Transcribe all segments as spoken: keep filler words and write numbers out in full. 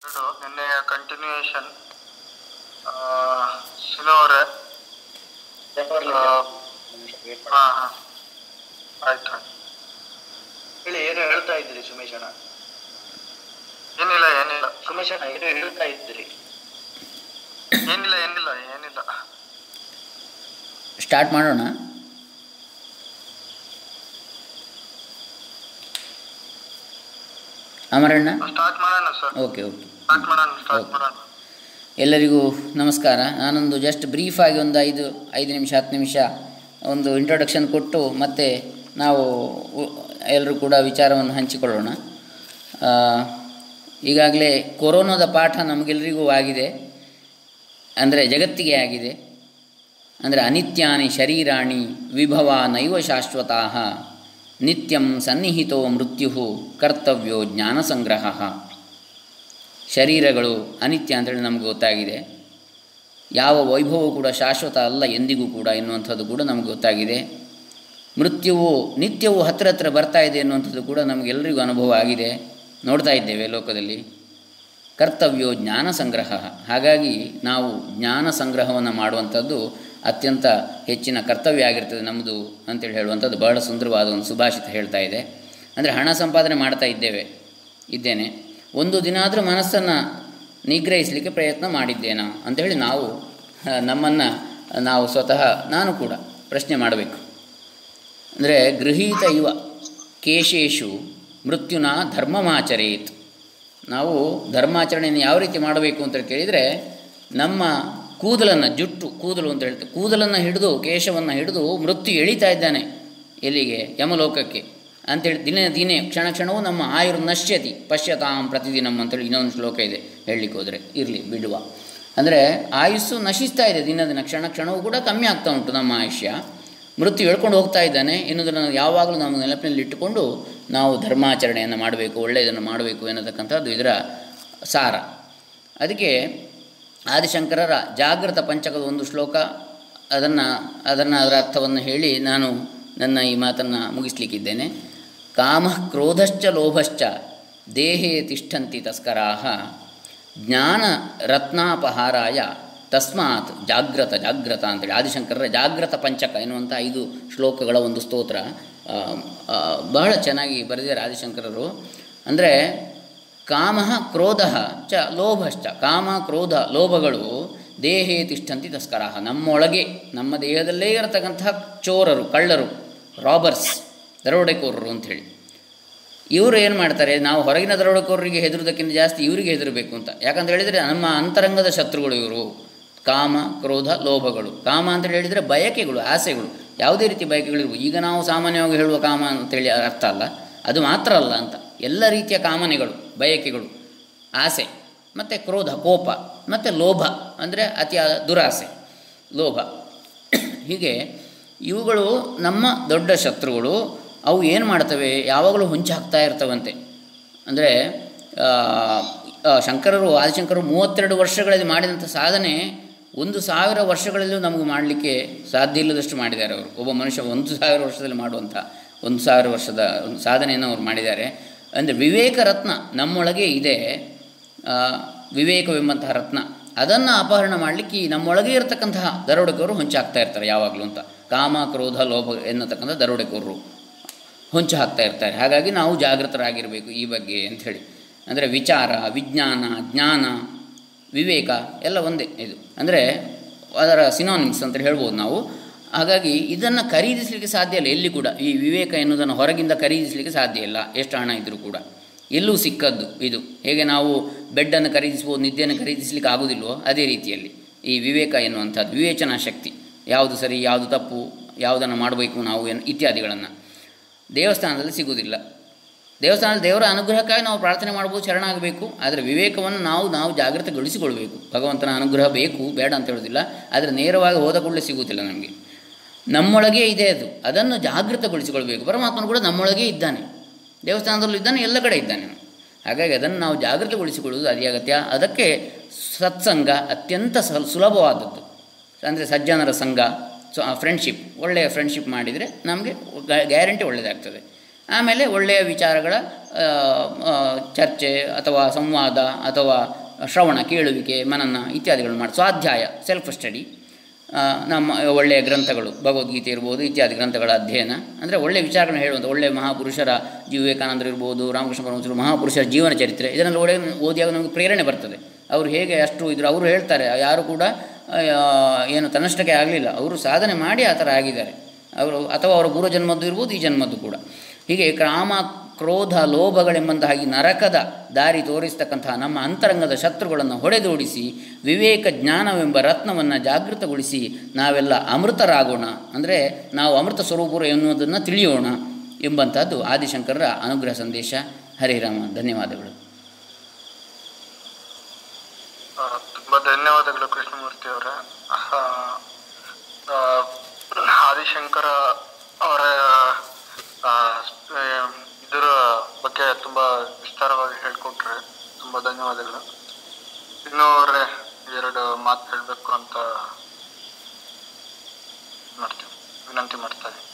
ಇದು ನಿನ್ನೆಯ continuation. Shiloh ಅವರೇ, ಹಾಂ ಹಾಂ ಆಯ್ತು ಹೇಳಿ, ಏನೋ ಹೇಳ್ತಾ ಇದ್ದೀರಿ ಸುಮೇಶ್ ಅಣ್ಣ? ಏನಿಲ್ಲ ಏನಿಲ್ಲ ಸುಮೇಶ್ ಅಣ್ಣ ಏನೋ ಹೇಳ್ತಾ ಇದ್ದೀರಿ? ಏನಿಲ್ಲ ಏನಿಲ್ಲ ಏನಿಲ್ಲ ಸ್ಟಾರ್ಟ್ ಮಾಡೋಣ. ಅಮರಣ್ಣ, ಸ್ಟಾರ್ಟ್ ಮಾಡೋಣ ಸರ್. ಓಕೆ ಓಕೆ ಸ್ಟಾರ್ಟ್ ಮಾಡೋಣ ಸ್ಟಾರ್ಟ್ ಮಾಡೋಣ. ಎಲ್ಲರಿಗೂ ನಮಸ್ಕಾರ. ನಾನೊಂದು ಜಸ್ಟ್ ಬ್ರೀಫಾಗಿ ಒಂದು ಐದು ಐದು ನಿಮಿಷ ಹತ್ತು ನಿಮಿಷ ಒಂದು ಇಂಟ್ರೊಡಕ್ಷನ್ ಕೊಟ್ಟು ಮತ್ತೆ ನಾವು ಎಲ್ಲರೂ ಕೂಡ ವಿಚಾರವನ್ನು ಹಂಚಿಕೊಳ್ಳೋಣ. ಈಗಾಗಲೇ ಕೊರೋನಾದ ಪಾಠ ನಮಗೆಲ್ಲರಿಗೂ ಆಗಿದೆ, ಅಂದರೆ ಜಗತ್ತಿಗೆ ಆಗಿದೆ. ಅಂದರೆ ಅನಿತ್ಯಾನಿ ಶರೀರಾಣಿ ವಿಭವ ನೈವ ಶಾಶ್ವತಾಃ ನಿತ್ಯಂ ಸನ್ನಿಹಿತೋ ಮೃತ್ಯು ಕರ್ತವ್ಯೋ ಜ್ಞಾನ ಸಂಗ್ರಹ. ಶರೀರಗಳು ಅನಿತ್ಯ ಅಂತೇಳಿ ನಮಗೆ ಗೊತ್ತಾಗಿದೆ. ಯಾವ ವೈಭವವು ಕೂಡ ಶಾಶ್ವತ ಅಲ್ಲ ಎಂದಿಗೂ ಕೂಡ ಎನ್ನುವಂಥದ್ದು ಕೂಡ ನಮಗೆ ಗೊತ್ತಾಗಿದೆ. ಮೃತ್ಯುವು ನಿತ್ಯವೂ ಹತ್ತಿರ ಹತ್ತಿರ ಬರ್ತಾ ಇದೆ ಎನ್ನುವಂಥದ್ದು ಕೂಡ ನಮಗೆಲ್ಲರಿಗೂ ಅನುಭವ ಆಗಿದೆ, ನೋಡ್ತಾ ಇದ್ದೇವೆ ಲೋಕದಲ್ಲಿ. ಕರ್ತವ್ಯೋ ಜ್ಞಾನ ಸಂಗ್ರಹ. ಹಾಗಾಗಿ ನಾವು ಜ್ಞಾನ ಸಂಗ್ರಹವನ್ನು ಮಾಡುವಂಥದ್ದು ಅತ್ಯಂತ ಹೆಚ್ಚಿನ ಕರ್ತವ್ಯ ಆಗಿರ್ತದೆ ನಮ್ಮದು ಅಂತೇಳಿ ಹೇಳುವಂಥದ್ದು ಬಹಳ ಸುಂದರವಾದ ಒಂದು ಸುಭಾಷಿತ ಹೇಳ್ತಾ ಇದೆ. ಅಂದರೆ ಹಣ ಸಂಪಾದನೆ ಮಾಡ್ತಾ ಇದ್ದೇವೆ ಇದ್ದೇನೆ, ಒಂದು ದಿನ ಆದರೂ ಮನಸ್ಸನ್ನು ನಿಗ್ರಹಿಸಲಿಕ್ಕೆ ಪ್ರಯತ್ನ ಮಾಡಿದ್ದೇನಾ ಅಂಥೇಳಿ ನಾವು ನಮ್ಮನ್ನು ನಾವು ಸ್ವತಃ ನಾನು ಕೂಡ ಪ್ರಶ್ನೆ ಮಾಡಬೇಕು. ಅಂದರೆ ಗೃಹೀತ ಇವ ಕೇಶೇಶು ಮೃತ್ಯುನ ಧರ್ಮಮಾಚರೇತ್. ನಾವು ಧರ್ಮಾಚರಣೆಯನ್ನು ಯಾವ ರೀತಿ ಮಾಡಬೇಕು ಅಂತ ಕೇಳಿದರೆ, ನಮ್ಮ ಕೂದಲನ್ನು, ಜುಟ್ಟು ಕೂದಲು ಅಂತ ಹೇಳ್ತೇವೆ, ಕೂದಲನ್ನು ಹಿಡಿದು ಕೇಶವನ್ನು ಹಿಡಿದು ಮೃತ್ಯು ಎಳಿತಾ ಇದ್ದಾನೆ ಎಲ್ಲಿಗೆ? ಯಮಲೋಕಕ್ಕೆ ಅಂಥೇಳಿ. ದಿನ ದಿನೇ ಕ್ಷಣ ಕ್ಷಣವೂ ನಮ್ಮ ಆಯುರ್ ನಶ್ಯತಿ ಪಶ್ಯತಾಂ ಪ್ರತಿದಿನಂ ಅಂತೇಳಿ ಇನ್ನೊಂದು ಶ್ಲೋಕ ಇದೆ, ಹೇಳಲಿಕ್ಕೆ ಹೋದರೆ ಇರಲಿ ಬಿಡುವ. ಅಂದರೆ ಆಯುಸ್ಸು ನಶಿಸ್ತಾ ಇದೆ, ದಿನ ದಿನ ಕ್ಷಣ ಕ್ಷಣವೂ ಕೂಡ ಕಮ್ಮಿ ಆಗ್ತಾ ಉಂಟು ನಮ್ಮ ಆಯುಷ್ಯ. ಮೃತ್ಯು ಹೇಳ್ಕೊಂಡು ಹೋಗ್ತಾ ಇದ್ದಾನೆ ಎನ್ನುವುದನ್ನು ಯಾವಾಗಲೂ ನಾವು ನೆನಪಿನಲ್ಲಿ ಇಟ್ಟುಕೊಂಡು ನಾವು ಧರ್ಮಾಚರಣೆಯನ್ನು ಮಾಡಬೇಕು, ಒಳ್ಳೆಯದನ್ನು ಮಾಡಬೇಕು ಎನ್ನತಕ್ಕಂಥದ್ದು ಇದರ ಸಾರ. ಅದಕ್ಕೆ ಆದಿಶಂಕರರ ಜಾಗೃತ ಪಂಚಕದ ಒಂದು ಶ್ಲೋಕ, ಅದನ್ನು ಅದನ್ನು ಅದರ ಅರ್ಥವನ್ನು ಹೇಳಿ ನಾನು ನನ್ನ ಈ ಮಾತನ್ನು ಮುಗಿಸ್ಲಿಕ್ಕಿದ್ದೇನೆ. ಕಾಮ ಕ್ರೋಧಶ್ಚ ಲೋಭಶ್ಚ ದೇಹೇ ತಿಷ್ಠಂತಿ ತಸ್ಕರಾಹ ಜ್ಞಾನ ರತ್ನಾಪಹಾರಾಯ ತಸ್ಮಾತ್ ಜಾಗ್ರತ ಜಾಗ್ರತ ಅಂತೇಳಿ ಆದಿಶಂಕರರ ಜಾಗ್ರತ ಪಂಚಕ ಎನ್ನುವಂಥ ಐದು ಶ್ಲೋಕಗಳ ಒಂದು ಸ್ತೋತ್ರ ಬಹಳ ಚೆನ್ನಾಗಿ ಬರೆದಿದ್ದಾರೆ ಆದಿಶಂಕರರು. ಅಂದರೆ ಕಾಮ ಕ್ರೋಧ ಚ ಲೋಭಶ್ಚ, ಕಾಮ ಕ್ರೋಧ ಲೋಭಗಳು ದೇಹೇ ತಿಷ್ಠಂತಿ ತಸ್ಕರಾಹ, ನಮ್ಮೊಳಗೆ ನಮ್ಮ ದೇಹದಲ್ಲೇ ಇರತಕ್ಕಂತಹ ಚೋರರು, ಕಳ್ಳರು, ರಾಬರ್ಸ್, ದರೋಡೆಕೋರರು ಅಂಥೇಳಿ. ಇವರು ಏನು ಮಾಡ್ತಾರೆ, ನಾವು ಹೊರಗಿನ ದರೋಡೆಕೋರರಿಗೆ ಹೆದರುವುದಕ್ಕಿಂತ ಜಾಸ್ತಿ ಇವರಿಗೆ ಹೆದರಬೇಕು ಅಂತ. ಯಾಕಂತ ಹೇಳಿದರೆ ನಮ್ಮ ಅಂತರಂಗದ ಶತ್ರುಗಳು ಇವರು. ಕಾಮ ಕ್ರೋಧ ಲೋಭಗಳು. ಕಾಮ ಅಂತ ಹೇಳಿದರೆ ಬಯಕೆಗಳು, ಆಸೆಗಳು, ಯಾವುದೇ ರೀತಿ ಬಯಕೆಗಳಿರ್ಬೋದು. ಈಗ ನಾವು ಸಾಮಾನ್ಯವಾಗಿ ಹೇಳುವ ಕಾಮ ಅಂತೇಳಿ ಅರ್ಥ ಅಲ್ಲ, ಅದು ಮಾತ್ರ ಅಲ್ಲ ಅಂತ. ಎಲ್ಲ ರೀತಿಯ ಕಾಮನೆಗಳು, ಬಯಕೆಗಳು, ಆಸೆ, ಮತ್ತು ಕ್ರೋಧ ಕೋಪ, ಮತ್ತು ಲೋಭ ಅಂದರೆ ಅತಿಯಾದ ದುರಾಸೆ, ಲೋಭ. ಹೀಗೆ ಇವುಗಳು ನಮ್ಮ ದೊಡ್ಡ ಶತ್ರುಗಳು. ಅವು ಏನು ಮಾಡ್ತವೆ, ಯಾವಾಗಲೂ ಹೊಂಚು ಹಾಕ್ತಾ ಇರ್ತವಂತೆ. ಅಂದರೆ ಶಂಕರರು ಆದಿಶಂಕರರು ಮೂವತ್ತೆರಡು ವರ್ಷಗಳಲ್ಲಿ ಮಾಡಿದಂಥ ಸಾಧನೆ ಒಂದು ಸಾವಿರ ವರ್ಷಗಳಲ್ಲೂ ನಮಗೆ ಮಾಡಲಿಕ್ಕೆ ಸಾಧ್ಯ ಇಲ್ಲದಷ್ಟು ಮಾಡಿದ್ದಾರೆ ಅವರು. ಒಬ್ಬ ಮನುಷ್ಯ ಒಂದು ಸಾವಿರ ವರ್ಷದಲ್ಲಿ ಮಾಡುವಂಥ ಒಂದು ಸಾವಿರ ವರ್ಷದ ಒಂದು ಸಾಧನೆಯನ್ನು ಅವರು ಮಾಡಿದ್ದಾರೆ. ಅಂದರೆ ವಿವೇಕ ರತ್ನ ನಮ್ಮೊಳಗೆ ಇದೆ, ವಿವೇಕವೆಂಬಂತಹ ರತ್ನ. ಅದನ್ನು ಅಪಹರಣ ಮಾಡಲಿಕ್ಕೆ ನಮ್ಮೊಳಗೆ ಇರತಕ್ಕಂತಹ ದರೋಡೆಕೋರರು ಹೊಂಚು ಹಾಕ್ತಾ ಇರ್ತಾರೆ ಯಾವಾಗಲೂ ಅಂತ. ಕಾಮ ಕ್ರೋಧ ಲೋಭ ಎನ್ನತಕ್ಕಂಥ ದರೋಡೆಕೋರರು ಹೊಂಚು ಹಾಕ್ತಾ ಇರ್ತಾರೆ. ಹಾಗಾಗಿ ನಾವು ಜಾಗೃತರಾಗಿರಬೇಕು ಈ ಬಗ್ಗೆ ಅಂಥೇಳಿ. ಅಂದರೆ ವಿಚಾರ, ವಿಜ್ಞಾನ, ಜ್ಞಾನ, ವಿವೇಕ ಎಲ್ಲ ಒಂದೇ ಇದು. ಅಂದರೆ ಅದರ ಸಿನಾನಿಮ್ಸ್ ಅಂತ ಹೇಳ್ಬೋದು ನಾವು. ಹಾಗಾಗಿ ಇದನ್ನು ಖರೀದಿಸಲಿಕ್ಕೆ ಸಾಧ್ಯ ಇಲ್ಲ ಎಲ್ಲಿ ಕೂಡ. ಈ ವಿವೇಕ ಎನ್ನುವುದನ್ನು ಹೊರಗಿಂದ ಖರೀದಿಸಲಿಕ್ಕೆ ಸಾಧ್ಯ ಇಲ್ಲ, ಎಷ್ಟು ಹಣ ಇದ್ದರೂ ಕೂಡ. ಎಲ್ಲೂ ಸಿಕ್ಕದ್ದು ಇದು. ಹೇಗೆ ನಾವು ಬೆಡ್ಡನ್ನು ಖರೀದಿಸ್ಬೋದು, ನಿದ್ದೆಯನ್ನು ಖರೀದಿಸಲಿಕ್ಕೆ ಆಗೋದಿಲ್ವೋ, ಅದೇ ರೀತಿಯಲ್ಲಿ ಈ ವಿವೇಕ ಎನ್ನುವಂಥದ್ದು, ವಿವೇಚನಾ ಶಕ್ತಿ, ಯಾವುದು ಸರಿ ಯಾವುದು ತಪ್ಪು, ಯಾವುದನ್ನು ಮಾಡಬೇಕು ನಾವು ಎನ್ ಇತ್ಯಾದಿಗಳನ್ನು ದೇವಸ್ಥಾನದಲ್ಲಿ ಸಿಗುವುದಿಲ್ಲ. ದೇವಸ್ಥಾನದಲ್ಲಿ ದೇವರ ಅನುಗ್ರಹಕ್ಕಾಗಿ ನಾವು ಪ್ರಾರ್ಥನೆ ಮಾಡ್ಬೋದು, ಶರಣಾಗಬೇಕು. ಆದರೆ ವಿವೇಕವನ್ನು ನಾವು ನಾವು ಜಾಗೃತಗೊಳಿಸಿಕೊಳ್ಬೇಕು. ಭಗವಂತನ ಅನುಗ್ರಹ ಬೇಕು, ಬೇಡ ಅಂತ ಹೇಳೋದಿಲ್ಲ, ಆದರೆ ನೇರವಾಗಿ ಹೋದ ಕೂಡಲೇ ಸಿಗುವುದಿಲ್ಲ ನಮಗೆ. ನಮ್ಮೊಳಗೇ ಇದೆ ಅದು, ಅದನ್ನು ಜಾಗೃತಗೊಳಿಸಿಕೊಳ್ಬೇಕು. ಪರಮಾತ್ಮನು ಕೂಡ ನಮ್ಮೊಳಗೇ ಇದ್ದಾನೆ, ದೇವಸ್ಥಾನದಲ್ಲೂ ಇದ್ದಾನೆ, ಎಲ್ಲ ಕಡೆ ಇದ್ದಾನೆ. ಹಾಗಾಗಿ ಅದನ್ನು ನಾವು ಜಾಗೃತಗೊಳಿಸಿಕೊಳ್ಳುವುದು ಅದೇ ಅಗತ್ಯ. ಅದಕ್ಕೆ ಸತ್ಸಂಗ ಅತ್ಯಂತ ಸುಲಭವಾದದ್ದು. ಅಂದರೆ ಸಜ್ಜನರ ಸಂಘ, ಫ್ರೆಂಡ್ಶಿಪ್, ಒಳ್ಳೆಯ ಫ್ರೆಂಡ್ಶಿಪ್ ಮಾಡಿದರೆ ನಮಗೆ ಗ್ಯಾರಂಟಿ ಒಳ್ಳೆಯದಾಗ್ತದೆ. ಆಮೇಲೆ ಒಳ್ಳೆಯ ವಿಚಾರಗಳ ಚರ್ಚೆ ಅಥವಾ ಸಂವಾದ ಅಥವಾ ಶ್ರವಣ, ಕೇಳುವಿಕೆ, ಮನನ ಇತ್ಯಾದಿಗಳು ಮಾಡಿ. ಸ್ವಾಧ್ಯಾಯ, ಸೆಲ್ಫ್ ಸ್ಟಡಿ, ನಮ್ಮ ಒಳ್ಳೆಯ ಗ್ರಂಥಗಳು, ಭಗವದ್ಗೀತೆ ಇರ್ಬೋದು ಇತ್ಯಾದಿ ಗ್ರಂಥಗಳ ಅಧ್ಯಯನ, ಅಂದರೆ ಒಳ್ಳೆಯ ವಿಚಾರಗಳನ್ನ ಹೇಳುವಂಥ ಒಳ್ಳೆಯ ಮಹಾಪುರುಷರ, ಜಿ ವಿವೇಕಾನಂದರು ಇರ್ಬೋದು, ರಾಮಕೃಷ್ಣ ಪರಮಹಂಸರು, ಮಹಾಪುರುಷರ ಜೀವನ ಚರಿತ್ರೆ, ಇದನ್ನೆಲ್ಲ ಒಳ್ಳೆಯ ಓದಿಯಾಗ ನಮಗೆ ಪ್ರೇರಣೆ ಬರ್ತದೆ. ಅವರು ಹೇಗೆ ಅಷ್ಟು ಇದ್ರು, ಅವರು ಹೇಳ್ತಾರೆ ಯಾರು ಕೂಡ ಏನು ತನ್ನಷ್ಟಕ್ಕೆ ಆಗಲಿಲ್ಲ, ಅವರು ಸಾಧನೆ ಮಾಡಿ ಆ ಥರ ಆಗಿದ್ದಾರೆ ಅವರು, ಅಥವಾ ಅವರ ಪೂರ್ವ ಜನ್ಮದ್ದು ಇರ್ಬೋದು, ಈ ಜನ್ಮದ್ದು ಕೂಡ. ಹೀಗೆ ಕಾಮ ಕ್ರೋಧ ಲೋಭಗಳೆಂಬಂತಹ ಈ ನರಕದ ದಾರಿ ತೋರಿಸ್ತಕ್ಕಂತಹ ನಮ್ಮ ಅಂತರಂಗದ ಶತ್ರುಗಳನ್ನು ಹೊಡೆದೋಡಿಸಿ ವಿವೇಕ ಜ್ಞಾನವೆಂಬ ರತ್ನವನ್ನು ಜಾಗೃತಗೊಳಿಸಿ ನಾವೆಲ್ಲ ಅಮೃತರಾಗೋಣ, ಅಂದರೆ ನಾವು ಅಮೃತ ಸ್ವರೂಪರು ಎನ್ನುವುದನ್ನು ತಿಳಿಯೋಣ ಎಂಬಂಥದ್ದು ಆದಿಶಂಕರರ ಅನುಗ್ರಹ ಸಂದೇಶ. ಹರಿರಾಮ, ಧನ್ಯವಾದಗಳು. ತುಂಬ ಧನ್ಯವಾದಗಳು ಕೃಷ್ಣಮೂರ್ತಿ ಅವರೇ. ಆದಿಶಂಕರ ಅವರ ಇದರ ಬಗ್ಗೆ ತುಂಬ ವಿಸ್ತಾರವಾಗಿ ಹೇಳ್ಕೊಟ್ರೆ ತುಂಬ ಧನ್ಯವಾದಗಳು. ಇನ್ನೂ ಅವರೇ ಎರಡು ಮಾತು ಹೇಳಬೇಕು ಅಂತ ಮಾಡ್ತೀವಿ, ವಿನಂತಿ ಮಾಡ್ತಾ ಇದ್ದೀನಿ.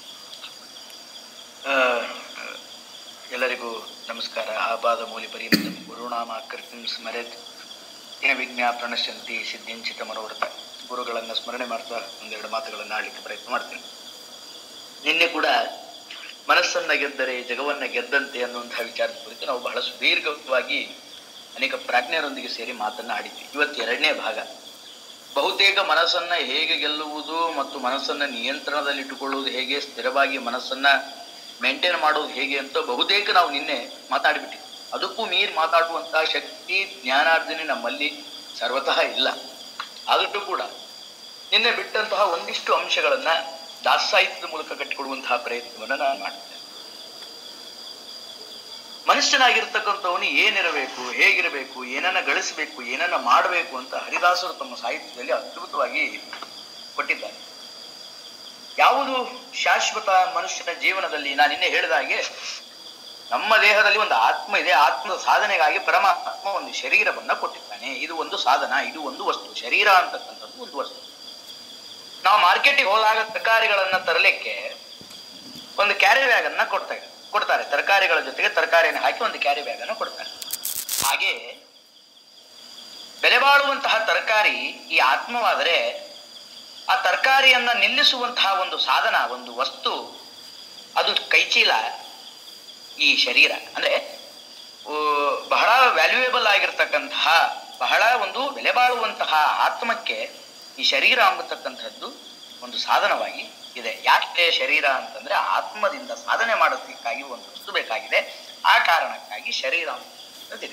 ಎಲ್ಲರಿಗೂ ನಮಸ್ಕಾರ. ಆಪಾದ ಮೂಲಿ ಪರಿಮಿತಂ ಗುರುನಾಮ ಕೃತಿಂ ಸ್ಮರೆತ್ ಏನ ವಿಜ್ಞಾ ಪ್ರಣಶ್ಯಂತಿ ಸಿದ್ಧಿಂಚಿತ ಮನೋವೃತ. ಗುರುಗಳನ್ನು ಸ್ಮರಣೆ ಮಾಡ್ತಾ ಒಂದೆರಡು ಮಾತುಗಳನ್ನು ಆಡಲಿಕ್ಕೆ ಪ್ರಯತ್ನ ಮಾಡ್ತೀನಿ. ನಿನ್ನೆ ಕೂಡ ಮನಸ್ಸನ್ನ ಗೆದ್ದರೆ ಜಗವನ್ನ ಗೆದ್ದಂತೆ ಅನ್ನುವಂತಹ ವಿಚಾರದ ಕುರಿತು ನಾವು ಬಹಳ ಸುದೀರ್ಘವಾಗಿ ಅನೇಕ ಪ್ರಾಜ್ಞರೊಂದಿಗೆ ಸೇರಿ ಮಾತನ್ನ ಆಡಿದ್ವಿ. ಇವತ್ತು ಎರಡನೇ ಭಾಗ. ಬಹುತೇಕ ಮನಸ್ಸನ್ನ ಹೇಗೆ ಗೆಲ್ಲುವುದು ಮತ್ತು ಮನಸ್ಸನ್ನ ನಿಯಂತ್ರಣದಲ್ಲಿಟ್ಟುಕೊಳ್ಳುವುದು ಹೇಗೆ, ಸ್ಥಿರವಾಗಿ ಮನಸ್ಸನ್ನ ಮೇಂಟೈನ್ ಮಾಡೋದು ಹೇಗೆ ಅಂತ ಬಹುತೇಕ ನಾವು ನಿನ್ನೆ ಮಾತಾಡಿಬಿಟ್ಟಿದ್ವಿ. ಅದಕ್ಕೂ ಮೀರಿ ಮಾತಾಡುವಂತಹ ಶಕ್ತಿ, ಜ್ಞಾನಾರ್ಜನೆ ನಮ್ಮಲ್ಲಿ ಸರ್ವತಃ ಇಲ್ಲ. ಆದರೂ ಕೂಡ ನಿನ್ನೆ ಬಿಟ್ಟಂತಹ ಒಂದಿಷ್ಟು ಅಂಶಗಳನ್ನ ದಾಸ ಸಾಹಿತ್ಯದ ಮೂಲಕ ಕಟ್ಟಿಕೊಡುವಂತಹ ಪ್ರಯತ್ನವನ್ನು ನಾನು ಮಾಡ್ತೇನೆ. ಮನುಷ್ಯನಾಗಿರ್ತಕ್ಕಂಥವನು ಏನಿರಬೇಕು, ಹೇಗಿರಬೇಕು, ಏನನ್ನ ಗಳಿಸಬೇಕು, ಏನನ್ನ ಮಾಡಬೇಕು ಅಂತ ಹರಿದಾಸರು ತಮ್ಮ ಸಾಹಿತ್ಯದಲ್ಲಿ ಅದ್ಭುತವಾಗಿ ಕೊಟ್ಟಿದ್ದಾರೆ. ಯಾವುದು ಶಾಶ್ವತ ಮನುಷ್ಯನ ಜೀವನದಲ್ಲಿ? ನಾನು ನಿನ್ನೆ ಹೇಳಿದ ಹಾಗೆ ನಮ್ಮ ದೇಹದಲ್ಲಿ ಒಂದು ಆತ್ಮ ಇದೆ. ಆತ್ಮದ ಸಾಧನೆಗಾಗಿ ಪರಮಾತ್ಮ ಒಂದು ಶರೀರವನ್ನ ಕೊಟ್ಟಿದ್ದಾನೆ. ಇದು ಒಂದು ಸಾಧನ, ಇದು ಒಂದು ವಸ್ತು. ಶರೀರ ಅಂತಕ್ಕಂಥದ್ದು ಒಂದು ವಸ್ತು. ನಾವು ಮಾರ್ಕೆಟಿಗೆ ಹೋದಾಗ ತರಕಾರಿಗಳನ್ನ ತರಲಿಕ್ಕೆ ಒಂದು ಕ್ಯಾರಿ ಬ್ಯಾಗ್ ಅನ್ನ ಕೊಡ್ತಾರೆ ಕೊಡ್ತಾರೆ ತರಕಾರಿಗಳ ಜೊತೆಗೆ ತರಕಾರಿಯನ್ನು ಹಾಕಿ ಒಂದು ಕ್ಯಾರಿ ಬ್ಯಾಗ್ ಅನ್ನು ಕೊಡ್ತಾರೆ. ಹಾಗೆ ಬೆಲೆ ಬಾಳುವಂತಹ ತರಕಾರಿ ಈ ಆತ್ಮವಾದರೆ ಆ ತರಕಾರಿಯನ್ನ ನಿಲ್ಲಿಸುವಂತಹ ಒಂದು ಸಾಧನ, ಒಂದು ವಸ್ತು, ಅದು ಕೈಚೀಲ ಈ ಶರೀರ. ಅಂದ್ರೆ ಬಹಳ ವ್ಯಾಲ್ಯೂಯೇಬಲ್ ಆಗಿರ್ತಕ್ಕಂತಹ, ಬಹಳ ಒಂದು ಬೆಲೆ ಬಾಳುವಂತಹ ಆತ್ಮಕ್ಕೆ ಈ ಶರೀರ ಅಂಬತಕ್ಕಂಥದ್ದು ಒಂದು ಸಾಧನವಾಗಿ ಇದೆ. ಯಾಕೆ ಶರೀರ ಅಂತಂದ್ರೆ ಆತ್ಮದಿಂದ ಸಾಧನೆ ಮಾಡೋದಕ್ಕಾಗಿ ಒಂದು ವಸ್ತು ಬೇಕಾಗಿದೆ. ಆ ಕಾರಣಕ್ಕಾಗಿ ಶರೀರ ಅಂತಿದೆ.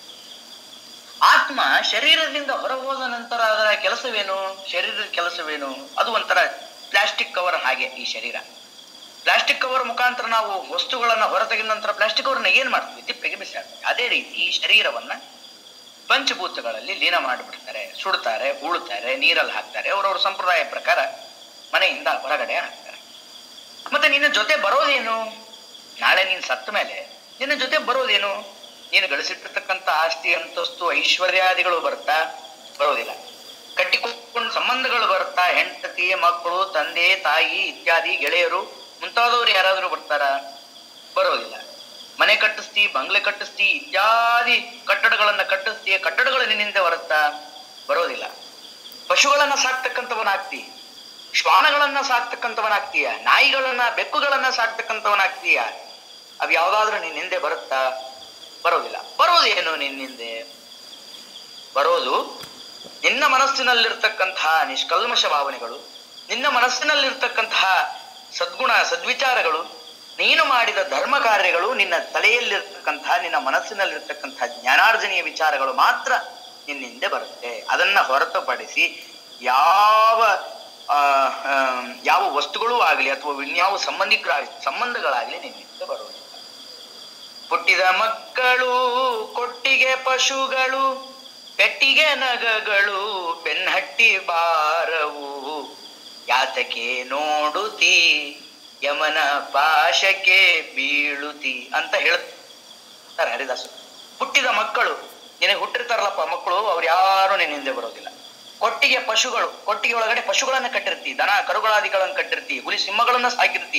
ಆತ್ಮ ಶರೀರದಿಂದ ಹೊರ ಹೋದ ನಂತರ ಅದರ ಕೆಲಸವೇನು? ಶರೀರದ ಕೆಲಸವೇನು? ಅದು ಒಂಥರ ಪ್ಲಾಸ್ಟಿಕ್ ಕವರ್ ಹಾಗೆ ಈ ಶರೀರ. ಪ್ಲಾಸ್ಟಿಕ್ ಕವರ್ ಮುಖಾಂತರ ನಾವು ವಸ್ತುಗಳನ್ನ ಹೊರತೆಗಿದ ನಂತರ ಪ್ಲಾಸ್ಟಿಕ್ ಕವರ್ನ ಏನ್ ಮಾಡ್ತೀವಿ? ತಿಪ್ಪೆಗೆ ಬಿಸಾಡ್ತೀವಿ. ಅದೇ ರೀತಿ ಈ ಶರೀರವನ್ನ ಪಂಚಭೂತಗಳಲ್ಲಿ ಲೀನ ಮಾಡಿಬಿಡ್ತಾರೆ, ಸುಡ್ತಾರೆ, ಉಳ್ತಾರೆ, ನೀರಲ್ಲಿ ಹಾಕ್ತಾರೆ. ಅವರವ್ರ ಸಂಪ್ರದಾಯ ಪ್ರಕಾರ ಮನೆಯಿಂದ ಹೊರಗಡೆ ಹಾಕ್ತಾರೆ. ಮತ್ತೆ ನಿನ್ನ ಜೊತೆ ಬರೋದೇನು? ನಾಳೆ ನೀನು ಸತ್ತ ಮೇಲೆ ನಿನ್ನ ಜೊತೆ ಬರೋದೇನು? ನೀನು ಗಳಿಸಿಟ್ಟಿರ್ತಕ್ಕಂಥ ಆಸ್ತಿ, ಅಂತಸ್ತು, ಐಶ್ವರ್ಯಾದಿಗಳು ಬರ್ತಾ ಬರೋದಿಲ್ಲ. ಕಟ್ಟಿಕೊಂಡು ಸಂಬಂಧಗಳು ಬರ್ತಾ, ಹೆಂಡತಿ, ಮಕ್ಕಳು, ತಂದೆ, ತಾಯಿ ಇತ್ಯಾದಿ ಗೆಳೆಯರು ಮುಂತಾದವರು ಯಾರಾದರೂ ಬರ್ತಾರ? ಬರೋದಿಲ್ಲ. ಮನೆ ಕಟ್ಟಿಸ್ತಿ, ಬಂಗ್ಲೆ ಕಟ್ಟಿಸ್ತಿ, ಇತ್ಯಾದಿ ಕಟ್ಟಡಗಳನ್ನ ಕಟ್ಟಿಸ್ತೀಯ, ಕಟ್ಟಡಗಳು ನಿನ್ನಿಂದ ಬರುತ್ತಾ? ಬರೋದಿಲ್ಲ. ಪಶುಗಳನ್ನ ಸಾಕ್ತಕ್ಕಂಥವನಾಗ್ತಿ, ಶ್ವಾನಗಳನ್ನ ಸಾಕ್ತಕ್ಕಂಥವನಾಗ್ತೀಯ, ನಾಯಿಗಳನ್ನ, ಬೆಕ್ಕುಗಳನ್ನ ಸಾಕ್ತಕ್ಕಂಥವನಾಗ್ತೀಯ. ಅವು ಯಾವ್ದಾದ್ರೂ ನಿನ್ನ ಹಿಂದೆ ಬರುತ್ತಾ? ಬರೋದಿಲ್ಲ. ಬರೋದೇನು ನಿನ್ನಿಂದೆ? ಬರೋದು ನಿನ್ನ ಮನಸ್ಸಿನಲ್ಲಿರ್ತಕ್ಕಂತಹ ನಿಷ್ಕಲ್ಮಶ ಭಾವನೆಗಳು, ನಿನ್ನ ಮನಸ್ಸಿನಲ್ಲಿರ್ತಕ್ಕಂತಹ ಸದ್ಗುಣ ಸದ್ವಿಚಾರಗಳು, ನೀನು ಮಾಡಿದ ಧರ್ಮ ಕಾರ್ಯಗಳು, ನಿನ್ನ ತಲೆಯಲ್ಲಿರ್ತಕ್ಕಂತಹ, ನಿನ್ನ ಮನಸ್ಸಿನಲ್ಲಿರ್ತಕ್ಕಂತಹ ಜ್ಞಾನಾರ್ಜನೆಯ ವಿಚಾರಗಳು ಮಾತ್ರ ನಿನ್ನಿಂದೆ ಬರುತ್ತೆ. ಅದನ್ನ ಹೊರತುಪಡಿಸಿ ಯಾವ ಯಾವ ವಸ್ತುಗಳೂ ಆಗಲಿ ಅಥವಾ ಇನ್ಯಾವ ಸಂಬಂಧಿಕರಾಗಲಿ ಸಂಬಂಧಗಳಾಗಲಿ ನಿನ್ನಿಂದ ಬರೋದಿಲ್ಲ. ಹುಟ್ಟಿದ ಮಕ್ಕಳು ಕೊಟ್ಟಿಗೆ ಪಶುಗಳು, ಪೆಟ್ಟಿಗೆ ನಗಗಳು, ಬೆನ್ನಹಟ್ಟಿ ಬಾರವು, ಯಾತಕ್ಕೆ ನೋಡುತ್ತಿ ಯಮನ ಪಾಶಕ್ಕೆ ಬೀಳುತ್ತಿ ಅಂತ ಹೇಳ್ತಾರೆ ಹರಿದಾಸರು. ಹುಟ್ಟಿದ ಮಕ್ಕಳು, ನಿನಗೆ ಹುಟ್ಟಿರ್ತಾರಲ್ಲಪ್ಪ ಮಕ್ಕಳು, ಅವ್ರು ಯಾರು ನಿನ್ನ ಹಿಂದೆ ಬರೋದಿಲ್ಲ. ಕೊಟ್ಟಿಗೆ ಪಶುಗಳು, ಕೊಟ್ಟಿಗೆ ಒಳಗಡೆ ಪಶುಗಳನ್ನ ಕಟ್ಟಿರ್ತಿ, ದನ ಕರುಗಳಾದಿಗಳನ್ನ ಕಟ್ಟಿರ್ತಿ, ಹುಲಿ ಸಿಂಹಗಳನ್ನ ಸಾಕಿರ್ತಿ,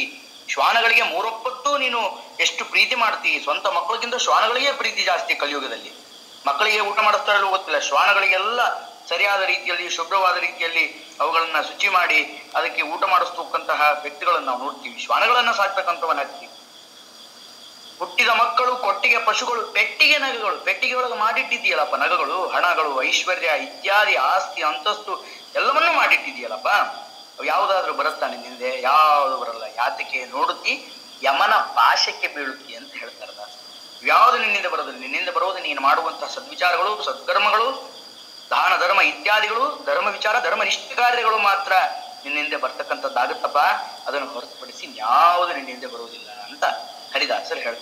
ಶ್ವಾನಗಳಿಗೆ ಮೂರೊಪ್ಪತ್ತು ನೀನು ಎಷ್ಟು ಪ್ರೀತಿ ಮಾಡ್ತೀವಿ, ಸ್ವಂತ ಮಕ್ಕಳಿಗಿಂತ ಶ್ವಾನಗಳಿಗೆ ಪ್ರೀತಿ ಜಾಸ್ತಿ ಕಲಿಯುಗದಲ್ಲಿ. ಮಕ್ಕಳಿಗೆ ಊಟ ಮಾಡಿಸ್ತಾರಲ್ಲೂ ಗೊತ್ತಿಲ್ಲ, ಶ್ವಾನಗಳಿಗೆಲ್ಲ ಸರಿಯಾದ ರೀತಿಯಲ್ಲಿ ಶುಭ್ರವಾದ ರೀತಿಯಲ್ಲಿ ಅವುಗಳನ್ನ ಶುಚಿ ಮಾಡಿ ಅದಕ್ಕೆ ಊಟ ಮಾಡಿಸ್ತಕ್ಕಂತಹ ವ್ಯಕ್ತಿಗಳನ್ನು ನಾವು ನೋಡ್ತೀವಿ. ಶ್ವಾನಗಳನ್ನ ಸಾಕ್ತಕ್ಕಂಥವನ್ನ ಹಾಕ್ತೀವಿ. ಹುಟ್ಟಿದ ಮಕ್ಕಳು, ಕೊಟ್ಟಿಗೆ ಪಶುಗಳು, ಪೆಟ್ಟಿಗೆ ನಗಗಳು, ಪೆಟ್ಟಿಗೆ ಒಳಗೆ ಮಾಡಿಟ್ಟಿದೆಯಲ್ಲಪ್ಪ ನಗಗಳು, ಹಣಗಳು, ಐಶ್ವರ್ಯ ಇತ್ಯಾದಿ ಆಸ್ತಿ ಅಂತಸ್ತು ಎಲ್ಲವನ್ನೂ ಮಾಡಿಟ್ಟಿದೆಯಲ್ಲಪ್ಪ. ಯಾವುದಾದ್ರೂ ಬರುತ್ತಾ ನಿನ್ನಿಂದೆ? ಯಾವುದು ಬರಲ್ಲ. ಯಾತಕ್ಕೆ ನೋಡುತ್ತಿ ಯಮನ ಪಾಶಕ್ಕೆ ಬೀಳುತ್ತಿ ಅಂತ ಹೇಳ್ತಾರೆ ದಾಸ. ಯಾವುದು ನಿನ್ನಿಂದ ಬರೋದಿಲ್ಲ. ನಿನ್ನಿಂದ ಬರೋದು ನೀನು ಮಾಡುವಂತಹ ಸದ್ವಿಚಾರಗಳು, ಸದ್ಕರ್ಮಗಳು, ದಾನ ಧರ್ಮ ಇತ್ಯಾದಿಗಳು, ಧರ್ಮ ವಿಚಾರ, ಧರ್ಮ ನಿಷ್ಠ ಕಾರ್ಯಗಳು ಮಾತ್ರ ನಿನ್ನಿಂದ ಬರ್ತಕ್ಕಂಥದ್ದಾಗುತ್ತಪ್ಪ. ಅದನ್ನು ಹೊರತುಪಡಿಸಿ ಯಾವುದು ನಿನ್ನಿಂದ ಬರುವುದಿಲ್ಲ ಅಂತ ಹರಿದಾಸರು ಹೇಳ್ತಾರೆ.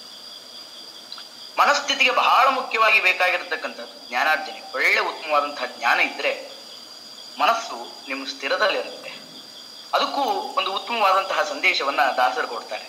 ಮನಸ್ಥಿತಿಗೆ ಬಹಳ ಮುಖ್ಯವಾಗಿ ಬೇಕಾಗಿರತಕ್ಕಂಥದ್ದು ಜ್ಞಾನಾರ್ಜನೆ. ಒಳ್ಳೆ ಉತ್ತಮವಾದಂತಹ ಜ್ಞಾನ ಇದ್ರೆ ಮನಸ್ಸು ನಿಮ್ಮ ಸ್ಥಿರದಲ್ಲಿರುತ್ತೆ. ಅದಕ್ಕೂ ಒಂದು ಉತ್ತಮವಾದಂತಹ ಸಂದೇಶವನ್ನ ದಾಸರು ಕೊಡ್ತಾರೆ.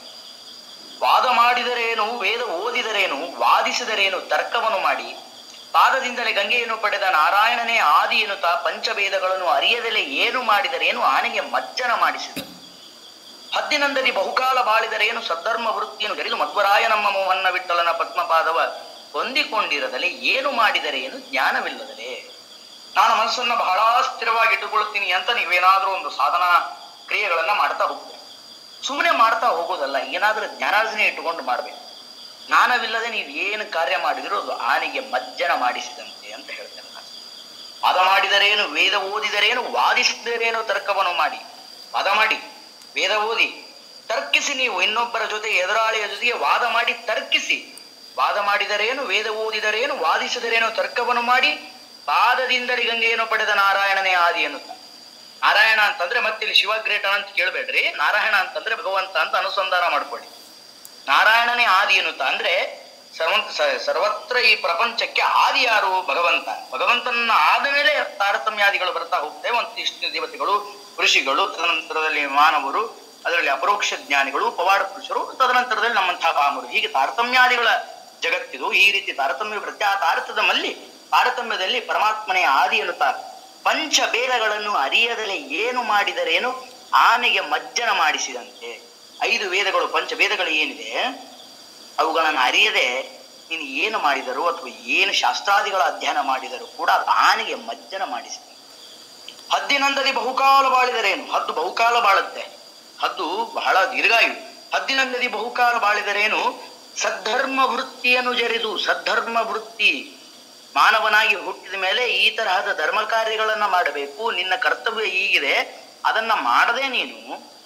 ವಾದ ಮಾಡಿದರೇನು, ವೇದ ಓದಿದರೇನು, ವಾದಿಸಿದರೇನು, ತರ್ಕವನ್ನು ಮಾಡಿ ಪಾದದಿಂದಲೇ ಗಂಗೆಯನ್ನು ಪಡೆದ ನಾರಾಯಣನೇ ಆದಿ ಎನ್ನುತ್ತಾ ಪಂಚವೇದಗಳನ್ನು ಅರಿಯದಲೇ ಏನು ಮಾಡಿದರೇನು, ಆನೆಗೆ ಮಜ್ಜನ ಮಾಡಿಸಿದರು. ಹದ್ದಿನಂದದಿ ಬಹುಕಾಲ ಬಾಳಿದರೇನು, ಸದ್ಧರ್ಮ ವೃತ್ತಿಯನ್ನು ಗರಿದು ಮಧ್ವರಾಯ ನಮ್ಮ ಮೋಹನ್ನ ವಿಠಲನ ಪದ್ಮಪಾದವ ಹೊಂದಿಕೊಂಡಿರದಲೇ ಏನು ಮಾಡಿದರೇನು, ಜ್ಞಾನವಿಲ್ಲದಲೇ. ನಾನು ಮನಸ್ಸನ್ನ ಬಹಳ ಸ್ಥಿರವಾಗಿ ಇಟ್ಟುಕೊಳ್ಳುತ್ತೀನಿ ಅಂತ ನೀವೇನಾದ್ರೂ ಒಂದು ಸಾಧನಾ ಕ್ರಿಯೆಗಳನ್ನ ಮಾಡ್ತಾ ಹೋಗ್ತೀರಿ. ಸುಮ್ಮನೆ ಮಾಡ್ತಾ ಹೋಗೋದಲ್ಲ, ಏನಾದ್ರೂ ಜ್ಞಾನಾರ್ಜನೆ ಇಟ್ಟುಕೊಂಡು ಮಾಡ್ಬೇಕು. ಜ್ಞಾನವಿಲ್ಲದೆ ನೀವು ಏನು ಕಾರ್ಯ ಮಾಡಿದ್ರು ಅದು ಆನೆಗೆ ಮಜ್ಜನ ಮಾಡಿಸಿದಂತೆ ಅಂತ ಹೇಳ್ತಾರೆ. ವಾದ ಮಾಡಿದರೇನು, ವೇದ ಓದಿದರೇನು, ವಾದಿಸಿದರೇನು, ತರ್ಕವನ್ನು ಮಾಡಿ. ವಾದ ಮಾಡಿ, ವೇದ ಓದಿ, ತರ್ಕಿಸಿ. ನೀವು ಇನ್ನೊಬ್ಬರ ಜೊತೆ, ಎದುರಾಳಿಯ ಜೊತೆಗೆ ವಾದ ಮಾಡಿ ತರ್ಕಿಸಿ. ವಾದ ಮಾಡಿದರೇನು, ವೇದ ಓದಿದರೇನು, ವಾದಿಸಿದರೇನು, ತರ್ಕವನ್ನು ಮಾಡಿ ಪಾದದಿಂದಲೇ ಗಂಗೆಯನ್ನು ಪಡೆದ ನಾರಾಯಣನೇ ಆದಿ ಎನ್ನುತ್ತ. ನಾರಾಯಣ ಅಂತಂದ್ರೆ ಮತ್ತೆ ಇಲ್ಲಿ ಶಿವ ಗ್ರೇಟನ ಅಂತ ಕೇಳ್ಬೇಡ್ರಿ. ನಾರಾಯಣ ಅಂತಂದ್ರೆ ಭಗವಂತ ಅಂತ ಅನುಸಂಧಾನ ಮಾಡ್ಕೊಳ್ಳಿ. ನಾರಾಯಣನೇ ಆದಿ ಎನ್ನುತ್ತ ಅಂದ್ರೆ ಸರ್ವಂತ ಸರ್ವತ್ರ ಈ ಪ್ರಪಂಚಕ್ಕೆ ಆದಿ ಯಾರು? ಭಗವಂತ. ಭಗವಂತನ ಆದ ಮೇಲೆ ತಾರತಮ್ಯಾದಿಗಳು ಬರ್ತಾ ಹೋಗ್ತೇವೆ. ಒಂದಿಷ್ಟು ದೇವತೆಗಳು, ಋಷಿಗಳು, ತದನಂತರದಲ್ಲಿ ಮಾನವರು, ಅದರಲ್ಲಿ ಅಪರೋಕ್ಷ ಜ್ಞಾನಿಗಳು, ಪವಾಡ ಪುರುಷರು, ತದನಂತರದಲ್ಲಿ ನಮ್ಮಂತಹ ಪಾಮರು. ಹೀಗೆ ತಾರತಮ್ಯಾದಿಗಳ ಜಗತ್ತಿದು. ಈ ರೀತಿ ತಾರತಮ್ಯ ಬರುತ್ತೆ. ಆ ತಾರತಮ್ಯದಲ್ಲಿ ತಾರತಮ್ಯದಲ್ಲಿ ಪರಮಾತ್ಮನೇ ಆದಿ ಎನ್ನುತ್ತಾರೆ. ಪಂಚ ವೇದಗಳನ್ನು ಅರಿಯದಲೇ ಏನು ಮಾಡಿದರೇನು, ಆನೆಗೆ ಮಜ್ಜನ ಮಾಡಿಸಿದಂತೆ. ಐದು ವೇದಗಳು, ಪಂಚ ವೇದಗಳು ಏನಿದೆ ಅವುಗಳನ್ನು ಅರಿಯದೆ ನೀನು ಏನು ಮಾಡಿದರು ಅಥವಾ ಏನು ಶಾಸ್ತ್ರಾದಿಗಳ ಅಧ್ಯಯನ ಮಾಡಿದರೂ ಕೂಡ ಆನೆಗೆ ಮಜ್ಜನ ಮಾಡಿಸಿದ. ಹದ್ದಿನಂದದಿ ಬಹುಕಾಲ ಬಾಳಿದರೇನು, ಹದ್ದು ಬಹುಕಾಲ ಬಾಳುತ್ತೆ. ಹದ್ದು ಬಹಳ ದೀರ್ಘಾಯು. ಹದ್ದಿನಂದದಿ ಬಹುಕಾಲ ಬಾಳಿದರೇನು, ಸದ್ಧರ್ಮ ವೃತ್ತಿಯನ್ನು ಜರಿದು. ಸದ್ಧರ್ಮ ವೃತ್ತಿ, ಮಾನವನಾಗಿ ಹುಟ್ಟಿದ ಮೇಲೆ ಈ ತರಹದ ಧರ್ಮ ಕಾರ್ಯಗಳನ್ನ ಮಾಡಬೇಕು. ನಿನ್ನ ಕರ್ತವ್ಯ ಹೀಗಿದೆ, ಅದನ್ನ ಮಾಡದೆ ನೀನು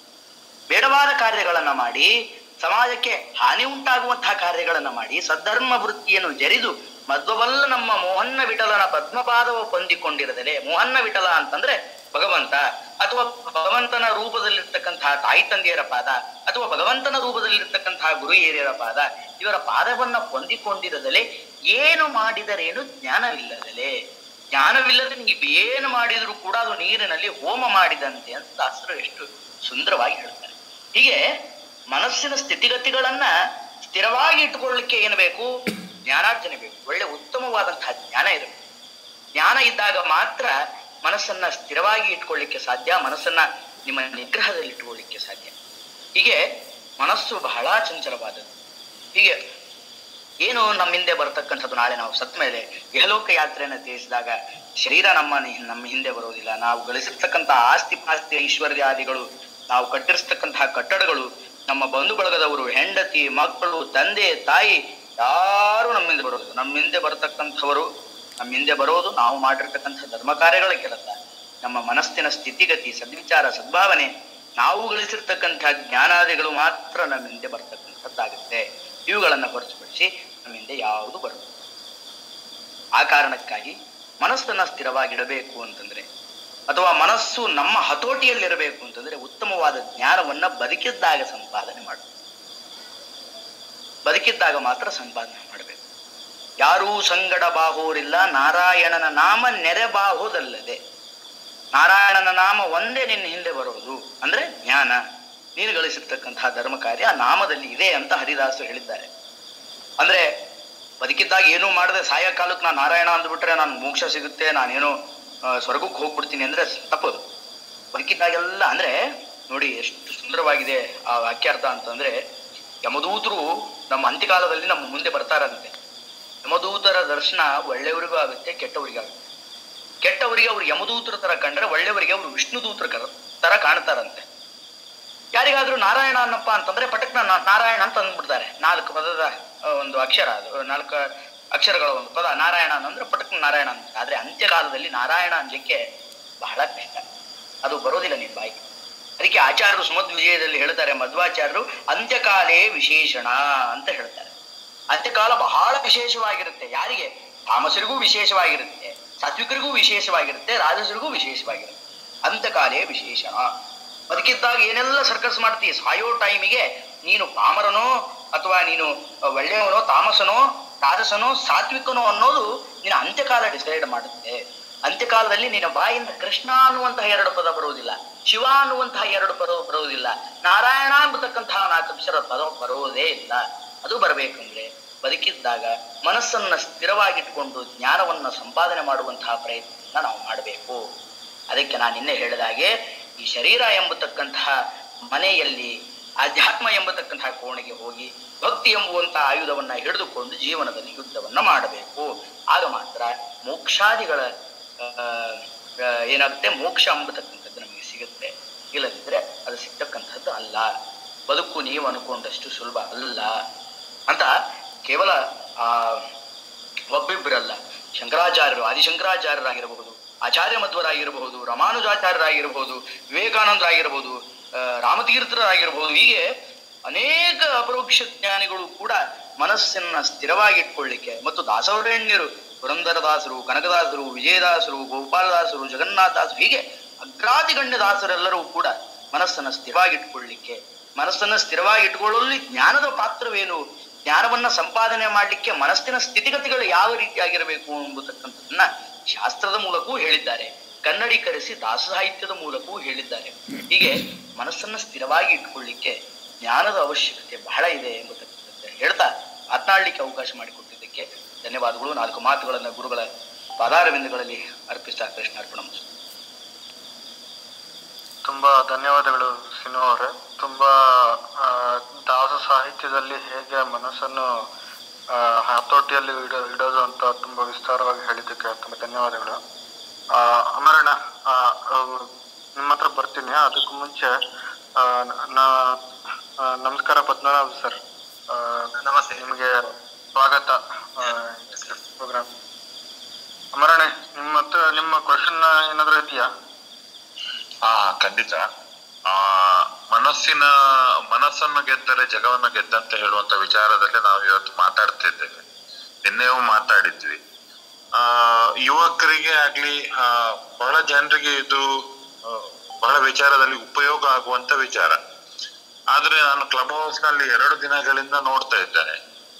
ಬೇಡವಾದ ಕಾರ್ಯಗಳನ್ನ ಮಾಡಿ, ಸಮಾಜಕ್ಕೆ ಹಾನಿ ಉಂಟಾಗುವಂತಹ ಕಾರ್ಯಗಳನ್ನ ಮಾಡಿ, ಸದ್ಧರ್ಮ ವೃತ್ತಿಯನ್ನು ಜರಿದು ಮಧ್ವವಲ್ಲ ನಮ್ಮ ಮೋಹನ್ನ ವಿಠಲನ ಪದ್ಮಪಾದವ ಹೊಂದಿಕೊಂಡಿರದಲೆ. ಮೋಹನ್ನ ವಿಠಲ ಅಂತಂದ್ರೆ ಭಗವಂತ, ಅಥವಾ ಭಗವಂತನ ರೂಪದಲ್ಲಿರ್ತಕ್ಕಂತಹ ತಾಯಿ ತಂದೆಯರ ಪಾದ, ಅಥವಾ ಭಗವಂತನ ರೂಪದಲ್ಲಿರ್ತಕ್ಕಂತಹ ಗುರು ಹಿರಿಯರ ಪಾದ, ಇವರ ಪಾದವನ್ನ ಹೊಂದಿಕೊಂಡಿರದಲೆ ಏನು ಮಾಡಿದರೇನು, ಜ್ಞಾನವಿಲ್ಲದಲೆ. ಜ್ಞಾನವಿಲ್ಲದೆ ನೀವು ಏನು ಮಾಡಿದ್ರು ಕೂಡ ಅದು ನೀರಿನಲ್ಲಿ ಹೋಮ ಮಾಡಿದಂತೆ ಅಂತ ದಾಸರು ಎಷ್ಟು ಸುಂದರವಾಗಿ ಹೇಳ್ತಾರೆ. ಹೀಗೆ ಮನಸ್ಸಿನ ಸ್ಥಿತಿಗತಿಗಳನ್ನ ಸ್ಥಿರವಾಗಿ ಇಟ್ಟುಕೊಳ್ಳಲಿಕ್ಕೆ ಏನು ಬೇಕು? ಜ್ಞಾನಾರ್ಜನೆ ಬೇಕು. ಒಳ್ಳೆ ಉತ್ತಮವಾದಂತಹ ಜ್ಞಾನ ಇರಬೇಕು. ಜ್ಞಾನ ಇದ್ದಾಗ ಮಾತ್ರ ಮನಸ್ಸನ್ನ ಸ್ಥಿರವಾಗಿ ಇಟ್ಕೊಳ್ಳಿಕ್ಕೆ ಸಾಧ್ಯ, ಮನಸ್ಸನ್ನ ನಿಮ್ಮ ನಿಗ್ರಹದಲ್ಲಿ ಇಟ್ಟುಕೊಳ್ಳಿಕ್ಕೆ ಸಾಧ್ಯ. ಹೀಗೆ ಮನಸ್ಸು ಬಹಳ ಚಂಚಲವಾದದ್ದು. ಹೀಗೆ ಏನು ನಮ್ಮ ಹಿಂದೆ ಬರ್ತಕ್ಕಂಥದ್ದು, ನಾಳೆ ನಾವು ಸತ್ತ ಮೇಲೆ ಇಹಲೋಕ ಯಾತ್ರೆಯನ್ನು ತೀರಿಸಿದಾಗ ಶರೀರ ನಮ್ಮ ನಮ್ಮ ಹಿಂದೆ ಬರೋದಿಲ್ಲ. ನಾವು ಗಳಿಸಿರ್ತಕ್ಕಂತಹ ಆಸ್ತಿ ಪಾಸ್ತಿ ಐಶ್ವರ್ಯಾದಿಗಳು, ನಾವು ಕಟ್ಟಿರ್ತಕ್ಕಂತಹ ಕಟ್ಟಡಗಳು, ನಮ್ಮ ಬಂಧು ಬಳಗದವರು, ಹೆಂಡತಿ, ಮಕ್ಕಳು, ತಂದೆ, ತಾಯಿ ಯಾರು ನಮ್ಮ ಹಿಂದೆ ಬರೋದು. ನಮ್ಮ ಹಿಂದೆ ಬರತಕ್ಕಂಥವರು, ನಮ್ಮ ಹಿಂದೆ ಬರೋದು ನಾವು ಮಾಡಿರ್ತಕ್ಕಂಥ ಧರ್ಮ ಕಾರ್ಯಗಳ ಕೆಲಸ, ನಮ್ಮ ಮನಸ್ಸಿನ ಸ್ಥಿತಿಗತಿ, ಸದ್ವಿಚಾರ, ಸದ್ಭಾವನೆ, ನಾವು ಗಳಿಸಿರ್ತಕ್ಕಂಥ ಜ್ಞಾನಾದಿಗಳು ಮಾತ್ರ ನಮ್ಮ ಹಿಂದೆ ಬರ್ತಕ್ಕಂಥದ್ದಾಗುತ್ತೆ. ಇವುಗಳನ್ನು ಹೊರತುಪಡಿಸಿ ನಮ್ಮ ಹಿಂದೆ ಯಾವುದು ಬರುತ್ತೆ. ಆ ಕಾರಣಕ್ಕಾಗಿ ಮನಸ್ಸನ್ನ ಸ್ಥಿರವಾಗಿಡಬೇಕು ಅಂತಂದ್ರೆ, ಅಥವಾ ಮನಸ್ಸು ನಮ್ಮ ಹತೋಟಿಯಲ್ಲಿರಬೇಕು ಅಂತಂದ್ರೆ ಉತ್ತಮವಾದ ಜ್ಞಾನವನ್ನ ಬದುಕಿದ್ದಾಗ ಸಂಪಾದನೆ ಮಾಡಬೇಕು. ಬದುಕಿದ್ದಾಗ ಮಾತ್ರ ಸಂಪಾದನೆ ಮಾಡಬೇಕು. ಯಾರೂ ಸಂಗಡ ಬಾಹೋರಿಲ್ಲ, ನಾರಾಯಣನ ನಾಮ ನೆರೆ ಬಾಹೋದಲ್ಲದೆ. ನಾರಾಯಣನ ನಾಮ ಒಂದೇ ನಿನ್ನ ಹಿಂದೆ ಬರೋದು ಅಂದ್ರೆ ಜ್ಞಾನ. ನೀನು ಗಳಿಸಿರ್ತಕ್ಕಂತಹ ಧರ್ಮ ಕಾರ್ಯ ಆ ನಾಮದಲ್ಲಿ ಇದೆ ಅಂತ ಹರಿದಾಸರು ಹೇಳಿದ್ದಾರೆ. ಅಂದ್ರೆ ಬದುಕಿದ್ದಾಗ ಏನೂ ಮಾಡದೆ ಸಾಯ ಕಾಲಕ್ಕೆ ನಾನು ನಾರಾಯಣ ಅಂದ್ಬಿಟ್ರೆ ನಾನು ಮೋಕ್ಷ ಸಿಗುತ್ತೆ, ನಾನೇನೋ ಸ್ವರ್ಗಕ್ಕೆ ಹೋಗ್ಬಿಡ್ತೀನಿ ಅಂದ್ರೆ ತಪ್ಪದು. ಬದುಕಿದ್ದಾಗೆಲ್ಲ ಅಂದ್ರೆ ನೋಡಿ ಎಷ್ಟು ಸುಂದರವಾಗಿದೆ ಆ ವಾಕ್ಯಾರ್ಥ ಅಂತಂದ್ರೆ, ಯಮದೂತರು ನಮ್ಮ ಅಂತ್ಯಕಾಲದಲ್ಲಿ ನಮ್ಮ ಮುಂದೆ ಬರ್ತಾರಂತೆ. ಯಮದೂತರ ದರ್ಶನ ಒಳ್ಳೆಯವರಿಗೂ ಆಗುತ್ತೆ, ಕೆಟ್ಟವರಿಗೂ ಆಗುತ್ತೆ. ಕೆಟ್ಟವರಿಗೆ ಅವರು ಯಮದೂತರ ತರ ಕಂಡ್ರೆ, ಒಳ್ಳೆಯವರಿಗೆ ಅವರು ವಿಷ್ಣುದೂತರ ತರ ಕಾಣ್ತಾರಂತೆ. ಯಾರಿಗಾದ್ರೂ ನಾರಾಯಣ ಅನ್ನಪ್ಪ ಅಂತಂದ್ರೆ ಪಟಕ್ನ ನಾರಾಯಣ ಅಂತ ಅಂದ್ಬಿಡ್ತಾರೆ. ನಾಲ್ಕು ಪದದ ಒಂದು ಅಕ್ಷರ, ಅದು ನಾಲ್ಕು ಅಕ್ಷರಗಳ ಒಂದು ಪದ ನಾರಾಯಣ ಅಂದ್ರೆ ಪಟಕ್ನ ನಾರಾಯಣ ಅಂತ. ಆದ್ರೆ ಅಂತ್ಯಕಾಲದಲ್ಲಿ ನಾರಾಯಣ ಅನ್ಲಿಕ್ಕೆ ಬಹಳ ಕಷ್ಟ, ಅದು ಬರೋದಿಲ್ಲ ನಿನ್ ಬಾಯಿಗೆ. ಅದಕ್ಕೆ ಆಚಾರ್ಯರು ಸುಮದ್ ವಿಜಯದಲ್ಲಿ ಹೇಳ್ತಾರೆ, ಮಧ್ವಾಚಾರ್ಯರು ಅಂತ್ಯಕಾಲೇ ವಿಶೇಷಣ ಅಂತ ಹೇಳ್ತಾರೆ. ಅಂತ್ಯಕಾಲ ಬಹಳ ವಿಶೇಷವಾಗಿರುತ್ತೆ. ಯಾರಿಗೆ? ತಾಮಸರಿಗೂ ವಿಶೇಷವಾಗಿರುತ್ತೆ, ಸಾತ್ವಿಕರಿಗೂ ವಿಶೇಷವಾಗಿರುತ್ತೆ, ರಾಜಸರಿಗೂ ವಿಶೇಷವಾಗಿರುತ್ತೆ. ಅಂತ್ಯಕಾಲೇ ವಿಶೇಷಣ. ಬದುಕಿದ್ದಾಗ ಏನೆಲ್ಲ ಸರ್ಕಸ್ ಮಾಡ್ತೀಯ, ಸಾಯೋ ಟೈಮಿಗೆ ನೀನು ಪಾಮರನೋ ಅಥವಾ ನೀನು ಒಳ್ಳೆಯವನೋ, ತಾಮಸನೋ, ರಾಜಸನೋ, ಸಾತ್ವಿಕನೋ ಅನ್ನೋದು ನಿನ್ನ ಅಂತ್ಯಕಾಲ ಡಿಸೈಡ್ ಮಾಡುತ್ತೆ. ಅಂತ್ಯಕಾಲದಲ್ಲಿ ನಿನ್ನ ಬಾಯಿಂದ ಕೃಷ್ಣ ಅನ್ನುವಂತಹ ಎರಡು ಪದ ಬರುವುದಿಲ್ಲ, ಶಿವ ಅನ್ನುವಂತಹ ಎರಡು ಪದ ಬರುವುದಿಲ್ಲ, ನಾರಾಯಣ ಎಂಬತಕ್ಕಂತಹ ನಾಲ್ಕು ಅಕ್ಷರ ಪದ ಬರುವುದೇ ಇಲ್ಲ. ಅದು ಬರಬೇಕಂದ್ರೆ ಬದುಕಿದ್ದಾಗ ಮನಸ್ಸನ್ನ ಸ್ಥಿರವಾಗಿಟ್ಕೊಂಡು ಜ್ಞಾನವನ್ನ ಸಂಪಾದನೆ ಮಾಡುವಂತಹ ಪ್ರಯತ್ನ ನಾವು ಮಾಡಬೇಕು. ಅದಕ್ಕೆ ನಾನು ನಿನ್ನೆ ಹೇಳಿದಾಗೆ ಈ ಶರೀರ ಎಂಬತಕ್ಕಂತಹ ಮನೆಯಲ್ಲಿ ಆಧ್ಯಾತ್ಮ ಎಂಬತಕ್ಕಂತಹ ಕೋಣೆಗೆ ಹೋಗಿ ಭಕ್ತಿ ಎಂಬುವಂತಹ ಆಯುಧವನ್ನ ಹಿಡಿದುಕೊಂಡು ಜೀವನದಲ್ಲಿ ಯುದ್ಧವನ್ನ ಮಾಡಬೇಕು. ಆಗ ಮಾತ್ರ ಮೋಕ್ಷಾದಿಗಳ ಏನಾಗುತ್ತೆ, ಮೋಕ್ಷ ಎಂಬತಕ್ಕಂಥದ್ದು ನಮಗೆ ಸಿಗುತ್ತೆ. ಇಲ್ಲದಿದ್ರೆ ಅದು ಸಿಗ್ತಕ್ಕಂಥದ್ದು ಅಲ್ಲ. ಬದುಕು ನೀವು ಅನ್ಕೊಂಡಷ್ಟು ಸುಲಭ ಅಲ್ಲ ಅಂತ ಕೇವಲ ಆ ಒಬ್ಬಿಬ್ಬರಲ್ಲ, ಶಂಕರಾಚಾರ್ಯರು, ಆದಿಶಂಕರಾಚಾರ್ಯರಾಗಿರಬಹುದು, ಆಚಾರ್ಯ ಮಧ್ವರಾಗಿರಬಹುದು, ರಾಮಾನುಜಾಚಾರ್ಯರಾಗಿರಬಹುದು, ವಿವೇಕಾನಂದರಾಗಿರಬಹುದು, ರಾಮತೀರ್ಥರಾಗಿರಬಹುದು, ಹೀಗೆ ಅನೇಕ ಅಪರೋಕ್ಷ ಜ್ಞಾನಿಗಳು ಕೂಡ ಮನಸ್ಸನ್ನ ಸ್ಥಿರವಾಗಿಟ್ಕೊಳ್ಳಿಕ್ಕೆ, ಮತ್ತು ದಾಸವರೇಣ್ಯರು, ಪುರಂದರದಾಸರು, ಕನಕದಾಸರು, ವಿಜಯದಾಸರು, ಗೋಪಾಲದಾಸರು, ಜಗನ್ನಾಥದಾಸರು, ಹೀಗೆ ಅಗ್ರಾದಿಗಣ್ಯ ದಾಸರೆಲ್ಲರೂ ಕೂಡ ಮನಸ್ಸನ್ನ ಸ್ಥಿರವಾಗಿಟ್ಕೊಳ್ಳಿಕ್ಕೆ, ಮನಸ್ಸನ್ನ ಸ್ಥಿರವಾಗಿಟ್ಕೊಳ್ಳಲು ಜ್ಞಾನದ ಪಾತ್ರವೇನು, ಜ್ಞಾನವನ್ನ ಸಂಪಾದನೆ ಮಾಡಲಿಕ್ಕೆ ಮನಸ್ಸಿನ ಸ್ಥಿತಿಗತಿಗಳು ಯಾವ ರೀತಿಯಾಗಿರಬೇಕು ಎಂಬತಕ್ಕಂಥದ್ದನ್ನ ಶಾಸ್ತ್ರದ ಮೂಲಕವೂ ಹೇಳಿದ್ದಾರೆ, ಕನ್ನಡೀಕರಿಸಿ ದಾಸ ಸಾಹಿತ್ಯದ ಮೂಲಕವೂ ಹೇಳಿದ್ದಾರೆ. ಹೀಗೆ ಮನಸ್ಸನ್ನ ಸ್ಥಿರವಾಗಿ ಇಟ್ಕೊಳ್ಳಿಕ್ಕೆ ಜ್ಞಾನದ ಅವಶ್ಯಕತೆ ಬಹಳ ಇದೆ ಎಂಬತಕ್ಕಂಥ ಹೇಳ್ತಾ ಮಾತನಾಡಲಿಕ್ಕೆ ಅವಕಾಶ ಮಾಡಿಕೊಟ್ಟಿದ್ದಕ್ಕೆ ಧನ್ಯವಾದಗಳು. ನಾಲ್ಕು ಮಾತುಗಳನ್ನು ಗುರುಗಳ ಪಾದಾರವಿಂದಗಳಲ್ಲಿ ಅರ್ಪಿಸ್ತಾ ಕೃಷ್ಣಾರ್ಪಣ. ತುಂಬಾ ಧನ್ಯವಾದಗಳು ಸಿನು ಅವರೇ. ತುಂಬಾ ದಾಸ ಸಾಹಿತ್ಯದಲ್ಲಿ ಹೇಗೆ ಮನಸ್ಸನ್ನು ಹತೋಟಿಯಲ್ಲಿ ಇಡೋ ಇಡೋದು ಅಂತ ತುಂಬಾ ವಿಸ್ತಾರವಾಗಿ ಹೇಳಿದ್ದಕ್ಕೆ ತುಂಬಾ ಧನ್ಯವಾದಗಳು. ಆ ಅಮರಣ್ಣ, ನಿಮ್ಮ ಹತ್ರ ಬರ್ತೀನಿ. ಅದಕ್ಕೂ ಮುಂಚೆ ನಮಸ್ಕಾರ ಪದ್ಮನಾಭ್ ಸರ್, ನಮಸ್ತೆ. ನಿಮಗೆ ಸ್ವಾಗತ ಪ್ರೋಗ್ರಾಮ್. ಅಮರಣ್ಣ, ನಿಮ್ಮ ಹತ್ರ ನಿಮ್ಮ ಕ್ವಶನ್ ಏನಾದ್ರು ಇದೆಯಾ? ಹಾ, ಖಂಡಿತ. ಆ ಮನಸ್ಸಿನ ಮನಸ್ಸನ್ನು ಗೆದ್ದರೆ ಜಗವನ್ನು ಗೆದ್ದಂತ ಹೇಳುವಂತ ವಿಚಾರದಲ್ಲಿ ನಾವು ಇವತ್ತು ಮಾತಾಡ್ತಿದ್ದೇವೆ. ನಿನ್ನೆಯೂ ಮಾತಾಡಿದ್ವಿ. ಆ ಯುವಕರಿಗೆ ಆಗ್ಲಿ, ಆ ಬಹಳ ಜನರಿಗೆ ಇದು ಬಹಳ ವಿಚಾರದಲ್ಲಿ ಉಪಯೋಗ ಆಗುವಂತ ವಿಚಾರ. ಆದ್ರೆ ನಾನು ಕ್ಲಬ್ ಹೌಸ್ ನಲ್ಲಿ ಎರಡು ದಿನಗಳಿಂದ ನೋಡ್ತಾ ಇದ್ದೇನೆ.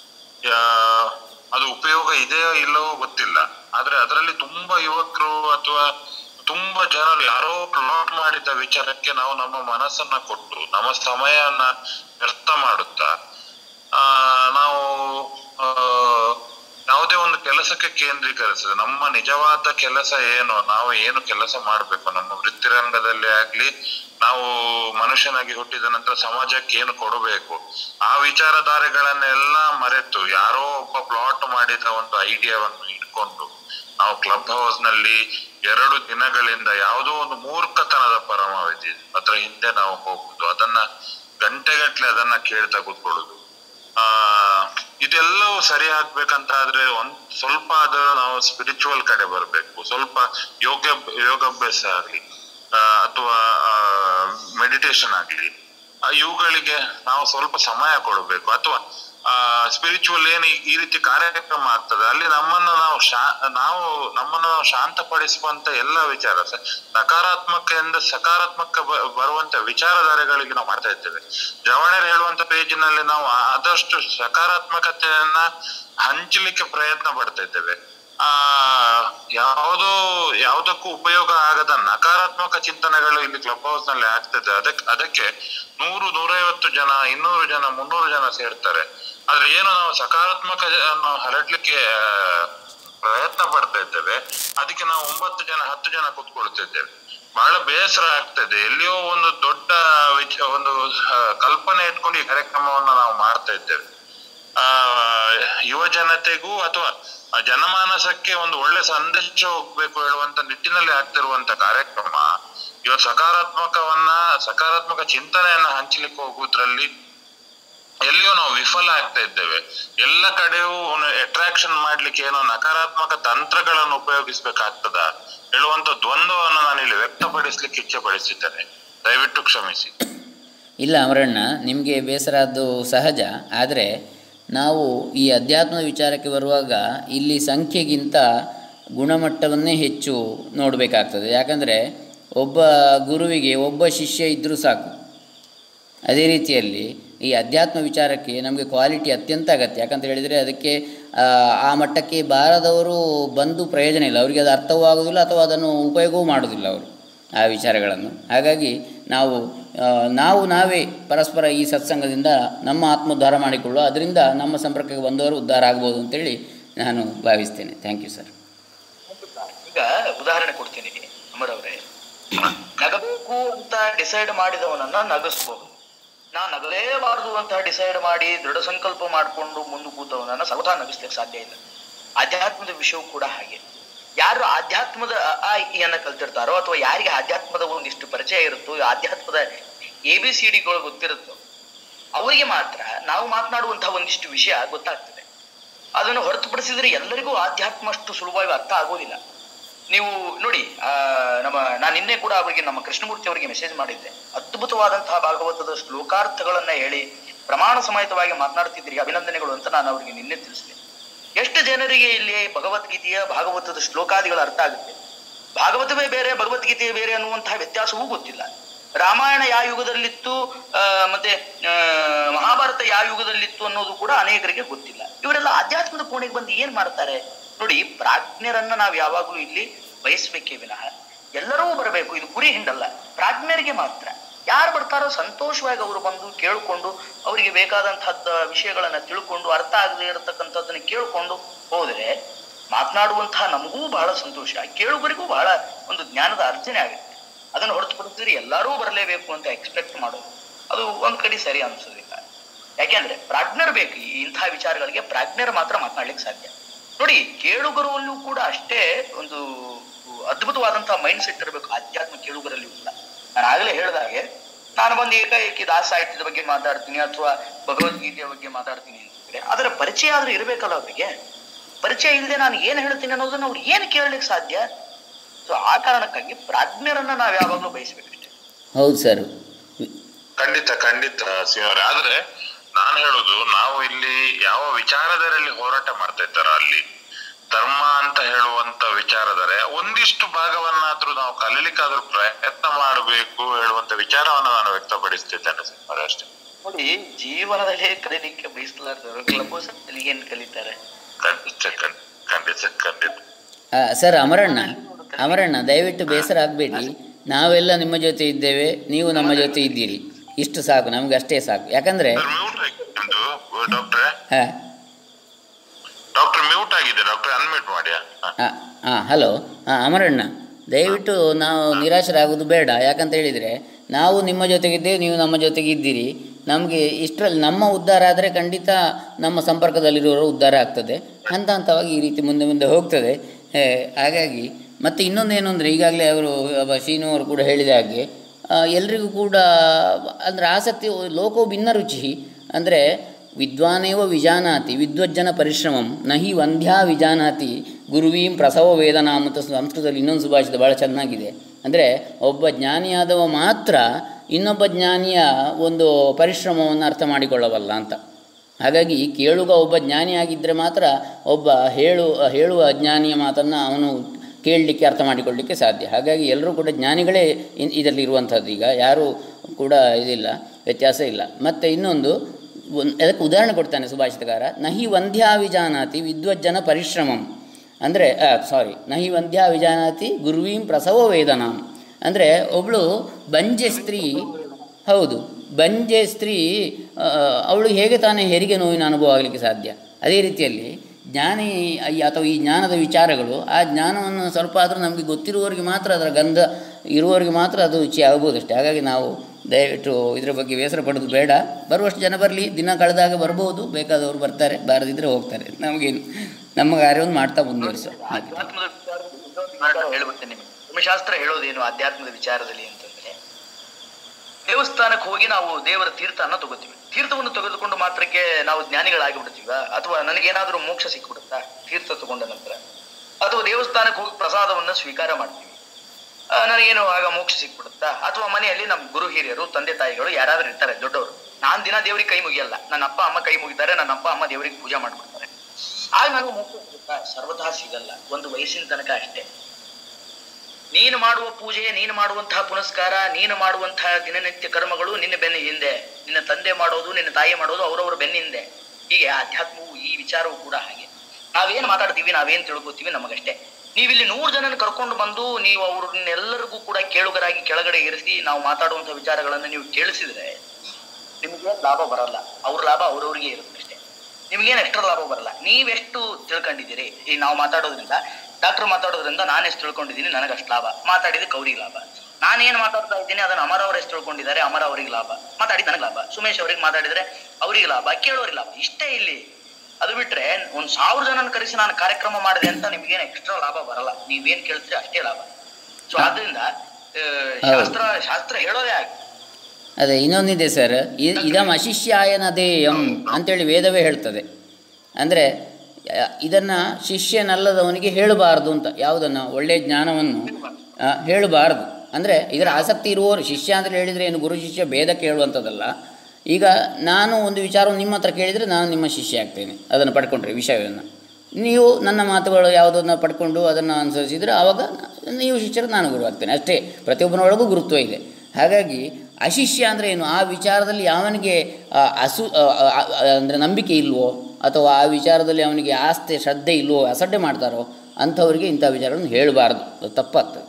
ಅದು ಉಪಯೋಗ ಇದೆಯೋ ಇಲ್ಲವೋ ಗೊತ್ತಿಲ್ಲ, ಆದ್ರೆ ಅದರಲ್ಲಿ ತುಂಬಾ ಯುವಕರು ಅಥವಾ ತುಂಬಾ ಜನರು ಯಾರೋ ಪ್ಲಾಟ್ ಮಾಡಿದ ವಿಚಾರಕ್ಕೆ ನಾವು ನಮ್ಮ ಮನಸ್ಸನ್ನ ಕೊಟ್ಟು ನಮ್ಮ ಸಮಯವನ್ನ ವ್ಯರ್ಥ ಮಾಡುತ್ತಾ ಆ ನಾವು ಆ ಯಾವುದೇ ಒಂದು ಕೆಲಸಕ್ಕೆ ಕೇಂದ್ರೀಕರಿಸಿದೆ. ನಮ್ಮ ನಿಜವಾದ ಕೆಲಸ ಏನು, ನಾವು ಏನು ಕೆಲಸ ಮಾಡ್ಬೇಕು, ನಮ್ಮ ವೃತ್ತಿರಂಗದಲ್ಲಿ ಆಗ್ಲಿ, ನಾವು ಮನುಷ್ಯನಾಗಿ ಹುಟ್ಟಿದ ನಂತರ ಸಮಾಜಕ್ಕೆ ಏನು ಕೊಡಬೇಕು, ಆ ವಿಚಾರಧಾರೆಗಳನ್ನೆಲ್ಲ ಮರೆತು ಯಾರೋ ಒಬ್ಬ ಪ್ಲಾಟ್ ಮಾಡಿದ ಒಂದು ಐಡಿಯಾವನ್ನು ಇಟ್ಕೊಂಡು ನಾವು ಕ್ಲಬ್ ಹೌಸ್ ನಲ್ಲಿ ಎರಡು ದಿನಗಳಿಂದ ಯಾವುದೋ ಒಂದು ಮೂರ್ಖತನದ ಪರಮಾವಧಿ ಅದರ ಹಿಂದೆ ನಾವು ಹೋಗುದು, ಅದನ್ನ ಗಂಟೆಗಟ್ಲೆ ಅದನ್ನ ಕೇಳ್ತಾ ಕೂತ್ಕೊಳ್ಳುದು. ಆ ಇದೆಲ್ಲವೂ ಸರಿ ಆಗ್ಬೇಕಂತ ಆದ್ರೆ ಒಂದ್ ಸ್ವಲ್ಪ ಅದು ನಾವು ಸ್ಪಿರಿಚುವಲ್ ಕಡೆ ಬರ್ಬೇಕು. ಸ್ವಲ್ಪ ಯೋಗ ಯೋಗಾಭ್ಯಾಸ ಆಗ್ಲಿ ಅಥವಾ ಮೆಡಿಟೇಷನ್ ಆಗ್ಲಿ, ಇವುಗಳಿಗೆ ನಾವು ಸ್ವಲ್ಪ ಸಮಯ ಕೊಡಬೇಕು. ಅಥವಾ ಆ ಸ್ಪಿರಿಚುವಲ್ ಏನು ಈ ರೀತಿ ಕಾರ್ಯಕ್ರಮ ಆಗ್ತದೆ ಅಲ್ಲಿ ನಮ್ಮನ್ನು ನಾವು ಶಾ ನಾವು ನಮ್ಮನ್ನು ನಾವು ಶಾಂತಪಡಿಸುವಂತ ಎಲ್ಲ ವಿಚಾರ ನಕಾರಾತ್ಮಕದಿಂದ ಸಕಾರಾತ್ಮಕ ಬರುವಂತ ವಿಚಾರಧಾರೆಗಳಿಗೆ ನಾವು ಮಾಡ್ತಾ ಇದ್ದೇವೆ. ಜವಣರು ಹೇಳುವಂತ ಪೇಜಿನಲ್ಲಿ ನಾವು ಆದಷ್ಟು ಸಕಾರಾತ್ಮಕತೆಯನ್ನ ಹಂಚಲಿಕ್ಕೆ ಪ್ರಯತ್ನ ಪಡ್ತಾ ಇದ್ದೇವೆ. ಆ ಯಾವುದೋ ಯಾವುದಕ್ಕೂ ಉಪಯೋಗ ಆಗದ ನಕಾರಾತ್ಮಕ ಚಿಂತನೆಗಳು ಇಲ್ಲಿ ಕ್ಲಬ್ ಹೌಸ್ ನಲ್ಲಿ ಆಗ್ತದೆ. ಅದಕ್ಕೆ ಅದಕ್ಕೆ ನೂರು ನೂರೈವತ್ತು ಜನ ಇನ್ನೂರು ಜನ ಮುನ್ನೂರು ಜನ ಸೇರ್ತಾರೆ. ಆದ್ರೆ ಏನು ನಾವು ಸಕಾರಾತ್ಮಕ ಹರಡ್ಲಿಕ್ಕೆ ಪ್ರಯತ್ನ ಪಡ್ತಾ ಇದ್ದೇವೆ, ಅದಕ್ಕೆ ನಾವು ಒಂಬತ್ತು ಜನ ಹತ್ತು ಜನ ಕೂತ್ಕೊಳ್ತಿದ್ದೇವೆ. ಬಹಳ ಬೇಸರ ಆಗ್ತದೆ. ಎಲ್ಲಿಯೋ ಒಂದು ದೊಡ್ಡ ವಿಚ ಒಂದು ಕಲ್ಪನೆ ಇಟ್ಕೊಂಡು ಈ ಕಾರ್ಯಕ್ರಮವನ್ನ ನಾವು ಮಾಡ್ತಾ ಇದ್ದೇವೆ. ಆ ಯುವ ಜನತೆಗೂ ಅಥವಾ ಜನಮಾನಸಕ್ಕೆ ಒಂದು ಒಳ್ಳೆ ಸಂದೇಶ ಹೋಗ್ಬೇಕು ಹೇಳುವಂತ ನಿಟ್ಟಿನಲ್ಲಿ ಆಗ್ತಿರುವಂತ ಕಾರ್ಯಕ್ರಮ ಇವತ್ತು ಸಕಾರಾತ್ಮಕವನ್ನ ಸಕಾರಾತ್ಮಕ ಚಿಂತನೆಯನ್ನ ಹಂಚಲಿಕ್ಕೆ ಹೋಗುವುದ್ರಲ್ಲಿ ಎಲ್ಲಿಯೋ ನಾವು ವಿಫಲ ಆಗ್ತಾ ಇದ್ದೇವೆ. ಎಲ್ಲ ಕಡೆಯೂ ಅಟ್ರಾಕ್ಷನ್ ಮಾಡ್ಲಿಕ್ಕೆ ಏನೋ ನಕಾರಾತ್ಮಕ ತಂತ್ರಗಳನ್ನು ಉಪಯೋಗಿಸ್ಬೇಕಾಗ್ತದ ಹೇಳುವಂತ ದ್ವಂದ್ವವನ್ನು ನಾನು ಇಲ್ಲಿ ವ್ಯಕ್ತಪಡಿಸ್ಲಿಕ್ಕೆ ಇಚ್ಛೆ ಪಡಿಸಿದ್ದೇನೆ. ದಯವಿಟ್ಟು ಕ್ಷಮಿಸಿ. ಇಲ್ಲ ಅಮರಣ್ಣ, ನಿಮಗೆ ಬೇಸರ ಅದು ಸಹಜ. ಆದರೆ ನಾವು ಈ ಅಧ್ಯಾತ್ಮದ ವಿಚಾರಕ್ಕೆ ಬರುವಾಗ ಇಲ್ಲಿ ಸಂಖ್ಯೆಗಿಂತ ಗುಣಮಟ್ಟವನ್ನೇ ಹೆಚ್ಚು ನೋಡಬೇಕಾಗ್ತದೆ. ಯಾಕಂದರೆ ಒಬ್ಬ ಗುರುವಿಗೆ ಒಬ್ಬ ಶಿಷ್ಯ ಇದ್ದರೂ ಸಾಕು. ಅದೇ ರೀತಿಯಲ್ಲಿ ಈ ಅಧ್ಯಾತ್ಮ ವಿಚಾರಕ್ಕೆ ನಮಗೆ ಕ್ವಾಲಿಟಿ ಅತ್ಯಂತ ಅಗತ್ಯ. ಯಾಕಂತ ಹೇಳಿದರೆ ಅದಕ್ಕೆ ಆ ಮಟ್ಟಕ್ಕೆ ಬಾರದವರು ಬಂದು ಪ್ರಯೋಜನ ಇಲ್ಲ, ಅವರಿಗೆ ಅದು ಅರ್ಥವೂ ಆಗೋದಿಲ್ಲ ಅಥವಾ ಅದನ್ನು ಉಪಯೋಗವೂ ಮಾಡೋದಿಲ್ಲ ಅವರು ಆ ವಿಚಾರಗಳನ್ನು. ಹಾಗಾಗಿ ನಾವು ನಾವು ನಾವೇ ಪರಸ್ಪರ ಈ ಸತ್ಸಂಗದಿಂದ ನಮ್ಮ ಆತ್ಮೋದ್ಧಾರ ಮಾಡಿಕೊಳ್ಳುವ, ಅದರಿಂದ ನಮ್ಮ ಸಂಪರ್ಕಕ್ಕೆ ಬಂದವರು ಉದ್ಧಾರ ಆಗ್ಬೋದು ಅಂತೇಳಿ ನಾನು ಭಾವಿಸ್ತೇನೆ. Thank you sir. ಈಗ ಉದಾಹರಣೆ ಕೊಡ್ತೀನಿ ಅಮರ್ ಅವರೇ. ನಗಬೇಕು ಅಂತ ಡಿಸೈಡ್ ಮಾಡಿದವನನ್ನ ನಗಿಸ್ಬೋದು. ನಾ ನಗಲೇಬಾರದು ಅಂತ ಡಿಸೈಡ್ ಮಾಡಿ ದೃಢ ಸಂಕಲ್ಪ ಮಾಡಿಕೊಂಡು ಮುಂದೆ ಕೂತವನನ್ನ ಸರ್ವಥಾ ನಗಿಸ್ಲಿಕ್ಕೆ ಸಾಧ್ಯ ಇಲ್ಲ. ಆಧ್ಯಾತ್ಮದ ವಿಷಯವೂ ಕೂಡ ಹಾಗೆ. ಯಾರು ಆಧ್ಯಾತ್ಮದ ಆ ಇಯನ್ನ ಕಲ್ತಿರ್ತಾರೋ ಅಥವಾ ಯಾರಿಗೆ ಆಧ್ಯಾತ್ಮದ ಒಂದಿಷ್ಟು ಪರಿಚಯ ಇರುತ್ತೋ, ಆಧ್ಯಾತ್ಮದ ಎ ಬಿ ಸಿ ಡಿಗಳು ಗೊತ್ತಿರುತ್ತೋ, ಅವರಿಗೆ ಮಾತ್ರ ನಾವು ಮಾತನಾಡುವಂತಹ ಒಂದಿಷ್ಟು ವಿಷಯ ಗೊತ್ತಾಗ್ತದೆ. ಅದನ್ನು ಹೊರತುಪಡಿಸಿದ್ರೆ ಎಲ್ಲರಿಗೂ ಆಧ್ಯಾತ್ಮ ಅಷ್ಟು ಸುಲಭವಾಗಿ ಅರ್ಥ ಆಗೋದಿಲ್ಲ. ನೀವು ನೋಡಿ, ಆ ನಮ್ಮ ನಾನು ನಿನ್ನೆ ಕೂಡ ಅವರಿಗೆ ನಮ್ಮ ಕೃಷ್ಣಮೂರ್ತಿ ಅವರಿಗೆ ಮೆಸೇಜ್ ಮಾಡಿದ್ದೆ. ಅದ್ಭುತವಾದಂತಹ ಭಾಗವತದ ಶ್ಲೋಕಾರ್ಥಗಳನ್ನ ಹೇಳಿ ಪ್ರಮಾಣ ಸಮೇತವಾಗಿ ಮಾತನಾಡ್ತಿದ್ದೀರಿ, ಅಭಿನಂದನೆಗಳು ಅಂತ ನಾನು ಅವರಿಗೆ ನಿನ್ನೆ ತಿಳಿಸಿದೆ. ಎಷ್ಟು ಜನರಿಗೆ ಇಲ್ಲಿ ಭಗವದ್ಗೀತೆಯ ಭಾಗವತದ ಶ್ಲೋಕಾದಿಗಳ ಅರ್ಥ ಆಗುತ್ತೆ? ಭಾಗವತವೇ ಬೇರೆ ಭಗವದ್ಗೀತೆಯೇ ಬೇರೆ ಅನ್ನುವಂತಹ ವ್ಯತ್ಯಾಸವೂ ಗೊತ್ತಿಲ್ಲ. ರಾಮಾಯಣ ಯಾವ ಯುಗದಲ್ಲಿತ್ತು ಆ ಮತ್ತೆ ಆ ಮಹಾಭಾರತ ಯಾವ ಯುಗದಲ್ಲಿತ್ತು ಅನ್ನೋದು ಕೂಡ ಅನೇಕರಿಗೆ ಗೊತ್ತಿಲ್ಲ. ಇವರೆಲ್ಲ ಆಧ್ಯಾತ್ಮದ ಕೋಣೆಗೆ ಬಂದು ಏನ್ ಮಾಡ್ತಾರೆ ನೋಡಿ. ಪ್ರಾಜ್ಞರನ್ನ ನಾವು ಯಾವಾಗಲೂ ಇಲ್ಲಿ ಬಯಸ್ಬೇಕೇ ವಿನಃ ಎಲ್ಲರೂ ಬರಬೇಕು, ಇದು ಕುರಿ ಹಿಂಡಲ್ಲ. ಪ್ರಾಜ್ಞರಿಗೆ ಮಾತ್ರ ಯಾರು ಬರ್ತಾರೋ ಸಂತೋಷವಾಗಿ ಅವರು ಬಂದು ಕೇಳಿಕೊಂಡು ಅವರಿಗೆ ಬೇಕಾದಂತಹದ್ದ ವಿಷಯಗಳನ್ನ ತಿಳ್ಕೊಂಡು ಅರ್ಥ ಆಗದೆ ಇರತಕ್ಕಂಥದ್ದನ್ನ ಕೇಳಿಕೊಂಡು ಹೋದರೆ ಮಾತನಾಡುವಂತಹ ನಮಗೂ ಬಹಳ ಸಂತೋಷ, ಕೇಳುಗರಿಗೂ ಬಹಳ ಒಂದು ಜ್ಞಾನದ ಅರ್ಜನೆ ಆಗುತ್ತೆ. ಅದನ್ನು ಹೊರತುಪಡಿಸಿದ್ರೆ ಎಲ್ಲರೂ ಬರಲೇಬೇಕು ಅಂತ ಎಕ್ಸ್ಪೆಕ್ಟ್ ಮಾಡೋದು ಅದು ಒಂದ್ ಕಡೆ ಸರಿ ಅನ್ಸೋದಿಲ್ಲ. ಯಾಕೆಂದ್ರೆ ಪ್ರಾಜ್ಞರು ಬೇಕು. ಇಂತಹ ವಿಚಾರಗಳಿಗೆ ಪ್ರಾಜ್ಞರು ಮಾತ್ರ ಮಾತನಾಡ್ಲಿಕ್ಕೆ ಸಾಧ್ಯ. ನೋಡಿ, ಕೇಳುಗರಲ್ಲೂ ಕೂಡ ಅಷ್ಟೇ ಒಂದು ಅದ್ಭುತವಾದಂತಹ ಮೈಂಡ್ ಸೆಟ್ ಇರಬೇಕು ಆಧ್ಯಾತ್ಮ ಕೇಳುಗರಲ್ಲಿಯೂ ಕೂಡ. ನಾನು ಆಗಲೇ ಹೇಳಿದಾಗೆ ನಾನು ಬಂದು ಏಕಾಏಕಿ ದಾಸ ಸಾಹಿತ್ಯದ ಬಗ್ಗೆ ಮಾತಾಡ್ತೀನಿ ಅಥವಾ ಭಗವದ್ಗೀತೆಯ ಬಗ್ಗೆ ಮಾತಾಡ್ತೀನಿ ಅಂತಂದ್ರೆ ಅದರ ಪರಿಚಯ ಆದ್ರೂ ಇರಬೇಕಲ್ಲ ಅವರಿಗೆ. ಪರಿಚಯ ಇಲ್ಲದೆ ನಾನು ಏನ್ ಹೇಳ್ತೀನಿ ಅನ್ನೋದನ್ನ ಅವ್ರು ಏನು ಕೇಳಲಿಕ್ಕೆ ಸಾಧ್ಯ? ಸೊ ಆ ಕಾರಣಕ್ಕಾಗಿ ಪ್ರಾಜ್ಞರನ್ನ ನಾವು ಯಾವಾಗಲೂ ಬಯಸ್ಬೇಕಷ್ಟೇ. ಹೌದು ಸರ್, ಖಂಡಿತ ಖಂಡಿತ ಸಿಂಹರೇ. ಆದ್ರೆ ನಾನು ಹೇಳುದು, ನಾವು ಇಲ್ಲಿ ಯಾವ ವಿಚಾರದಲ್ಲಿ ಹೋರಾಟ ಮಾಡ್ತಾ ಇದ್ದಾರ ಅಲ್ಲಿ ಧರ್ಮ ಅಂತ ಹೇಳುವಂತ ವಿಚಾರದರೆ ಒಂದಿಷ್ಟು ಭಾಗವನ್ನಾದ್ರೂ ನಾವು ಕಲೀಲಿಕ್ಕಾದ್ರೂ ಪ್ರಯತ್ನ ಮಾಡಬೇಕು ಹೇಳುವಂತ ವಿಚಾರವನ್ನ ನಾನು ವ್ಯಕ್ತಪಡಿಸ್ತಿದ್ದೇನೆ ಸಿಂಹರೇ ಅಷ್ಟೇ. ನೋಡಿ, ಜೀವನದಲ್ಲೇ ಕಲೀಲಿಕ್ಕೆ ಬಯಸಲಾರ್ದವರು ಕ್ಲಬ್ಹೌಸ್ ಅಲ್ಲಿ ಏನ್ ಕಲಿತಾರೆ? ಖಂಡಿತ ಖಂಡಿತ ಖಂಡಿತ ಸರ್. ಅಮರಣ್ಣ ಅಮರಣ್ಣ ದಯವಿಟ್ಟು ಬೇಸರ ಆಗಬೇಡಿ. ನಾವೆಲ್ಲ ನಿಮ್ಮ ಜೊತೆ ಇದ್ದೇವೆ, ನೀವು ನಮ್ಮ ಜೊತೆ ಇದ್ದೀರಿ, ಇಷ್ಟು ಸಾಕು, ನಮ್ಗೆ ಅಷ್ಟೇ ಸಾಕು. ಯಾಕಂದ್ರೆ ಡಾಕ್ಟ್ರೆ ಡಾಕ್ಟರ್ ಮ್ಯೂಟ್ ಆಗಿದೆ, ಡಾಕ್ಟರ್ ಅನ್ಮ್ಯೂಟ್ ಮಾಡಿ. ಹಾಂ ಹಲೋ. ಹಾಂ ಅಮರಣ್ಣ, ದಯವಿಟ್ಟು ನಾವು ನಿರಾಶರಾಗೋದು ಬೇಡ. ಯಾಕಂತ ಹೇಳಿದರೆ ನಾವು ನಿಮ್ಮ ಜೊತೆಗಿದ್ದೇವೆ, ನೀವು ನಮ್ಮ ಜೊತೆಗಿದ್ದೀರಿ. ನಮಗೆ ಇಷ್ಟರಲ್ಲಿ ನಮ್ಮ ಉದ್ಧಾರ ಆದರೆ ಖಂಡಿತ ನಮ್ಮ ಸಂಪರ್ಕದಲ್ಲಿರೋರು ಉದ್ಧಾರ ಆಗ್ತದೆ. ಹಂತ ಹಂತವಾಗಿ ಈ ರೀತಿ ಮುಂದೆ ಮುಂದೆ ಹೋಗ್ತದೆ. ಹಾಗಾಗಿ ಮತ್ತು ಇನ್ನೊಂದೇನು ಅಂದರೆ, ಈಗಾಗಲೇ ಅವರು ಶೀನು ಅವರು ಕೂಡ ಹೇಳಿದ ಹಾಗೆ ಎಲ್ರಿಗೂ ಕೂಡ ಅಂದರೆ ಆಸಕ್ತಿ, ಲೋಕೋ ಭಿನ್ನ ರುಚಿ ಅಂದರೆ ವಿದ್ವಾನೇವ ವಿಜಾನಾತಿ ವಿದ್ವಜ್ಜನ ಪರಿಶ್ರಮಂ ನಹಿ ವಂದ್ಯಾ ವಿಜಾನಾತಿ ಗುರುವೀಂ ಪ್ರಸವ ವೇದನಾ ಅಂತ ಸಂಸ್ಕೃತದಲ್ಲಿ ಇನ್ನೊಂದು ಸುಭಾಷಿತ ಭಾಳ ಚೆನ್ನಾಗಿದೆ. ಅಂದರೆ ಒಬ್ಬ ಜ್ಞಾನಿಯಾದವ ಮಾತ್ರ ಇನ್ನೊಬ್ಬ ಜ್ಞಾನಿಯ ಒಂದು ಪರಿಶ್ರಮವನ್ನು ಅರ್ಥ ಮಾಡಿಕೊಳ್ಳಬಲ್ಲ ಅಂತ. ಹಾಗಾಗಿ ಕೇಳುಗ ಒಬ್ಬ ಜ್ಞಾನಿಯಾಗಿದ್ದರೆ ಮಾತ್ರ ಒಬ್ಬ ಹೇಳು ಹೇಳುವ ಜ್ಞಾನಿಯ ಮಾತನ್ನು ಅವನು ಕೇಳಲಿಕ್ಕೆ ಅರ್ಥ ಮಾಡಿಕೊಳ್ಳಲಿಕ್ಕೆ ಸಾಧ್ಯ. ಹಾಗಾಗಿ ಎಲ್ಲರೂ ಕೂಡ ಜ್ಞಾನಿಗಳೇ ಇದರಲ್ಲಿ ಇರುವಂಥದ್ದು. ಈಗ ಯಾರೂ ಕೂಡ ಇದಿಲ್ಲ, ವ್ಯತ್ಯಾಸ ಇಲ್ಲ. ಮತ್ತು ಇನ್ನೊಂದು ಅದಕ್ಕೆ ಉದಾಹರಣೆ ಕೊಡ್ತಾನೆ ಸುಭಾಷಿತಗಾರ, ನಹಿ ವಂದ್ಯಾ ವಿಜಾನಾತಿ ವಿದ್ವಜ್ಜನ ಪರಿಶ್ರಮಂ ಅಂದರೆ ಸಾರಿ ನಹಿ ವಂದ್ಯಾ ವಿಜಾನಾತಿ ಗುರುವೀಂ ಪ್ರಸವ ವೇದನಾಂ ಅಂದರೆ ಒಬ್ಬಳು ಬಂಜೆ ಸ್ತ್ರೀ, ಹೌದು ಬಂಜೆ ಸ್ತ್ರೀ, ಅವಳು ಹೇಗೆ ತಾನೇ ಹೆರಿಗೆ ನೋವಿನ ಅನುಭವ ಆಗಲಿಕ್ಕೆ ಸಾಧ್ಯ? ಅದೇ ರೀತಿಯಲ್ಲಿ ಜ್ಞಾನಿ ಅಥವಾ ಈ ಜ್ಞಾನದ ವಿಚಾರಗಳು, ಆ ಜ್ಞಾನವನ್ನು ಸ್ವಲ್ಪ ಆದರೂ ನಮಗೆ ಗೊತ್ತಿರುವವರಿಗೆ ಮಾತ್ರ ಅದರ ಗಂಧ ಇರುವವರಿಗೆ ಮಾತ್ರ ಅದು ರುಚಿ ಆಗ್ಬೋದು ಅಷ್ಟೇ. ಹಾಗಾಗಿ ನಾವು ದಯವಿಟ್ಟು ಇದರ ಬಗ್ಗೆ ಬೇಸರ ಪಡೋದು ಬೇಡ. ಬರುವಷ್ಟು ಜನ ಬರಲಿ, ದಿನ ಕಳೆದಾಗ ಬರ್ಬೋದು, ಬೇಕಾದವರು ಬರ್ತಾರೆ, ಬಾರದಿದ್ದರೆ ಹೋಗ್ತಾರೆ. ನಮಗೇನು, ನಮ್ಮ ಕಾರ್ಯವನ್ನು ಮಾಡ್ತಾ ಮುಂದುವರಿಸೋ. ಅಧ್ಯಾತ್ಮದ ವಿಚಾರದಲ್ಲಿ ಹೇಳ್ಬಿಡ್ತೇನೆ ನಿಮಗೆ. ಧರ್ಮಶಾಸ್ತ್ರ ಹೇಳೋದೇನು ಅಧ್ಯಾತ್ಮದ ವಿಚಾರದಲ್ಲಿ ಅಂತಂದ್ರೆ, ದೇವಸ್ಥಾನಕ್ಕೆ ಹೋಗಿ ನಾವು ದೇವರ ತೀರ್ಥನ ತಗೋತೀವಿ. ತೀರ್ಥವನ್ನು ತೆಗೆದುಕೊಂಡು ಮಾತ್ರಕ್ಕೆ ನಾವು ಜ್ಞಾನಿಗಳಾಗಿ ಬಿಡ್ತೀವ, ಅಥವಾ ನನಗೇನಾದ್ರೂ ಮೋಕ್ಷ ಸಿಕ್ಬಿಡುತ್ತಾ ತೀರ್ಥ ತಗೊಂಡ ನಂತರ? ಅಥವಾ ದೇವಸ್ಥಾನಕ್ಕೆ ಹೋಗಿ ಪ್ರಸಾದವನ್ನ ಸ್ವೀಕಾರ ಮಾಡ್ತೀವಿ, ನನಗೇನು ಆಗ ಮೋಕ್ಷ ಸಿಕ್ಬಿಡುತ್ತಾ? ಅಥವಾ ಮನೆಯಲ್ಲಿ ನಮ್ಮ ಗುರು ಹಿರಿಯರು, ತಂದೆ ತಾಯಿಗಳು ಯಾರಾದ್ರೂ ಇರ್ತಾರೆ ದೊಡ್ಡವರು, ನಾನ್ ದಿನ ದೇವ್ರಿಗೆ ಕೈ ಮುಗಿಯಲ್ಲ, ನನ್ನ ಅಪ್ಪ ಅಮ್ಮ ಕೈ ಮುಗಿತಾರೆ, ನನ್ನ ಅಪ್ಪ ಅಮ್ಮ ದೇವ್ರಿಗೆ ಪೂಜೆ ಮಾಡ್ಬಿಡ್ತಾರೆ, ಆಗ ನನಗೆ ಮೋಕ್ಷ ಸಿಗುತ್ತಾ? ಸರ್ವಥಾ ಸಿಗಲ್ಲ, ಒಂದು ವಯಸ್ಸಿನ ತನಕ ಅಷ್ಟೇ. ನೀನು ಮಾಡುವ ಪೂಜೆ, ನೀನು ಮಾಡುವಂತಹ ಪುನಸ್ಕಾರ, ನೀನು ಮಾಡುವಂತಹ ದಿನನಿತ್ಯ ಕರ್ಮಗಳು ನಿನ್ನ ಬೆನ್ನ ಹಿಂದೆ, ನಿನ್ನ ತಂದೆ ಮಾಡೋದು, ನಿನ್ನ ತಾಯಿ ಮಾಡೋದು ಅವರವರ ಬೆನ್ನ ಹಿಂದೆ. ಹೀಗೆ ಆಧ್ಯಾತ್ಮವು, ಈ ವಿಚಾರವು ಕೂಡ ಹಾಗೆ. ನಾವೇನ್ ಮಾತಾಡ್ತೀವಿ, ನಾವೇನ್ ತಿಳ್ಕೊತೀವಿ ನಮಗಷ್ಟೇ. ನೀವಿಲ್ಲಿ ನೂರು ಜನನ ಕರ್ಕೊಂಡು ಬಂದು ನೀವು ಅವ್ರನ್ನೆಲ್ಲರಿಗೂ ಕೂಡ ಕೇಳುಗರಾಗಿ ಕೆಳಗಡೆ ಇರಿಸಿ ನಾವು ಮಾತಾಡುವಂತಹ ವಿಚಾರಗಳನ್ನ ನೀವು ಕೇಳಿಸಿದ್ರೆ ನಿಮ್ಗೆ ಲಾಭ ಬರಲ್ಲ. ಅವ್ರ ಲಾಭ ಅವ್ರವ್ರಿಗೆ ಇರುತ್ತೆ ಅಷ್ಟೇ, ನಿಮ್ಗೇನು ಎಕ್ಸ್ಟ್ರಾ ಲಾಭ ಬರಲ್ಲ. ನೀವೆಷ್ಟು ತಿಳ್ಕೊಂಡಿದ್ದೀರಿ, ಈ ನಾವು ಮಾತಾಡೋದ್ರಿಂದ, ಡಾಕ್ಟರ್ ಮಾತಾಡೋದ್ರಿಂದ ನಾನು ಎಷ್ಟು ತಿಳ್ಕೊಂಡಿದ್ದೀನಿ, ನನಗಷ್ಟು ಲಾಭ, ಮಾತಾಡಿದಕ್ಕೆ ಅವ್ರಿಗೆ ಲಾಭ. ನಾನೇನು ಮಾತಾಡ್ತಾ ಇದ್ದೀನಿ ಅದನ್ನ ಅಮರ ಅವ್ರು ಎಷ್ಟು ತಿಳ್ಕೊಂಡಿದ್ದಾರೆ, ಅಮರ ಅವರಿಗೆ ಲಾಭ, ಮಾತಾಡಿದ ನನಗೆ ಲಾಭ. ಸುಮೇಶ್ ಅವ್ರಿಗೆ ಮಾತಾಡಿದ್ರೆ ಅವರಿಗೆ ಲಾಭ, ಕೇಳೋರಿಗೆ ಲಾಭ, ಇಷ್ಟೇ ಇಲ್ಲಿ. ಅದು ಬಿಟ್ರೆ ಒಂದ್ ಸಾವಿರ ಜನನ ಕರೆಸಿ ನಾನು ಕಾರ್ಯಕ್ರಮ ಮಾಡಿದೆ ಅಂತ ನಿಮ್ಗೇನು ಎಕ್ಸ್ಟ್ರಾ ಲಾಭ ಬರಲ್ಲ. ನೀವೇನ್ ಕೇಳ್ತೀರಿ ಅಷ್ಟೇ ಲಾಭ. ಸೊ ಆದ್ರಿಂದ ಶಾಸ್ತ್ರ ಶಾಸ್ತ್ರ ಹೇಳೋದೇ ಆಗಿ. ಅದೇ ಇನ್ನೊಂದಿದೆ ಸರ್, ಇದಂ ಅಶಿಷ್ಯಾಯನದೇಯಂ ಅಂತೇಳಿ ವೇದವೇ ಹೇಳ್ತದೆ. ಅಂದರೆ ಇದನ್ನು ಶಿಷ್ಯನಲ್ಲದವನಿಗೆ ಹೇಳಬಾರ್ದು ಅಂತ. ಯಾವುದನ್ನು? ಒಳ್ಳೆಯ ಜ್ಞಾನವನ್ನು ಹೇಳಬಾರ್ದು. ಅಂದರೆ ಇದರ ಆಸಕ್ತಿ ಇರುವವರು, ಶಿಷ್ಯ ಅಂತ ಹೇಳಿದರೆ ಏನು ಗುರು ಶಿಷ್ಯ ಭೇದ ಕೇಳುವಂಥದ್ದಲ್ಲ. ಈಗ ನಾನು ಒಂದು ವಿಚಾರವನ್ನು ನಿಮ್ಮ ಹತ್ರ ಕೇಳಿದರೆ ನಾನು ನಿಮ್ಮ ಶಿಷ್ಯ ಆಗ್ತೇನೆ, ಅದನ್ನು ಪಡ್ಕೊಂಡ್ರೆ ವಿಷಯವನ್ನು. ನೀವು ನನ್ನ ಮಾತುಗಳು ಯಾವುದನ್ನು ಪಡ್ಕೊಂಡು ಅದನ್ನು ಅನುಸರಿಸಿದರೆ ಆವಾಗ ನೀವು ಶಿಷ್ಯರು, ನಾನು ಗುರು ಆಗ್ತೇನೆ ಅಷ್ಟೇ. ಪ್ರತಿಯೊಬ್ಬನೊಳಗೂ ಗುರುತ್ವ ಇದೆ. ಹಾಗಾಗಿ ಅಶಿಷ್ಯ ಅಂದರೆ ಏನು? ಆ ವಿಚಾರದಲ್ಲಿ ಅವನಿಗೆ ಅಸು ಅಂದರೆ ನಂಬಿಕೆ ಇಲ್ವೋ, ಅಥವಾ ಆ ವಿಚಾರದಲ್ಲಿ ಅವನಿಗೆ ಆಸ್ತಿ ಶ್ರದ್ಧೆ ಇಲ್ವೋ, ಅಸಡ್ಡೆ ಮಾಡ್ತಾರೋ ಅಂಥವರಿಗೆ ಇಂಥ ವಿಚಾರಗಳನ್ನು ಹೇಳಬಾರ್ದು, ಅದು ತಪ್ಪಾಗ್ತದೆ.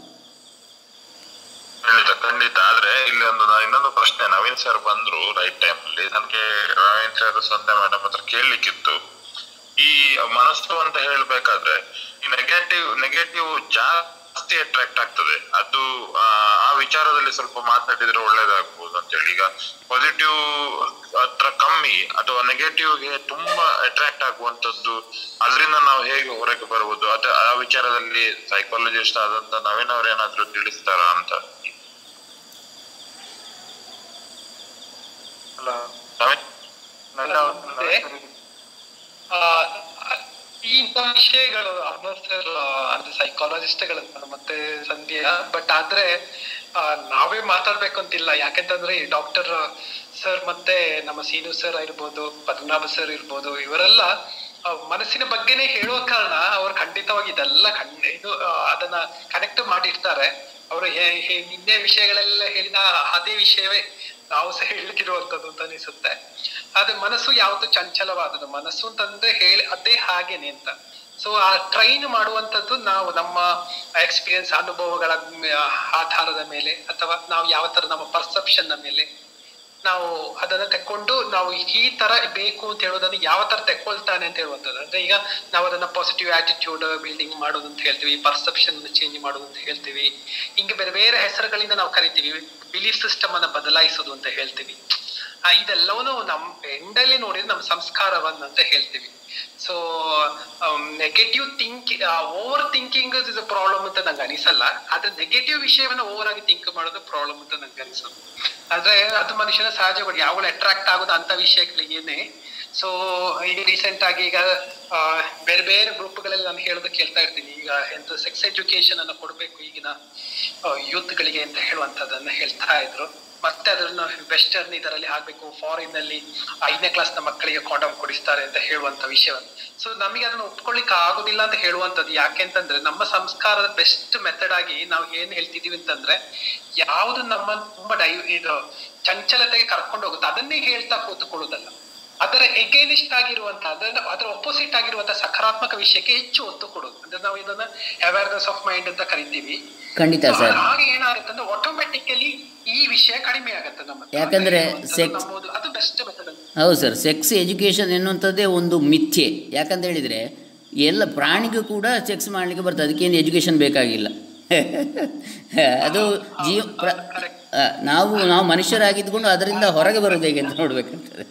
ಖಂಡಿತ ಖಂಡಿತ. ಆದ್ರೆ ಇಲ್ಲಿ ಒಂದು ಇನ್ನೊಂದು ಪ್ರಶ್ನೆ, ನವೀನ್ ಸರ್ ಬಂದ್ರು ರೈಟ್ ಟೈಮ್ ಅಲ್ಲಿ. ನನಗೆ ನವೀನ್ ಸರ್ ಸಂಧ್ಯಾ ಮೇಡಮ್ ಹತ್ರ ಕೇಳಲಿಕ್ಕಿತ್ತು. ಈ ಮನಸ್ಸು ಅಂತ ಹೇಳ್ಬೇಕಾದ್ರೆ ಈ ನೆಗೆಟಿವ್ ನೆಗೆಟಿವ್ ಜಾಸ್ತಿ ಅಟ್ರಾಕ್ಟ್ ಆಗ್ತದೆ. ಅದು ಆ ವಿಚಾರದಲ್ಲಿ ಸ್ವಲ್ಪ ಮಾತಾಡಿದ್ರೆ ಒಳ್ಳೇದಾಗ್ಬೋದು ಅಂತೇಳಿ. ಈಗ ಪಾಸಿಟಿವ್ ಹತ್ರ ಕಮ್ಮಿ ಅಥವಾ ನೆಗೆಟಿವ್ಗೆ ತುಂಬಾ ಅಟ್ರಾಕ್ಟ್ ಆಗುವಂತದ್ದು, ಅದರಿಂದ ನಾವು ಹೇಗೆ ಹೊರಗೆ ಬರ್ಬೋದು, ಅದು ಆ ವಿಚಾರದಲ್ಲಿ ಸೈಕಾಲಜಿಸ್ಟ್ ಆದಂತ ನವೀನ್ ಅವ್ರು ಏನಾದ್ರು ತಿಳಿಸ್ತಾರ ಅಂತ. ಈ ಇಂಥ ವಿಷಯಗಳು ಸರ್ ಅಂದ್ರೆ ಸೈಕಾಲಜಿಸ್ಟ್ಗಳಂತ ಮತ್ತೆ ಸಂಧ್ಯಾ, ಬಟ್ ಆದ್ರೆ ನಾವೇ ಮಾತಾಡ್ಬೇಕು ಅಂತಿಲ್ಲ. ಯಾಕೆಂತಂದ್ರೆ ಈ ಡಾಕ್ಟರ್ ಸರ್ ಮತ್ತೆ ನಮ್ಮ ಸೀನು ಸರ್ ಇರ್ಬೋದು, ಪದ್ಮನಾಭ ಸರ್ ಇರ್ಬೋದು, ಇವರೆಲ್ಲ ಮನಸ್ಸಿನ ಬಗ್ಗೆನೇ ಹೇಳುವ ಕಾರಣ ಅವ್ರು ಖಂಡಿತವಾಗಿ ಇದೆಲ್ಲ ಖಂಡ ಇದು ಅದನ್ನ ಕನೆಕ್ಟ್ ಮಾಡಿರ್ತಾರೆ. ಅವರು ನಿನ್ನೆ ವಿಷಯಗಳೆಲ್ಲ ಹೇಳಿದ ಅದೇ ವಿಷಯವೇ ನಾವು ಸಹ ಹೇಳ್ತಿರುವಂತದ್ದು ಅಂತ ಅನಿಸುತ್ತೆ. ಆದ್ರೆ ಮನಸ್ಸು ಯಾವತ್ತು ಚಂಚಲವಾದದ್ದು, ಮನಸ್ಸು ಅಂತಂದ್ರೆ ಹೇಳಿ ಅದೇ ಹಾಗೇನೆ ಅಂತ. ಸೊ ಆ ಟ್ರೈನ್ ಮಾಡುವಂಥದ್ದು ನಾವು ನಮ್ಮ ಎಕ್ಸ್ಪೀರಿಯನ್ಸ್, ಅನುಭವಗಳ ಆಧಾರದ ಮೇಲೆ, ಅಥವಾ ನಾವು ಯಾವ ತರ ನಮ್ಮ ಪರ್ಸೆಪ್ಷನ್ ಮೇಲೆ ನಾವು ಅದನ್ನ ತೆಕ್ಕೊಂಡು ನಾವು ಈ ತರ ಬೇಕು ಅಂತ ಹೇಳೋದನ್ನ ಯಾವ ತರ ತೆಕ್ಕೊಳ್ತಾನೆ ಅಂತ ಹೇಳುವಂಥದ್ದು. ಅಂದ್ರೆ ಈಗ ನಾವು ಅದನ್ನ ಪಾಸಿಟಿವ್ ಆಟಿಟ್ಯೂಡ್ ಬಿಲ್ಡಿಂಗ್ ಮಾಡೋದು ಅಂತ ಹೇಳ್ತೀವಿ, ಪರ್ಸೆಪ್ಷನ್ ಚೇಂಜ್ ಮಾಡೋದು ಅಂತ ಹೇಳ್ತೀವಿ, ಹಿಂಗೆ ಬೇರೆ ಬೇರೆ ಹೆಸರುಗಳಿಂದ ನಾವು ಕರಿತೀವಿ. ಬಿಲೀಫ್ ಸಿಸ್ಟಮ್ ಅನ್ನ ಬದಲಾಯಿಸೋದು ಅಂತ ಹೇಳ್ತೀವಿ. ಆ ಇದೆಲ್ಲವೂ ನಮ್ ಎಂಡಲ್ಲಿ ನೋಡಿದ್ರೆ ನಮ್ಮ ಸಂಸ್ಕಾರವನ್ನ ಅಂತ ಹೇಳ್ತೀವಿ. So negative think over thinking is a problem ಅಂತ ನಂಗೆ ಅನಿಸಲ್ಲ. ಆದ್ರೆ ನೆಗೆಟಿವ್ ವಿಷಯವನ್ನ ಓವರ್ ಆಗಿ ಥಿಂಕ್ ಮಾಡೋದು ಪ್ರಾಬ್ಲಮ್ ಅಂತ ನಂಗೆ ಅನಿಸೋದು. ಆದ್ರೆ ಅದು ಮನುಷ್ಯನ ಸಹಜವಾಗಿ ಯಾವಾಗಲೂ ಅಟ್ರಾಕ್ಟ್ ಆಗೋದು ಅಂತ ವಿಷಯಗಳಿಗೇನೆ. ಸೊ ಈಗ ರೀಸೆಂಟ್ ಆಗಿ ಈಗ ಬೇರೆ ಬೇರೆ ಗ್ರೂಪ್ಗಳಲ್ಲಿ ನಾನು ಹೇಳೋದು ಕೇಳ್ತಾ ಇರ್ತೀನಿ. ಈಗ ಎಂತ ಸೆಕ್ಸ್ ಎಜುಕೇಶನ್ ಅನ್ನು ಕೊಡ್ಬೇಕು ಈಗಿನ ಯೂತ್ ಗಳಿಗೆ ಅಂತ ಹೇಳುವಂತದನ್ನ ಹೇಳ್ತಾ ಇದ್ರು. ಮತ್ತೆ ಅದನ್ನ ವೆಸ್ಟರ್ನ್ ಇದರಲ್ಲಿ ಆಗ್ಬೇಕು, ಫಾರಿನ್ ನಲ್ಲಿ ಐದನೇ ಕ್ಲಾಸ್ ನ ಮಕ್ಕಳಿಗೆ ಕಾಂಡಮ್ ಕೊಡಿಸ್ತಾರೆ ಅಂತ ಹೇಳುವಂತ ವಿಷಯವನ್ನು. ಸೊ ನಮಗೆ ಅದನ್ನ ಒಪ್ಕೊಳ್ಳಿಕ್ಕೆ ಆಗೋದಿಲ್ಲ ಅಂತ ಹೇಳುವಂತದ್ದು. ಯಾಕೆಂತಂದ್ರೆ ನಮ್ಮ ಸಂಸ್ಕಾರದ ಬೆಸ್ಟ್ ಮೆಥಡ್ ಆಗಿ ನಾವು ಏನ್ ಹೇಳ್ತಿದೀವಿ ಅಂತಂದ್ರೆ, ಯಾವ್ದು ನಮ್ಮ ತುಂಬಾ ಡೈ ಇದು ಚಂಚಲತೆಗೆ ಕರ್ಕೊಂಡು ಹೋಗುತ್ತೆ ಅದನ್ನೇ ಹೇಳ್ತಾ ಕೂತ್ಕೊಳ್ಳೋದಲ್ಲ, ಅದರ ಎಗೇನಿಸ್ಟ್ ಆಗಿರುವಂತ ಅದನ್ನ ಅದರ ಒಪೋಸಿಟ್ ಆಗಿರುವಂತ ಸಕಾರಾತ್ಮಕ ವಿಷಯಕ್ಕೆ ಹೆಚ್ಚು ಒತ್ತು ಕೊಡೋದು. ಅಂದ್ರೆ ನಾವು ಇದನ್ನ ಅವೇರ್ನೆಸ್ ಆಫ್ ಮೈಂಡ್ ಅಂತ ಕರಿತೀವಿ. ಖಂಡಿತ ಸರ್. ಹಾಗೆ ಏನಾಗುತ್ತೆ ಅಂದ್ರೆ ಆಟೋಮೆಟಿಕಲಿ ಈ ವಿಷಯ ಕಡಿಮೆ ಆಗುತ್ತೆ ನಮ್ಮ. ಯಾಕಂದ್ರೆ ಸೆಕ್ಸ್ ಅದು ಬೆಸ್ಟ್ ಮೆಥಡ್. ಹೌದು ಸರ್, ಸೆಕ್ಸ್ ಎಜುಕೇಷನ್ ಎನ್ನುವಂಥದ್ದೇ ಒಂದು ಮಿಥ್ಯೆ. ಯಾಕಂತ ಹೇಳಿದರೆ ಎಲ್ಲ ಪ್ರಾಣಿಗೂ ಕೂಡ ಸೆಕ್ಸ್ ಮಾಡಲಿಕ್ಕೆ ಬರ್ತದೆ, ಅದಕ್ಕೇನು ಎಜುಕೇಷನ್ ಬೇಕಾಗಿಲ್ಲ. ಅದು ಜೀವ ಪ್ರ ನಾವು ನಾವು ಮನುಷ್ಯರಾಗಿದ್ಕೊಂಡು ಅದರಿಂದ ಹೊರಗೆ ಬರೋದು ಹೇಗೆ ಅಂತ ನೋಡ್ಬೇಕಂತದೆ.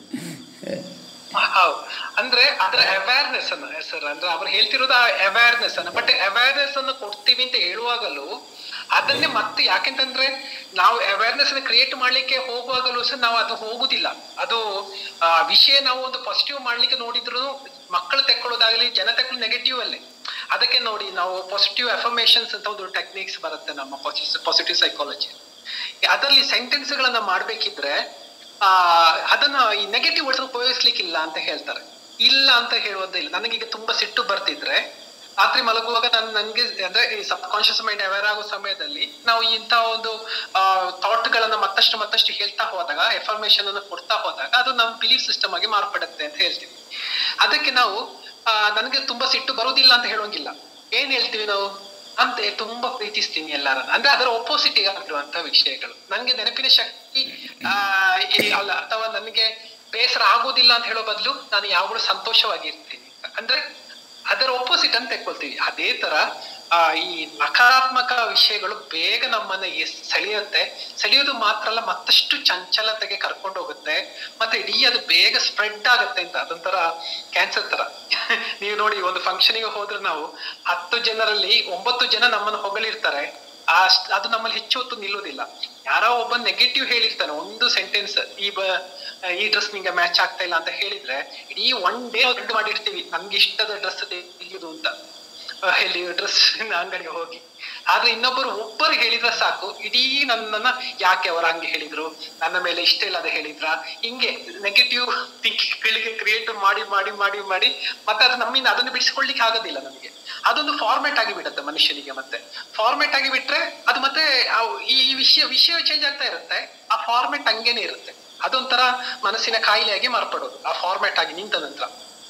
ಹೌದು, ಅಂದ್ರೆ ಅದರ ಅವೇರ್ನೆಸ್ ಅನ್ನ ಸರ್, ಅಂದ್ರೆ ಅವ್ರು ಹೇಳ್ತಿರೋದು ಆ ಅವೇರ್ನೆಸ್ ಅನ್ನ, ಬಟ್ ಅವೇರ್ನೆಸ್ ಅನ್ನು ಕೊಡ್ತೀವಿ ಅಂತ ಹೇಳುವಾಗಲೂ ಅದನ್ನೇ ಮತ್ತೆ, ಯಾಕೆಂತಂದ್ರೆ ನಾವು ಅವೇರ್ನೆಸ್ ಅನ್ನ ಕ್ರಿಯೇಟ್ ಮಾಡ್ಲಿಕ್ಕೆ ಹೋಗುವಾಗಲೂ ಸಹ ನಾವು ಅದು ಹೋಗುದಿಲ್ಲ. ಅದು ಆ ವಿಷಯ ನಾವು ಒಂದು ಪಾಸಿಟಿವ್ ಮಾಡ್ಲಿಕ್ಕೆ ನೋಡಿದ್ರು ಮಕ್ಕಳು ತೆಕ್ಕೊಳ್ಳೋದಾಗ್ಲಿ, ಜನ ತೆಕ್ಕೊಳ್ಳೋ ನೆಗೆಟಿವ್ ಅಲ್ಲೇ. ಅದಕ್ಕೆ ನೋಡಿ ನಾವು ಪಾಸಿಟಿವ್ ಅಫರ್ಮೇಶನ್ಸ್ ಅಂತ ಒಂದು ಟೆಕ್ನಿಕ್ಸ್ ಬರುತ್ತೆ ನಮ್ಮ ಪಾಸಿಟಿವ್ ಸೈಕಾಲಜಿ. ಅದರಲ್ಲಿ ಸೆಂಟೆನ್ಸ್ ಗಳನ್ನ ಮಾಡ್ಬೇಕಿದ್ರೆ ಆ ಅದನ್ನ ಈ ನೆಗೆಟಿವ್ ವರ್ಡ್ಸ್ ಉಪಯೋಗಿಸ್ಲಿಕ್ಕಿಲ್ಲ ಅಂತ ಹೇಳ್ತಾರೆ. ಇಲ್ಲ ಅಂತ ಹೇಳುವುದಿಲ್ಲ. ನನಗೀಗ ತುಂಬಾ ಸಿಟ್ಟು ಬರ್ತಿದ್ರೆ ರಾತ್ರಿ ಮಲಗುವಾಗ ನಾನು ನನ್ಗೆ ಅಂದ್ರೆ ಈ ಸಬ್ ಕಾನ್ಶಿಯಸ್ ಮೈಂಡ್ ಅವೇರ್ ಆಗೋ ಸಮಯದಲ್ಲಿ ನಾವು ಇಂಥ ಒಂದು ಆ ಥಾಟ್ ಗಳನ್ನ ಮತ್ತಷ್ಟು ಮತ್ತಷ್ಟು ಹೇಳ್ತಾ ಹೋದಾಗ, ಎಫರ್ಮೇಶನ್ ಅನ್ನು ಕೊಡ್ತಾ ಹೋದಾಗ ಅದು ನಮ್ಮ ಬಿಲೀಫ್ ಸಿಸ್ಟಮ್ ಆಗಿ ಮಾರ್ಪಡುತ್ತೆ ಅಂತ ಹೇಳ್ತೀವಿ. ಅದಕ್ಕೆ ನಾವು ಆ ನನ್ಗೆ ತುಂಬಾ ಸಿಟ್ಟು ಬರುವುದಿಲ್ಲ ಅಂತ ಹೇಳೋಂಗಿಲ್ಲ. ಏನ್ ಹೇಳ್ತೀವಿ ನಾವು ಅಂತ, ತುಂಬಾ ಪ್ರೀತಿಸ್ತೀನಿ ಎಲ್ಲರನ್ನ, ಅಂದ್ರೆ ಅದರ ಒಪೋಸಿಟ್ ಆಗಿರುವಂತ ವಿಷಯಗಳು. ನನ್ಗೆ ನೆನಪಿನ ಶಕ್ತಿ ಆ ಅಲ್ಲ, ಅಥವಾ ನನಗೆ ಬೇಸರ ಆಗೋದಿಲ್ಲ ಅಂತ ಹೇಳೋ ಬದಲು ನಾನು ಯಾವಾಗಲೂ ಸಂತೋಷವಾಗಿರ್ತೀನಿ ಅಂದ್ರೆ ಅದರ ಒಪೋಸಿಟ್ ಅಂತ ತೆಕ್ಕೊಳ್ತೀವಿ. ಅದೇ ತರ ಆ ಈ ನಕಾರಾತ್ಮಕ ವಿಷಯಗಳು ಬೇಗ ನಮ್ಮನ್ನ ಸೆಳೆಯುತ್ತೆ. ಸೆಳೆಯೋದು ಮಾತ್ರ ಅಲ್ಲ, ಮತ್ತಷ್ಟು ಚಂಚಲತೆಗೆ ಕರ್ಕೊಂಡು ಹೋಗುತ್ತೆ, ಮತ್ತೆ ಇಡೀ ಅದು ಬೇಗ ಸ್ಪ್ರೆಡ್ ಆಗುತ್ತೆ ಅಂತ. ಅದೊಂಥರ ಕ್ಯಾನ್ಸರ್ ತರ. ನೀವು ನೋಡಿ, ಒಂದು ಫಂಕ್ಷನಿಗೆ ಹೋದ್ರೆ ನಾವು ಹತ್ತು ಜನರಲ್ಲಿ ಒಂಬತ್ತು ಜನ ನಮ್ಮನ್ನು ಹೊಗಳಿರ್ತಾರೆ, ಆ ಅದು ನಮ್ಮಲ್ಲಿ ಹೆಚ್ಚು ಹೊತ್ತು ನಿಲ್ಲೋದಿಲ್ಲ. ಯಾರೋ ಒಬ್ಬ ನೆಗೆಟಿವ್ ಹೇಳಿರ್ತಾನೆ ಒಂದು ಸೆಂಟೆನ್ಸ್, ಈ ಬ ಈ ಡ್ರೆಸ್ ನಿಂಗೆ ಮ್ಯಾಚ್ ಆಗ್ತಾ ಇಲ್ಲ ಅಂತ ಹೇಳಿದ್ರೆ ಇಡೀ ಒನ್ ಡೇ ರೆಡ್ ಮಾಡಿರ್ತೀವಿ ನನ್ಗೆ ಇಷ್ಟದ ಡ್ರೆಸ್ ತೆಗೆಯುದು ಅಂತ ಇಲ್ಲಿ ಡ್ರೆಸ್ ಅಂಗಡಿಗೆ ಹೋಗಿ. ಆದ್ರೆ ಇನ್ನೊಬ್ಬರು ಒಬ್ಬರು ಹೇಳಿದ್ರೆ ಸಾಕು, ಇಡೀ ನನ್ನನ್ನ ಯಾಕೆ ಅವರು ಹಂಗೆ ಹೇಳಿದ್ರು, ನನ್ನ ಮೇಲೆ ಇಷ್ಟ ಇಲ್ಲದ ಹೇಳಿದ್ರ, ಹಿಂಗೆ ನೆಗೆಟಿವ್ ಥಿಂಕಿಂಗ್ಗಳಿಗೆ ಕ್ರಿಯೇಟ್ ಮಾಡಿ ಮಾಡಿ ಮಾಡಿ ಮಾಡಿ ಮತ್ತೆ ಅದು ನಮ್ಮಿಂದ ಅದನ್ನು ಬಿಡಿಸ್ಕೊಳ್ಲಿಕ್ಕೆ ಆಗೋದಿಲ್ಲ ನಮಗೆ. ಅದೊಂದು ಫಾರ್ಮೆಟ್ ಆಗಿ ಬಿಡುತ್ತೆ ಮನುಷ್ಯನಿಗೆ. ಮತ್ತೆ ಫಾರ್ಮೆಟ್ ಆಗಿ ಬಿಟ್ರೆ ಅದು ಮತ್ತೆ ಈ ವಿಷಯ ವಿಷಯ ಚೇಂಜ್ ಆಗ್ತಾ ಇರುತ್ತೆ, ಆ ಫಾರ್ಮೆಟ್ ಹಂಗೇನೆ ಇರುತ್ತೆ. ಅದೊಂಥರ ಮನಸ್ಸಿನ ಕಾಯಿಲೆಯಾಗಿ ಮಾರ್ಪಡೋದು ಆ ಫಾರ್ಮೆಟ್ ಆಗಿ ನಿಂತ ನಂತರ.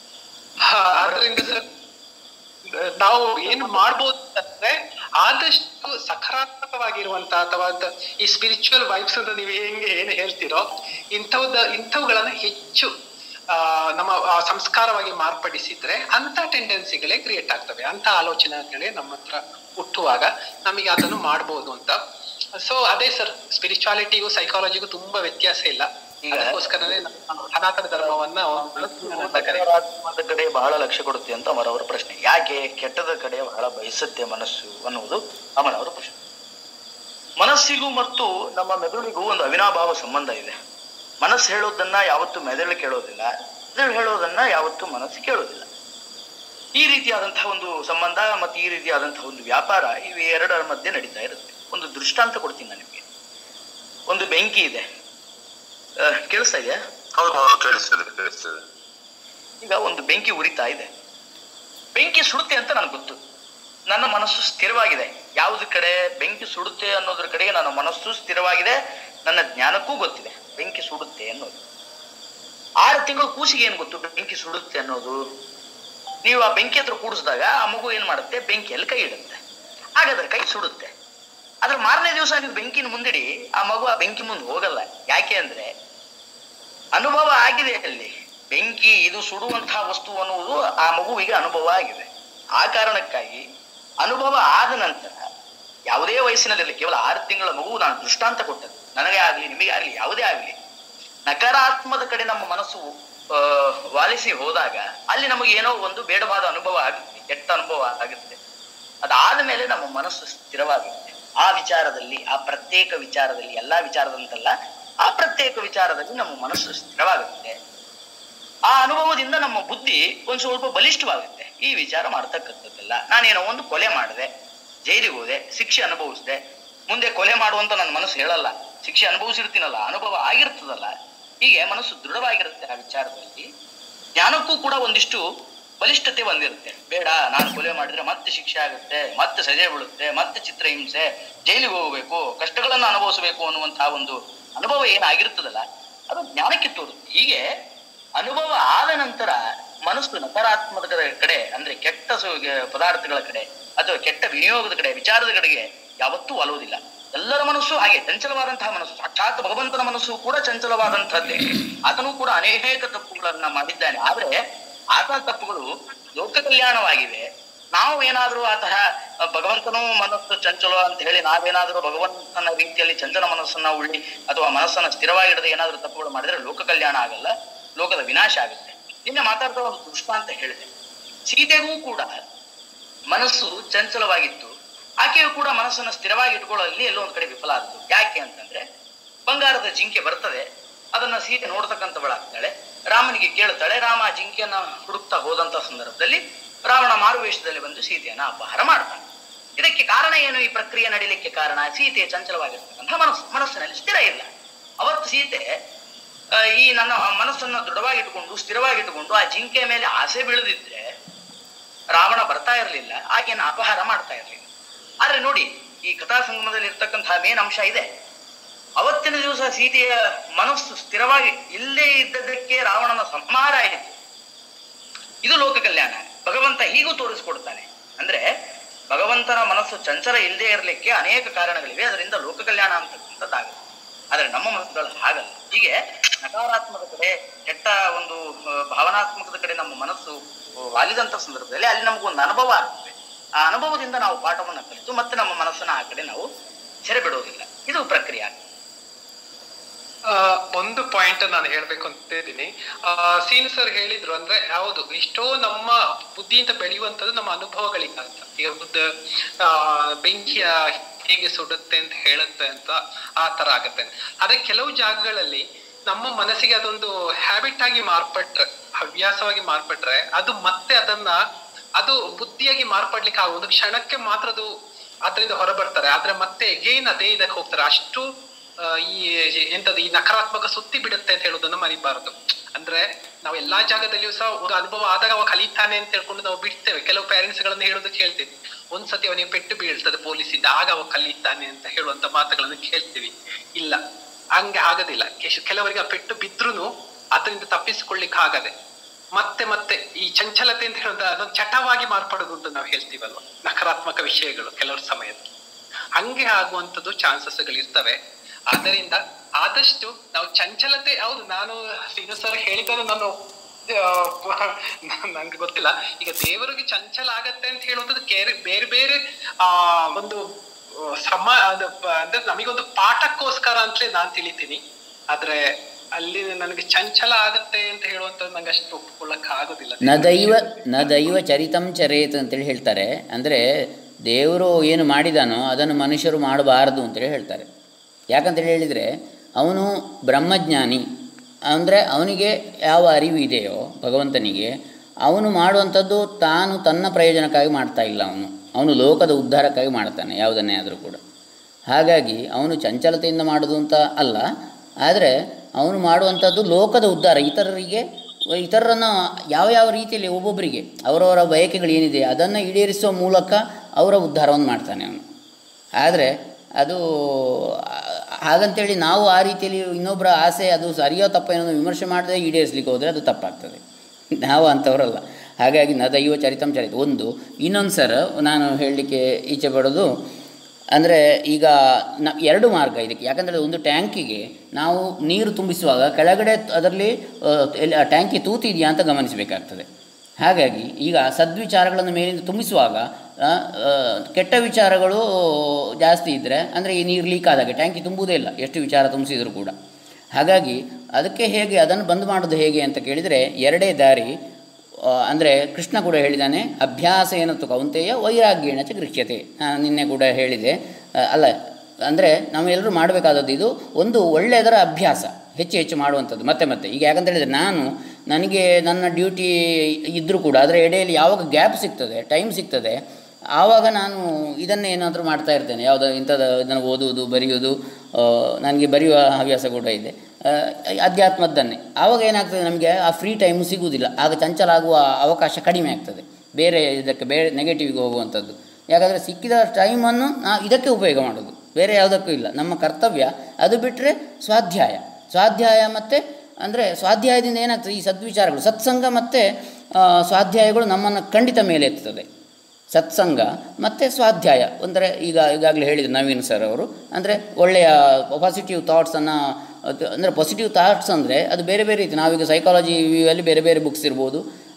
ಆದ್ರಿಂದ ಸರ್ ನಾವು ಏನು ಮಾಡ್ಬೋದು ಅಂದ್ರೆ ಆದಷ್ಟು ಸಕಾರಾತ್ಮಕವಾಗಿರುವಂತ ಅಥವಾ ಈ ಸ್ಪಿರಿಚುವಲ್ ವೈಬ್ಸ್ ಅಂತ ನೀವು ಹೆಂಗೆ ಏನು ಹೇಳ್ತೀರೋ ಇಂಥವ್ದ ಇಂಥವುಗಳನ್ನ ಹೆಚ್ಚು ಆ ನಮ್ಮ ಸಂಸ್ಕಾರವಾಗಿ ಮಾರ್ಪಡಿಸಿದ್ರೆ ಅಂತ ಟೆಂಡೆನ್ಸಿಗಳೇ ಕ್ರಿಯೇಟ್ ಆಗ್ತವೆ, ಅಂತ ಆಲೋಚನೆಗಳೇ ನಮ್ಮ ಹತ್ರ ಹುಟ್ಟುವಾಗ ನಮಗೆ ಅದನ್ನು ಮಾಡ್ಬೋದು ಅಂತ. ಸೊ ಅದೇ ಸರ್, ಸ್ಪಿರಿಚುವಾಲಿಟಿಗೂ ಸೈಕಾಲಜಿಗೂ ತುಂಬಾ ವ್ಯತ್ಯಾಸ ಇಲ್ಲ. ಅದಕ್ಕೋಸ್ಕರನೇ ಸನಾತನ ಧರ್ಮವನ್ನ ಸಕಾರಾತ್ಮಕದ ಕಡೆ ಬಹಳ ಲಕ್ಷ್ಯ ಕೊಡುತ್ತೆ ಅಂತ ಅಮರವರ ಪ್ರಶ್ನೆ. ಯಾಕೆ ಕೆಟ್ಟದ ಕಡೆ ಬಹಳ ಬಯಸುತ್ತೆ ಮನಸ್ಸು ಅನ್ನುವುದು ಅಮರವರ ಪ್ರಶ್ನೆ. ಮನಸ್ಸಿಗೂ ಮತ್ತು ನಮ್ಮ ಮೆದುಳಿಗೂ ಒಂದು ಅವಿನಾಭಾವ ಸಂಬಂಧ ಇದೆ. ಮನಸ್ಸು ಹೇಳೋದನ್ನ ಯಾವತ್ತೂ ಮೆದುಳು ಕೇಳೋದಿಲ್ಲ, ಮೆದುಳು ಹೇಳೋದನ್ನ ಯಾವತ್ತೂ ಮನಸ್ಸು ಕೇಳೋದಿಲ್ಲ. ಈ ರೀತಿಯಾದಂತಹ ಒಂದು ಸಂಬಂಧ ಮತ್ತು ಈ ರೀತಿಯಾದಂತಹ ಒಂದು ವ್ಯಾಪಾರ ಇವು ಎರಡರ ಮಧ್ಯೆ ನಡೀತಾ ಇರುತ್ತೆ. ಒಂದು ದೃಷ್ಟಾಂತ ಕೊಡ್ತೀನಿ ನಾನು ನಿಮಗೆ. ಒಂದು ಬೆಂಕಿ ಇದೆ, ಕೇಳಿಸ್ತಾ ಇದೆಯಾ? ಈಗ ಒಂದು ಬೆಂಕಿ ಉರಿತಾ ಇದೆ, ಬೆಂಕಿ ಸುಡುತ್ತೆ ಅಂತ ನನಗೆ ಗೊತ್ತು, ನನ್ನ ಮನಸ್ಸು ಸ್ಥಿರವಾಗಿದೆ. ಯಾವ್ದು ಕಡೆ ಬೆಂಕಿ ಸುಡುತ್ತೆ ಅನ್ನೋದ್ರ ಕಡೆಗೆ ನನ್ನ ಮನಸ್ಸು ಸ್ಥಿರವಾಗಿದೆ, ನನ್ನ ಜ್ಞಾನಕ್ಕೂ ಗೊತ್ತಿದೆ ಬೆಂಕಿ ಸುಡುತ್ತೆ ಅನ್ನೋದು. ಆರು ತಿಂಗಳು ಕೂಸಿಗೆ ಏನ್ ಗೊತ್ತು ಬೆಂಕಿ ಸುಡುತ್ತೆ ಅನ್ನೋದು? ನೀವು ಆ ಬೆಂಕಿ ಹತ್ರ ಕೂಡಿಸಿದಾಗ ಆ ಮಗು ಏನ್ ಮಾಡುತ್ತೆ, ಬೆಂಕಿಯಲ್ಲಿ ಕೈ ಇಡುತ್ತೆ, ಹಾಗಾದ್ರೆ ಕೈ ಸುಡುತ್ತೆ. ಆದ್ರೆ ಮಾರನೇ ದಿವಸ ನೀವು ಬೆಂಕಿನ ಮುಂದಿಡಿ, ಆ ಮಗು ಆ ಬೆಂಕಿ ಮುಂದೆ ಹೋಗಲ್ಲ. ಯಾಕೆ ಅಂದ್ರೆ ಅನುಭವ ಆಗಿದೆ ಅಲ್ಲಿ, ಬೆಂಕಿ ಇದು ಸುಡುವಂತಹ ವಸ್ತು ಅನ್ನುವುದು ಆ ಮಗುವಿಗೆ ಅನುಭವ ಆಗಿದೆ. ಆ ಕಾರಣಕ್ಕಾಗಿ ಅನುಭವ ಆದ ನಂತರ ಯಾವುದೇ ವಯಸ್ಸಿನಲ್ಲಿ, ಕೇವಲ ಆರು ತಿಂಗಳ ಮಗು, ನಾನು ದೃಷ್ಟಾಂತ ಕೊಟ್ಟದ್ದು, ನನಗೆ ಆಗ್ಲಿ ನಿಮಗೆ ಆಗ್ಲಿ ಯಾವುದೇ ಆಗ್ಲಿ, ನಕಾರಾತ್ಮದ ಕಡೆ ನಮ್ಮ ಮನಸ್ಸು ಅಹ್ ವಾಲಿಸಿ ಹೋದಾಗ ಅಲ್ಲಿ ನಮಗೆ ಏನೋ ಒಂದು ಬೇಡವಾದ ಅನುಭವ ಆಗುತ್ತೆ, ಕೆಟ್ಟ ಅನುಭವ ಆಗುತ್ತೆ. ಅದಾದ ಮೇಲೆ ನಮ್ಮ ಮನಸ್ಸು ಸ್ಥಿರವಾಗುತ್ತೆ. ಆ ವಿಚಾರದಲ್ಲಿ, ಆ ಪ್ರತ್ಯೇಕ ವಿಚಾರದಲ್ಲಿ, ಎಲ್ಲಾ ವಿಚಾರದಂತಲ್ಲ, ಆ ಪ್ರತ್ಯೇಕ ವಿಚಾರದಲ್ಲಿ ನಮ್ಮ ಮನಸ್ಸು ಸ್ಥಿರವಾಗುತ್ತೆ. ಆ ಅನುಭವದಿಂದ ನಮ್ಮ ಬುದ್ಧಿ ಒಂದ್ ಸ್ವಲ್ಪ ಬಲಿಷ್ಠವಾಗುತ್ತೆ. ಈ ವಿಚಾರ ಮಾಡ್ತಕ್ಕಂಥದ್ದಲ್ಲ, ನಾನೇನೋ ಒಂದು ಕೊಲೆ ಮಾಡಿದೆ, ಜೈಲಿಗೆ ಹೋದೆ, ಶಿಕ್ಷೆ ಅನುಭವಿಸಿದೆ, ಮುಂದೆ ಕೊಲೆ ಮಾಡುವಂತ ನನ್ನ ಮನಸ್ಸು ಹೇಳಲ್ಲ, ಶಿಕ್ಷೆ ಅನುಭವಿಸಿರ್ತೀನಲ್ಲ, ಅನುಭವ ಆಗಿರ್ತದಲ್ಲ, ಹೀಗೆ ಮನಸ್ಸು ದೃಢವಾಗಿರುತ್ತೆ ಆ ವಿಚಾರದಲ್ಲಿ. ಜ್ಞಾನಕ್ಕೂ ಕೂಡ ಒಂದಿಷ್ಟು ಬಲಿಷ್ಠತೆ ಬಂದಿರುತ್ತೆ. ಬೇಡ, ನಾನು ಕೊಲೆ ಮಾಡಿದ್ರೆ ಮತ್ತೆ ಶಿಕ್ಷೆ ಆಗುತ್ತೆ, ಮತ್ತೆ ಸಜೆ ಬೀಳುತ್ತೆ, ಮತ್ತೆ ಚಿತ್ರಹಿಂಸೆ, ಜೈಲಿಗೆ ಹೋಗಬೇಕು, ಕಷ್ಟಗಳನ್ನು ಅನುಭವಿಸಬೇಕು ಅನ್ನುವಂತಹ ಒಂದು ಅನುಭವ ಏನಾಗಿರ್ತದಲ್ಲ, ಅದು ಜ್ಞಾನಕ್ಕೆ ತೋರುತ್ತೆ. ಹೀಗೆ ಅನುಭವ ಆದ ನಂತರ ಮನಸ್ಸು ನಕಾರಾತ್ಮಕ ಕಡೆ, ಅಂದ್ರೆ ಕೆಟ್ಟ ಪದಾರ್ಥಗಳ ಕಡೆ ಅಥವಾ ಕೆಟ್ಟ ವಿನಿಯೋಗದ ಕಡೆ, ವಿಚಾರದ ಕಡೆಗೆ ಯಾವತ್ತೂ ಒಲುವುದಿಲ್ಲ. ಎಲ್ಲರ ಮನಸ್ಸು ಹಾಗೆ ಚಂಚಲವಾದಂತಹ ಮನಸ್ಸು. ಸಾಕ್ಷಾತ್ ಭಗವಂತನ ಮನಸ್ಸು ಕೂಡ ಚಂಚಲವಾದಂತಹದ್ದೇ. ಆತನೂ ಕೂಡ ಅನೇಕ ತಪ್ಪುಗಳನ್ನ ಮಾಡಿದ್ದಾನೆ. ಆದ್ರೆ ಆತನ ತಪ್ಪುಗಳು ಲೋಕ ಕಲ್ಯಾಣವಾಗಿವೆ, ನಾವು ಏನಾದ್ರೂ ಆ ತರ ಭಗವಂತನೂ ಮನಸ್ಸು ಚಂಚಲ ಅಂತ ಹೇಳಿ ನಾವೇನಾದ್ರೂ ಭಗವಂತನ ರೀತಿಯಲ್ಲಿ ಚಂಚಲ ಮನಸ್ಸನ್ನ ಉಳ್ಳಿ ಅಥವಾ ಮನಸ್ಸನ್ನ ಸ್ಥಿರವಾಗಿಡದೆ ಏನಾದ್ರೂ ತಪ್ಪುಗಳು ಮಾಡಿದ್ರೆ ಲೋಕ ಕಲ್ಯಾಣ ಆಗಲ್ಲ, ಲೋಕದ ವಿನಾಶ ಆಗುತ್ತೆ. ನಿನ್ನೆ ಮಾತಾಡ್ತಾ ಒಂದು ದೃಷ್ಟಾಂತ ಹೇಳಿದೆ. ಸೀತೆಗೂ ಕೂಡ ಮನಸ್ಸು ಚಂಚಲವಾಗಿತ್ತು, ಆಕೆಯು ಕೂಡ ಮನಸ್ಸನ್ನ ಸ್ಥಿರವಾಗಿ ಇಟ್ಕೊಳ್ಳಲ್ಲಿ ಎಲ್ಲೋ ಒಂದ್ ಕಡೆ ವಿಫಲ ಆದದ್ದು. ಯಾಕೆ ಅಂತಂದ್ರೆ ಬಂಗಾರದ ಜಿಂಕೆ ಬರ್ತದೆ, ಅದನ್ನ ಸೀತೆ ನೋಡ್ತಕ್ಕಂಥವಳಾಗ್ತಾಳೆ, ರಾಮನಿಗೆ ಕೇಳ್ತಾಳೆ. ರಾಮ ಜಿಂಕೆಯನ್ನ ಹುಡುಕ್ತಾ ಹೋದಂತ ಸಂದರ್ಭದಲ್ಲಿ ರಾವಣ ಮಾರುವೇಷದಲ್ಲಿ ಬಂದು ಸೀತೆಯನ್ನ ಅಪಹಾರ ಮಾಡ್ತಾನೆ. ಇದಕ್ಕೆ ಕಾರಣ ಏನು? ಈ ಪ್ರಕ್ರಿಯೆ ನಡೀಲಿಕ್ಕೆ ಕಾರಣ ಸೀತೆಯ ಚಂಚಲವಾಗಿರ್ತಕ್ಕಂಥ ಮನಸ್ಸು, ಮನಸ್ಸಿನಲ್ಲಿ ಸ್ಥಿರ ಇಲ್ಲ. ಅವತ್ತು ಸೀತೆ ಈ ನನ್ನ ಮನಸ್ಸನ್ನ ದೃಢವಾಗಿಟ್ಟುಕೊಂಡು ಸ್ಥಿರವಾಗಿಟ್ಟುಕೊಂಡು ಆ ಜಿಂಕೆಯ ಮೇಲೆ ಆಸೆ ಬೀಳದಿದ್ರೆ ರಾವಣ ಬರ್ತಾ ಇರಲಿಲ್ಲ, ಆಕೆಯನ್ನು ಅಪಹಾರ ಮಾಡ್ತಾ ಇರಲಿಲ್ಲ. ಆದ್ರೆ ನೋಡಿ, ಈ ಕಥಾ ಸಂಗಮದಲ್ಲಿ ಇರ್ತಕ್ಕಂತಹ ಮೇನ್ ಅಂಶ ಇದೆ. ಅವತ್ತಿನ ದಿವಸ ಸೀತೆಯ ಮನಸ್ಸು ಸ್ಥಿರವಾಗಿ ಇಲ್ಲೇ ಇದ್ದದಕ್ಕೆ ರಾವಣನ ಸಂಹಾರ ಆಯಿತು. ಇದು ಲೋಕ ಕಲ್ಯಾಣ. ಭಗವಂತ ಹೀಗೂ ತೋರಿಸ್ಕೊಡ್ತಾನೆ. ಅಂದ್ರೆ ಭಗವಂತನ ಮನಸ್ಸು ಚಂಚಲ ಇಲ್ಲದೆ ಇರಲಿಕ್ಕೆ ಅನೇಕ ಕಾರಣಗಳಿವೆ, ಅದರಿಂದ ಲೋಕ ಕಲ್ಯಾಣ ಅಂತಕ್ಕಂಥದ್ದಾಗುತ್ತೆ. ಆದ್ರೆ ನಮ್ಮ ಮನಸ್ಸುಗಳು ಹಾಗಲ್ಲ. ಹೀಗೆ ನಕಾರಾತ್ಮಕ ಕಡೆ, ಕೆಟ್ಟ ಒಂದು ಭಾವನಾತ್ಮಕದ ಕಡೆ ನಮ್ಮ ಮನಸ್ಸು ವಾಲಿದಂತ ಸಂದರ್ಭದಲ್ಲಿ ಅಲ್ಲಿ ನಮಗೊಂದು ಅನುಭವ ಆಗ್ತದೆ. ಆ ಅನುಭವದಿಂದ ನಾವು ಪಾಠವನ್ನು ಕಲಿತು ಮತ್ತೆ ನಮ್ಮ ಮನಸ್ಸನ್ನ ಆ ಕಡೆ ನಾವು ಸೆರೆ ಬಿಡೋದಿಲ್ಲ. ಇದು ಪ್ರಕ್ರಿಯೆ ಆಗ್ತದೆ. ಆ ಒಂದು ಪಾಯಿಂಟ್ ನಾನು ಹೇಳ್ಬೇಕು ಅಂತ ಇದ್ದೀನಿ. ಆ ಸೀನು ಸರ್ ಹೇಳಿದ್ರು, ಅಂದ್ರೆ ಯಾವುದು ಇಷ್ಟೋ ನಮ್ಮ ಬುದ್ಧಿಯಿಂದ ಬೆಳೆಯುವಂಥದ್ದು ನಮ್ಮ ಅನುಭವಗಳಿಗೆ ಅಂತ. ಈಗ ಬುದ್ಧ ಆ ಬೆಂಕಿಯ ಹೇಗೆ ಸುಡುತ್ತೆ ಅಂತ ಹೇಳುತ್ತೆ ಅಂತ ಆ ತರ ಆಗತ್ತೆ. ಅದೇ ಕೆಲವು ಜಾಗಗಳಲ್ಲಿ ನಮ್ಮ ಮನಸ್ಸಿಗೆ ಅದೊಂದು ಹ್ಯಾಬಿಟ್ ಆಗಿ ಮಾರ್ಪಟ್ರೆ, ಹವ್ಯಾಸವಾಗಿ ಮಾರ್ಪಟ್ರೆ, ಅದು ಮತ್ತೆ ಅದನ್ನ ಅದು ಬುದ್ಧಿಯಾಗಿ ಮಾರ್ಪಡ್ಲಿಕ್ಕೆ ಆಗ ಒಂದು ಕ್ಷಣಕ್ಕೆ ಮಾತ್ರ ಅದು ಅದರಿಂದ ಹೊರ ಬರ್ತಾರೆ. ಆದ್ರೆ ಮತ್ತೆ ಎಗೇನ್ ಅದೇ ಇದಕ್ಕೆ ಹೋಗ್ತಾರೆ. ಅಷ್ಟು ಈ ಎಂತದ್ದು ಈ ನಕಾರಾತ್ಮಕ ಸುತ್ತಿ ಬಿಡುತ್ತೆ ಅಂತ ಹೇಳೋದನ್ನ ಮರಿಬಾರದು. ಅಂದ್ರೆ ನಾವು ಎಲ್ಲಾ ಜಾಗದಲ್ಲಿಯೂ ಸಹ ಒಂದು ಅನುಭವ ಆದಾಗ ಅವ ಕಲಿತಾನೆ ಅಂತ ಹೇಳ್ಕೊಂಡು ನಾವು ಬಿಡ್ತೇವೆ. ಕೆಲವು ಪೇರೆಂಟ್ಸ್ ಗಳನ್ನ ಹೇಳೋದಕ್ಕೆ ಕೇಳ್ತೀವಿ, ಒಂದ್ಸತಿ ಅವನಿಗೆ ಪೆಟ್ಟು ಬೀಳ್ತದೆ ಪೊಲೀಸಿಂದ, ಆಗ ಅವ ಕಲಿತಾನೆ ಅಂತ ಹೇಳುವಂತ ಮಾತುಗಳನ್ನು ಕೇಳ್ತೀವಿ. ಇಲ್ಲ, ಹಂಗೆ ಆಗೋದಿಲ್ಲ. ಕೆಲವರಿಗೆ ಆ ಪೆಟ್ಟು ಬಿದ್ರುನು ಅದರಿಂದ ತಪ್ಪಿಸಿಕೊಳ್ಳಿಕ್ಕೆ ಆಗದೆ ಮತ್ತೆ ಮತ್ತೆ ಈ ಚಂಚಲತೆ ಅಂತ ಹೇಳೋದು ಅದೊಂದು ಚಟವಾಗಿ ಮಾರ್ಪಡೋದು ಅಂತ ನಾವು ಹೇಳ್ತೀವಲ್ವ, ನಕಾರಾತ್ಮಕ ವಿಷಯಗಳು ಕೆಲವ್ರ ಸಮಯದಲ್ಲಿ ಹಂಗೆ ಆಗುವಂಥದ್ದು ಚಾನ್ಸಸ್ಗಳು ಇರ್ತವೆ. ಆದ್ದರಿಂದ ಆದಷ್ಟು ನಾವು ಚಂಚಲತೆ, ಹೌದು ನಾನು ಸೀನು ಸರ್ ಹೇಳಿದ್ರು ನಾನು ನಂಗೆ ಗೊತ್ತಿಲ್ಲ, ಈಗ ದೇವರಿಗೆ ಚಂಚಲ ಆಗತ್ತೆ ಅಂತ ಹೇಳುವಂಥದ್ದು ಬೇರೆ ಬೇರೆ ಆ ಒಂದು ಸಮ ಅಂದ್ರೆ ನಮಗೊಂದು ಪಾಠಕ್ಕೋಸ್ಕರ ಅಂತಲೇ ನಾನ್ ತಿಳಿತೀನಿ. ಆದ್ರೆ ಅಲ್ಲಿ ನನಗೆ ಚಂಚಲ ಆಗತ್ತೆ ಅಂತ ಹೇಳುವಂಥದ್ದು ನಂಗೆ ಅಷ್ಟು ಒಪ್ಕೊಳ್ಳಕ್ ಆಗೋದಿಲ್ಲ. ನ ದೈವ ನ ದೈವ ಚರಿತಂ ಚರೇತ್ ಅಂತೇಳಿ ಹೇಳ್ತಾರೆ. ಅಂದರೆ ದೇವರು ಏನು ಮಾಡಿದಾನೋ ಅದನ್ನು ಮನುಷ್ಯರು ಮಾಡಬಾರದು ಅಂತೇಳಿ ಹೇಳ್ತಾರೆ. ಯಾಕಂತೇಳಿ ಹೇಳಿದರೆ ಅವನು ಬ್ರಹ್ಮಜ್ಞಾನಿ, ಅಂದರೆ ಅವನಿಗೆ ಯಾವ ಅರಿವು ಇದೆಯೋ ಭಗವಂತನಿಗೆ, ಅವನು ಮಾಡುವಂಥದ್ದು ತಾನು ತನ್ನ ಪ್ರಯೋಜನಕ್ಕಾಗಿ ಮಾಡ್ತಾ ಇಲ್ಲ. ಅವನು ಅವನು ಲೋಕದ ಉದ್ಧಾರಕ್ಕಾಗಿ ಮಾಡ್ತಾನೆ ಯಾವುದನ್ನೇ ಆದರೂ ಕೂಡ. ಹಾಗಾಗಿ ಅವನು ಚಂಚಲತೆಯಿಂದ ಮಾಡೋದು ಅಂತ ಅಲ್ಲ, ಆದರೆ ಅವನು ಮಾಡುವಂಥದ್ದು ಲೋಕದ ಉದ್ಧಾರ. ಇತರರಿಗೆ ಇತರರನ್ನು ಯಾವ ಯಾವ ರೀತಿಯಲ್ಲಿ ಒಬ್ಬೊಬ್ಬರಿಗೆ ಅವರವರ ಬಯಕೆಗಳು ಏನಿದೆ ಅದನ್ನು ಈಡೇರಿಸುವ ಮೂಲಕ ಅವರ ಉದ್ಧಾರವನ್ನು ಮಾಡ್ತಾನೆ ಅವನು. ಆದರೆ ಅದು ಹಾಗಂತೇಳಿ ನಾವು ಆ ರೀತಿಯಲ್ಲಿ ಇನ್ನೊಬ್ಬರ ಆಸೆ ಅದು ಸರಿಯೋ ತಪ್ಪ ಏನೋ ವಿಮರ್ಶೆ ಮಾಡದೆ ಈಡೇರಿಸಲಿಕ್ಕೆ ಹೋದರೆ ಅದು ತಪ್ಪಾಗ್ತದೆ. ನಾವು ಅಂಥವರಲ್ಲ. ಹಾಗಾಗಿ ನ ದೈವ ಚರಿತಂ ಚರಿತ ಒಂದು. ಇನ್ನೊಂದು ಸರ್ ನಾನು ಹೇಳಲಿಕ್ಕೆ ಈಚೆ ಪಡೋದು ಅಂದರೆ ಈಗ ನ ಎರಡು ಮಾರ್ಗ ಇದಕ್ಕೆ. ಯಾಕಂದರೆ ಒಂದು ಟ್ಯಾಂಕಿಗೆ ನಾವು ನೀರು ತುಂಬಿಸುವಾಗ ಕೆಳಗಡೆ ಅದರಲ್ಲಿ ಟ್ಯಾಂಕಿ ತೂತಿದೆಯಾ ಅಂತ ಗಮನಿಸಬೇಕಾಗ್ತದೆ. ಹಾಗಾಗಿ ಈಗ ಸದ್ವಿಚಾರಗಳನ್ನು ಮೇಲಿಂದ ತುಂಬಿಸುವಾಗ ಕೆಟ್ಟ ವಿಚಾರಗಳು ಜಾಸ್ತಿ ಇದ್ದರೆ ಅಂದರೆ ಈ ನೀರು ಲೀಕ್ ಆದಾಗೆ ಟ್ಯಾಂಕಿ ತುಂಬುವುದೇ ಇಲ್ಲ, ಎಷ್ಟು ವಿಚಾರ ತುಂಬಿಸಿದರೂ ಕೂಡ. ಹಾಗಾಗಿ ಅದಕ್ಕೆ ಹೇಗೆ ಅದನ್ನು ಬಂದ್ ಮಾಡೋದು ಹೇಗೆ ಅಂತ ಕೇಳಿದರೆ ಎರಡೇ ದಾರಿ. ಅಂದರೆ ಕೃಷ್ಣ ಕೂಡ ಹೇಳಿದ್ದಾನೆ, ಅಭ್ಯಾಸ ಏನತ್ತು ಕೌಂತೆಯ ವೈರಾಗ್ಯೇಣ ಚ ಗೃಹ್ಯತೆ. ನಿನ್ನೆ ಕೂಡ ಹೇಳಿದೆ ಅಲ್ಲ. ಅಂದರೆ ನಾವೆಲ್ಲರೂ ಮಾಡಬೇಕಾದದ್ದು ಇದು ಒಂದು ಒಳ್ಳೆಯದರ ಅಭ್ಯಾಸ, ಹೆಚ್ಚು ಹೆಚ್ಚು ಮಾಡುವಂಥದ್ದು ಮತ್ತೆ ಮತ್ತೆ. ಈಗ ಯಾಕಂತ ಹೇಳಿದರೆ ನಾನು ನನಗೆ ನನ್ನ ಡ್ಯೂಟಿ ಇದ್ದರೂ ಕೂಡ ಅದರ ಎಡೆಯಲ್ಲಿ ಯಾವಾಗ ಗ್ಯಾಪ್ ಸಿಗ್ತದೆ, ಟೈಮ್ ಸಿಗ್ತದೆ, ಆವಾಗ ನಾನು ಇದನ್ನೇ ಏನಾದರೂ ಮಾಡ್ತಾ ಇರ್ತೇನೆ. ಯಾವುದೋ ಇಂಥದ್ದು ಇದನ್ನು ಓದುವುದು, ಬರೆಯುವುದು. ನನಗೆ ಬರೆಯುವ ಹವ್ಯಾಸ ಕೂಡ ಇದೆ, ಅಧ್ಯಾತ್ಮದ್ದನ್ನೇ. ಆವಾಗ ಏನಾಗ್ತದೆ, ನಮಗೆ ಆ ಫ್ರೀ ಟೈಮು ಸಿಗುವುದಿಲ್ಲ. ಆಗ ಚಂಚಲ ಆಗುವ ಅವಕಾಶ ಕಡಿಮೆ ಆಗ್ತದೆ, ಬೇರೆ ಇದಕ್ಕೆ ಬೇರೆ ನೆಗೆಟಿವ್ಗೆ ಹೋಗುವಂಥದ್ದು. ಯಾಕಂದರೆ ಸಿಕ್ಕಿದ ಟೈಮನ್ನು ನಾವು ಇದಕ್ಕೆ ಉಪಯೋಗ ಮಾಡೋದು, ಬೇರೆ ಯಾವುದಕ್ಕೂ ಇಲ್ಲ. ನಮ್ಮ ಕರ್ತವ್ಯ ಅದು. ಬಿಟ್ಟರೆ ಸ್ವಾಧ್ಯಾಯ ಸ್ವಾಧ್ಯಾಯ ಮತ್ತು ಅಂದರೆ ಸ್ವಾಧ್ಯಾಯದಿಂದ ಏನಾಗ್ತದೆ, ಈ ಸದ್ವಿಚಾರಗಳು ಸತ್ಸಂಗ ಮತ್ತು ಸ್ವಾಧ್ಯಾಯಗಳು ನಮ್ಮನ್ನು ಖಂಡಿತ ಮೇಲೆ ಎತ್ತುತ್ತದೆ. ಸತ್ಸಂಗ ಮತ್ತು ಸ್ವಾಧ್ಯಾಯ ಅಂದರೆ ಈಗ ಈಗಾಗಲೇ ಹೇಳಿದರು ನವೀನ್ ಸರ್ ಅವರು, ಅಂದರೆ ಒಳ್ಳೆಯ ಪಾಸಿಟಿವ್ ಥಾಟ್ಸನ್ನು. ಅಂದರೆ ಪಾಸಿಟಿವ್ ಥಾಟ್ಸ್ ಅಂದರೆ ಅದು ಬೇರೆ ಬೇರೆ ರೀತಿ. ನಾವೀಗ ಸೈಕಾಲಜಿ ವ್ಯೂಯಲ್ಲಿ ಬೇರೆ ಬೇರೆ ಬುಕ್ಸ್ ಇರ್ಬೋದು,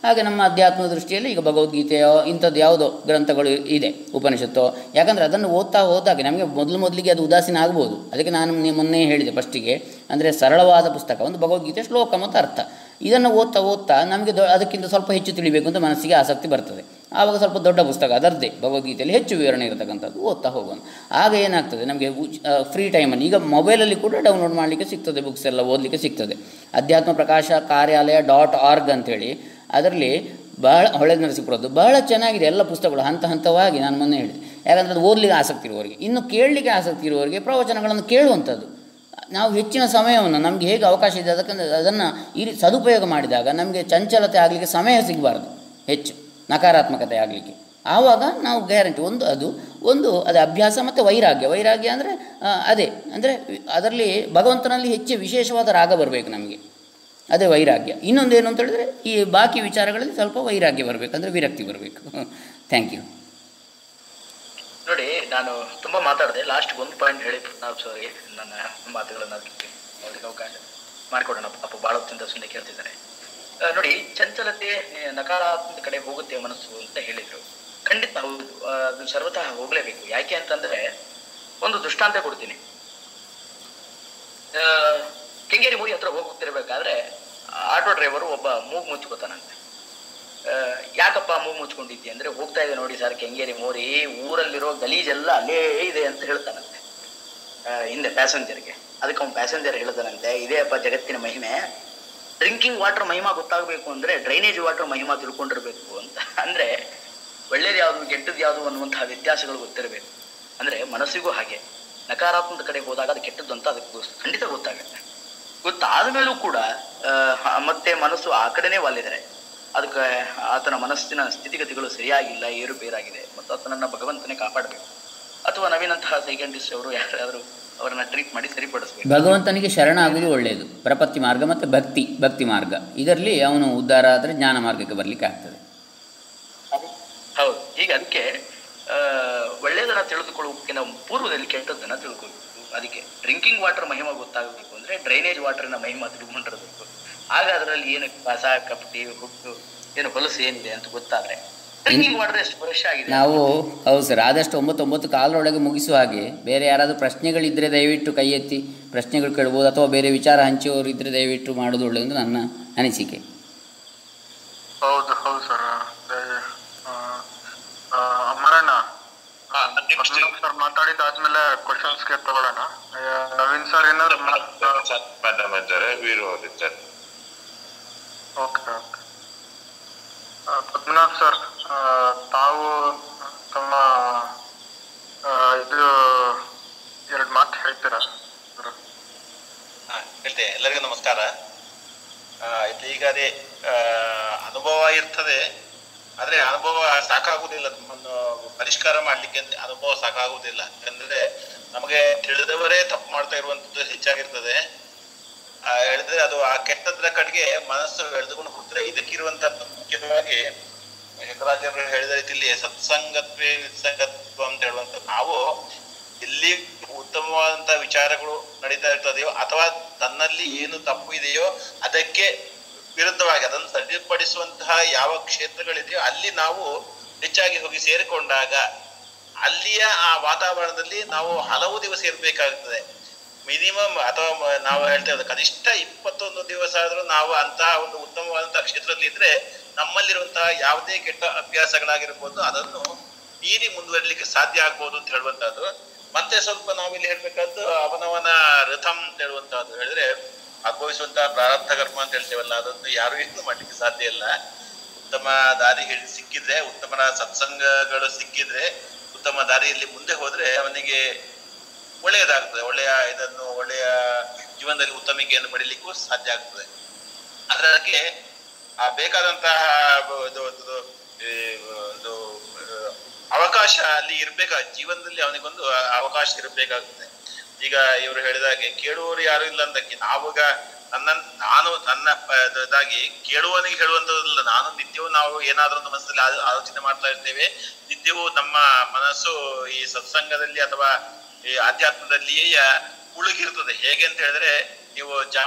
ಹಾಗೆ ನಮ್ಮ ಅಧ್ಯಾತ್ಮ ದೃಷ್ಟಿಯಲ್ಲಿ ಈಗ ಭಗವದ್ಗೀತೆಯೋ ಇಂಥದ್ದು ಯಾವುದೋ ಗ್ರಂಥಗಳು ಇದೆ, ಉಪನಿಷತ್ತೋ, ಯಾಕಂದರೆ ಅದನ್ನು ಓದ್ತಾ ಹೋದಾಗ ನಮಗೆ ಮೊದಲು ಮೊದಲಿಗೆ ಅದು ಉದಾಸೀನ ಆಗ್ಬೋದು. ಅದಕ್ಕೆ ನಾನು ಮೊನ್ನೆ ಹೇಳಿದೆ ಫಸ್ಟಿಗೆ, ಅಂದರೆ ಸರಳವಾದ ಪುಸ್ತಕ ಒಂದು ಭಗವದ್ಗೀತೆ ಶ್ಲೋಕ ಮತ್ತು ಅರ್ಥ, ಇದನ್ನು ಓದ್ತಾ ಓದ್ತಾ ನಮಗೆ ದೊ ಅದಕ್ಕಿಂತ ಸ್ವಲ್ಪ ಹೆಚ್ಚು ತಿಳಿಬೇಕು ಅಂತ ಮನಸ್ಸಿಗೆ ಆಸಕ್ತಿ ಬರ್ತದೆ. ಆವಾಗ ಸ್ವಲ್ಪ ದೊಡ್ಡ ಪುಸ್ತಕ ಅದರದ್ದೇ ಭಗವದ್ಗೀತೆಯಲ್ಲಿ ಹೆಚ್ಚು ವಿವರಣೆ ಇರತಕ್ಕಂಥದ್ದು ಓದ್ತಾ ಹೋಗೋಣ. ಆಗ ಏನಾಗ್ತದೆ ನಮಗೆ ಫ್ರೀ ಟೈಮಲ್ಲಿ ಈಗ ಮೊಬೈಲಲ್ಲಿ ಕೂಡ ಡೌನ್ಲೋಡ್ ಮಾಡಲಿಕ್ಕೆ ಸಿಗ್ತದೆ, ಬುಕ್ಸ್ ಎಲ್ಲ ಓದಲಿಕ್ಕೆ ಸಿಗ್ತದೆ. ಅಧ್ಯಾತ್ಮ ಪ್ರಕಾಶ ಕಾರ್ಯಾಲಯ ಡಾಟ್ ಆರ್ಗ್ ಅಂಥೇಳಿ ಅದರಲ್ಲಿ ಬಹಳ ಹೊಳೆ ನರಸೀಪುರದ್ದು ಬಹಳ ಚೆನ್ನಾಗಿದೆ ಎಲ್ಲ ಪುಸ್ತಕಗಳು ಹಂತ ಹಂತವಾಗಿ. ನಾನು ಮೊನ್ನೆ ಹೇಳಿದೆ, ಯಾಕಂದರೆ ಅದು ಓದಲಿಕ್ಕೆ ಆಸಕ್ತಿ ಇರುವವರಿಗೆ, ಇನ್ನು ಕೇಳಲಿಕ್ಕೆ ಆಸಕ್ತಿ ಇರುವವರಿಗೆ ಪ್ರವಚನಗಳನ್ನು ಕೇಳುವಂಥದ್ದು. ನಾವು ಹೆಚ್ಚಿನ ಸಮಯವನ್ನು ನಮಗೆ ಹೇಗೆ ಅವಕಾಶ ಇದೆ ಅದಕ್ಕೆ ಅದನ್ನು ಈ ರೀತಿ ಸದುಪಯೋಗ ಮಾಡಿದಾಗ ನಮಗೆ ಚಂಚಲತೆ ಆಗಲಿಕ್ಕೆ ಸಮಯ ಸಿಗಬಾರ್ದು, ಹೆಚ್ಚು ನಕಾರಾತ್ಮಕತೆ ಆಗಲಿಕ್ಕೆ. ಆವಾಗ ನಾವು ಗ್ಯಾರಂಟಿ ಒಂದು ಅದು ಒಂದು ಅದೇ ಅಭ್ಯಾಸ ಮತ್ತು ವೈರಾಗ್ಯ. ವೈರಾಗ್ಯ ಅಂದರೆ ಅದೇ ಅಂದರೆ ಅದರಲ್ಲಿ ಭಗವಂತನಲ್ಲಿ ಹೆಚ್ಚು ವಿಶೇಷವಾದ ರಾಗ ಬರಬೇಕು ನಮಗೆ, ಅದೇ ವೈರಾಗ್ಯ. ಇನ್ನೊಂದು ಏನು ಅಂತ ಹೇಳಿದ್ರೆ ಈ ಬಾಕಿ ವಿಚಾರಗಳಲ್ಲಿ ಸ್ವಲ್ಪ ವೈರಾಗ್ಯ ಬರಬೇಕು, ಅಂದರೆ ವಿರಕ್ತಿ ಬರಬೇಕು. Thank you. ನೋಡಿ, ನಾನು ತುಂಬ ಮಾತಾಡಿದೆ, ಲಾಸ್ಟ್ ಒಂದು ಪಾಯಿಂಟ್ ಹೇಳಿ ನಾವು ಸಾರಿ ನನ್ನ ಮಾತುಗಳನ್ನು ಅದಕ್ಕೆ ಅವಕಾಶ ಮಾಡಿಕೊಡೋಣ. ಪಾಪ ಭಾಳ ಹೊತ್ತಿಂದ ಸುಮ್ಮನೆ ಕೇಳ್ತಿದ್ದಾರೆ. ನೋಡಿ, ಚಂಚಲತೆ ನಕಾರಾತ್ಮಕ ಕಡೆ ಹೋಗುತ್ತೆ ಮನಸ್ಸು ಅಂತ ಹೇಳಿದರು. ಖಂಡಿತ ಹೌದು, ಅದು ಸರ್ವತಃ ಹೋಗಲೇಬೇಕು. ಯಾಕೆ ಅಂತಂದರೆ ಒಂದು ದೃಷ್ಟಾಂತ ಕೊಡ್ತೀನಿ. ಕೆಂಗೇರಿ ಮೂರಿ ಹತ್ರ ಹೋಗುತ್ತಿರ್ಬೇಕಾದ್ರೆ ಆಟೋ ಡ್ರೈವರು ಒಬ್ಬ ಮೂಗು ಮುಚ್ಕೋತಾನಂತೆ. ಯಾಕಪ್ಪ ಮೂಗು ಮುಚ್ಕೊಂಡಿದ್ದಿ ಅಂದರೆ, ಹೋಗ್ತಾ ಇದೆ ನೋಡಿ ಸರ್ ಕೆಂಗೇರಿ ಮೋರಿ, ಊರಲ್ಲಿರೋ ಗಲೀಜೆಲ್ಲ ಅಲ್ಲೇ ಇದೆ ಅಂತ ಹೇಳ್ತಾನಂತೆ ಹಿಂದೆ ಪ್ಯಾಸೆಂಜರ್ಗೆ. ಅದಕ್ಕೆ ಅವ್ನು ಪ್ಯಾಸೆಂಜರ್ ಹೇಳ್ತಾನಂತೆ, ಇದೇ ಅಪ್ಪ ಜಗತ್ತಿನ ಮಹಿಮೆ, ಡ್ರಿಂಕಿಂಗ್ ವಾಟರ್ ಮಹಿಮಾ ಗೊತ್ತಾಗಬೇಕು ಅಂದರೆ ಡ್ರೈನೇಜ್ ವಾಟರ್ ಮಹಿಮಾ ತಿಳ್ಕೊಂಡಿರ್ಬೇಕು ಅಂತ. ಅಂದರೆ ಒಳ್ಳೇದು ಯಾವುದು ಕೆಟ್ಟದ್ದು ಯಾವುದು ಅನ್ನುವಂತಹ ವ್ಯತ್ಯಾಸಗಳು ಗೊತ್ತಿರಬೇಕು. ಅಂದರೆ ಮನಸ್ಸಿಗೂ ಹಾಗೆ, ನಕಾರಾತ್ಮಕ ಕಡೆ ಹೋದಾಗ ಅದು ಕೆಟ್ಟದ್ದು ಅಂತ ಅದಕ್ಕೆ ಖಂಡಿತ ಗೊತ್ತಾಗುತ್ತೆ. ಗೊತ್ತಾದ ಮೇಲೂ ಕೂಡ ಮತ್ತೆ ಮನಸ್ಸು ಆ ಕಡೆನೇ ವಾಲಿದರೆ ಅದಕ್ಕೆ ಆತನ ಮನಸ್ಸಿನ ಸ್ಥಿತಿಗತಿಗಳು ಸರಿಯಾಗಿಲ್ಲ, ಏರುಪೇರಾಗಿದೆ, ಮತ್ತು ಆತನನ್ನು ಭಗವಂತನೇ ಕಾಪಾಡಬೇಕು. ಅಥವಾ ನವೀನಂತಹ ಸೈಕೆಂಟಿಸ್ಟ್ ಅವರು ಯಾರಾದರೂ ಅವರನ್ನು ಟ್ರೀಟ್ ಮಾಡಿ ಸರಿಪಡಿಸಬೇಕು. ಭಗವಂತನಿಗೆ ಶರಣ ಆಗುವುದು ಒಳ್ಳೆಯದು. ಪ್ರಪತ್ತಿ ಮಾರ್ಗ ಮತ್ತು ಭಕ್ತಿ ಭಕ್ತಿ ಮಾರ್ಗ, ಇದರಲ್ಲಿ ಅವನು ಉದ್ಧಾರ ಆದರೆ ಜ್ಞಾನ ಮಾರ್ಗಕ್ಕೆ ಬರಲಿಕ್ಕೆ ಆಗ್ತದೆ. ಹೌದು. ಈಗ ಅದಕ್ಕೆ ಒಳ್ಳೆಯದನ್ನು ತಿಳಿದುಕೊಳ್ಳೋಕೆ ನಾವು ಪೂರ್ವದಲ್ಲಿ ಕೆಟ್ಟದ್ದನ್ನು ತಿಳ್ಕೊಬೇಕು. ಅದಕ್ಕೆ ಡ್ರಿಂಕಿಂಗ್ ವಾಟರ್ ಮಹಿಮಾ ಗೊತ್ತಾಗಬೇಕು ಅಂದರೆ ಡ್ರೈನೇಜ್ ವಾಟರ್ನ ಮಹಿಮಾ ತಿಳ್ಕೊಂಡಿರಬೇಕು. ಆಗ ಅದರಲ್ಲಿ ಏನು ಕಸ ಕಪಟಿ ಹುಟ್ಟು ಏನು ಹೊಲಸು ಏನಿದೆ ಅಂತ ಗೊತ್ತಾದರೆ ಡ್ರಿಂಕಿಂಗ್ ವಾಟರ್ ಎಷ್ಟು ಫ್ರೆಶ್ ಆಗಿದೆ. ನಾವು ಹೌದು ಸರ್, ಆದಷ್ಟು ಒಂಬತ್ತು ಒಂಬತ್ತು ಕಾಲರೊಳಗೆ ಮುಗಿಸುವ ಹಾಗೆ. ಬೇರೆ ಯಾರಾದರೂ ಪ್ರಶ್ನೆಗಳಿದ್ದರೆ ದಯವಿಟ್ಟು ಕೈ ಎತ್ತಿ ಪ್ರಶ್ನೆಗಳು ಕೇಳ್ಬೋದು, ಅಥವಾ ಬೇರೆ ವಿಚಾರ ಹಂಚುವವರು ಇದ್ದರೆ ದಯವಿಟ್ಟು ಮಾಡೋದು ಒಳ್ಳೆಯದು ನನ್ನ ಅನಿಸಿಕೆ. ಹೌದು ಹೌದು ಸರ್. ಅಮರಣ್ಣ ಸರ್ ಮಾತಾಡಿದಾದ್ಮೇಲೆ ಕ್ವಶನ್ಸ್ಗೆ ತಗೊಳ್ಳೋಣ. ನವೀನ್ ಸರ್ ಏನಾದ್ರು ವೀರು ಅವರಿದ್ದಾರೆ. Okay okay. ಪದ್ಮನಾಭ್ ಸರ್, ತಾವು ತಮ್ಮ ಇದು ಎರಡು ಮಾತು ಹೇಳ್ತೀರಾ? ಹೇಳ್ತೇನೆ. ಎಲ್ಲರಿಗೂ ನಮಸ್ಕಾರ. ಈಗ ಅದೇ ಅನುಭವ ಇರ್ತದೆ, ಆದ್ರೆ ಅನುಭವ ಸಾಕಾಗುವುದಿಲ್ಲ. ನಮ್ಮನ್ನು ಪರಿಷ್ಕಾರ ಮಾಡ್ಲಿಕ್ಕೆ ಅನುಭವ ಸಾಕಾಗುವುದಿಲ್ಲ. ಯಾಕಂದ್ರೆ ನಮಗೆ ತಿಳಿದವರೇ ತಪ್ಪು ಮಾಡ್ತಾ ಇರುವಂತದ್ದು ಹೆಚ್ಚಾಗಿರ್ತದೆ. ಹೇಳಿದ್ರೆ ಅದು ಆ ಕೆಟ್ಟದ್ರ ಕಡೆಗೆ ಮನಸ್ಸು ಎಳೆದುಕೊಂಡು ಹೋಗ್ತಾರೆ. ಇದಕ್ಕಿರುವಂತ ಮುಖ್ಯವಾಗಿ ಶಂಕರಾಚಾರ್ಯರು ಹೇಳಿದ ರೀತಿಯಲ್ಲಿ ಸತ್ಸಂಗತ್ವೇ ನಿಸ್ಸಂಗತ್ವ ಅಂತ ಹೇಳುವಂತ, ನಾವು ಎಲ್ಲಿ ಉತ್ತಮವಾದಂತಹ ವಿಚಾರಗಳು ನಡೀತಾ ಇರ್ತದೆಯೋ ಅಥವಾ ತನ್ನಲ್ಲಿ ಏನು ತಪ್ಪು ಇದೆಯೋ ಅದಕ್ಕೆ ವಿರುದ್ಧವಾಗಿ ಅದನ್ನು ಸರಿಪಡಿಸುವಂತಹ ಯಾವ ಕ್ಷೇತ್ರಗಳಿದೆಯೋ ಅಲ್ಲಿ ನಾವು ಹೆಚ್ಚಾಗಿ ಹೋಗಿ ಸೇರಿಕೊಂಡಾಗ ಅಲ್ಲಿಯ ಆ ವಾತಾವರಣದಲ್ಲಿ ನಾವು ಹಲವು ದಿವಸ ಇರ್ಬೇಕಾಗ್ತದೆ. ಮಿನಿಮಮ್ ಅಥವಾ ನಾವು ಹೇಳ್ತಾ ಇರೋದು ಕನಿಷ್ಠ ಇಪ್ಪತ್ತೊಂದು ದಿವಸ ಆದ್ರೂ ನಾವು ಅಂತಹ ಒಂದು ಉತ್ತಮವಾದಂತಹ ಕ್ಷೇತ್ರದಲ್ಲಿ ಇದ್ರೆ ನಮ್ಮಲ್ಲಿರುವಂತಹ ಯಾವುದೇ ಕೆಟ್ಟ ಅಭ್ಯಾಸಗಳಾಗಿರ್ಬೋದು ಅದನ್ನು ಮೀರಿ ಮುಂದುವರಿಲಿಕ್ಕೆ ಸಾಧ್ಯ ಆಗ್ಬೋದು ಅಂತ ಹೇಳುವಂತಹದ್ದು. ಮತ್ತೆ ಸ್ವಲ್ಪ ನಾವಿಲ್ಲಿ ಹೇಳ್ಬೇಕಾದ್ದು ಅವನವನ ರಥಂ ಅಂತ ಹೇಳುವಂತಹದ್ದು. ಹೇಳಿದ್ರೆ ಅನುಭವಿಸುವಂತಹ ಪ್ರಾರಬ್ಧ ಕರ್ಮ ಅಂತ ಹೇಳ್ತೇವಲ್ಲ, ಅದನ್ನು ಯಾರು ಏನು ಮಾಡ್ಲಿಕ್ಕೆ ಸಾಧ್ಯ ಇಲ್ಲ. ಉತ್ತಮ ದಾರಿ ಹೇಳಿ ಸಿಕ್ಕಿದ್ರೆ, ಉತ್ತಮನ ಸತ್ಸಂಗಗಳು ಸಿಕ್ಕಿದ್ರೆ, ಉತ್ತಮ ದಾರಿಯಲ್ಲಿ ಮುಂದೆ ಹೋದ್ರೆ ಅವನಿಗೆ ಒಳ್ಳೆಯದಾಗ್ತದೆ. ಒಳ್ಳೆಯ ಇದನ್ನು ಒಳ್ಳೆಯ ಜೀವನದಲ್ಲಿ ಉತ್ತಮಿಕೆಯನ್ನು ಪಡಿಲಿಕ್ಕೂ ಸಾಧ್ಯ ಆಗ್ತದೆ. ಅದಕ್ಕೆ ಆ ಬೇಕಾದಂತಹ ಒಂದು ಅವಕಾಶ ಅಲ್ಲಿ ಇರ್ಬೇಕಾ ಜೀವನದಲ್ಲಿ, ಅವನಿಗೊಂದು ಅವಕಾಶ ಇರಬೇಕಾಗ್ತದೆ. ಈಗ ಇವರು ಹೇಳಿದಾಗೆ ಕೇಳುವವರು ಯಾರು ಇಲ್ಲ ಅಂದಕ್ಕೆ ನಾವಾಗ ನನ್ನ ನಾನು ನನ್ನ ಇದಾಗಿ ಕೇಳುವವನಿಗೆ ಹೇಳುವಂತದ್ದಲ್ಲ. ನಾನು ನಿತ್ಯವೂ ನಾವು ಏನಾದ್ರೂ ಒಂದು ಮನಸ್ಸಲ್ಲಿ ಆಲೋಚನೆ ಮಾಡ್ತಾ ಇರ್ತೇವೆ. ನಿತ್ಯವೂ ನಮ್ಮ ಮನಸ್ಸು ಈ ಸತ್ಸಂಗದಲ್ಲಿ ಅಥವಾ ಈ ಆಧ್ಯಾತ್ಮದಲ್ಲಿಯೇ ಮುಳುಗಿರ್ತದೆ. ಹೇಗೆ ಅಂತ ಹೇಳಿದ್ರೆ, ನೀವು ಜಾಮೂನ್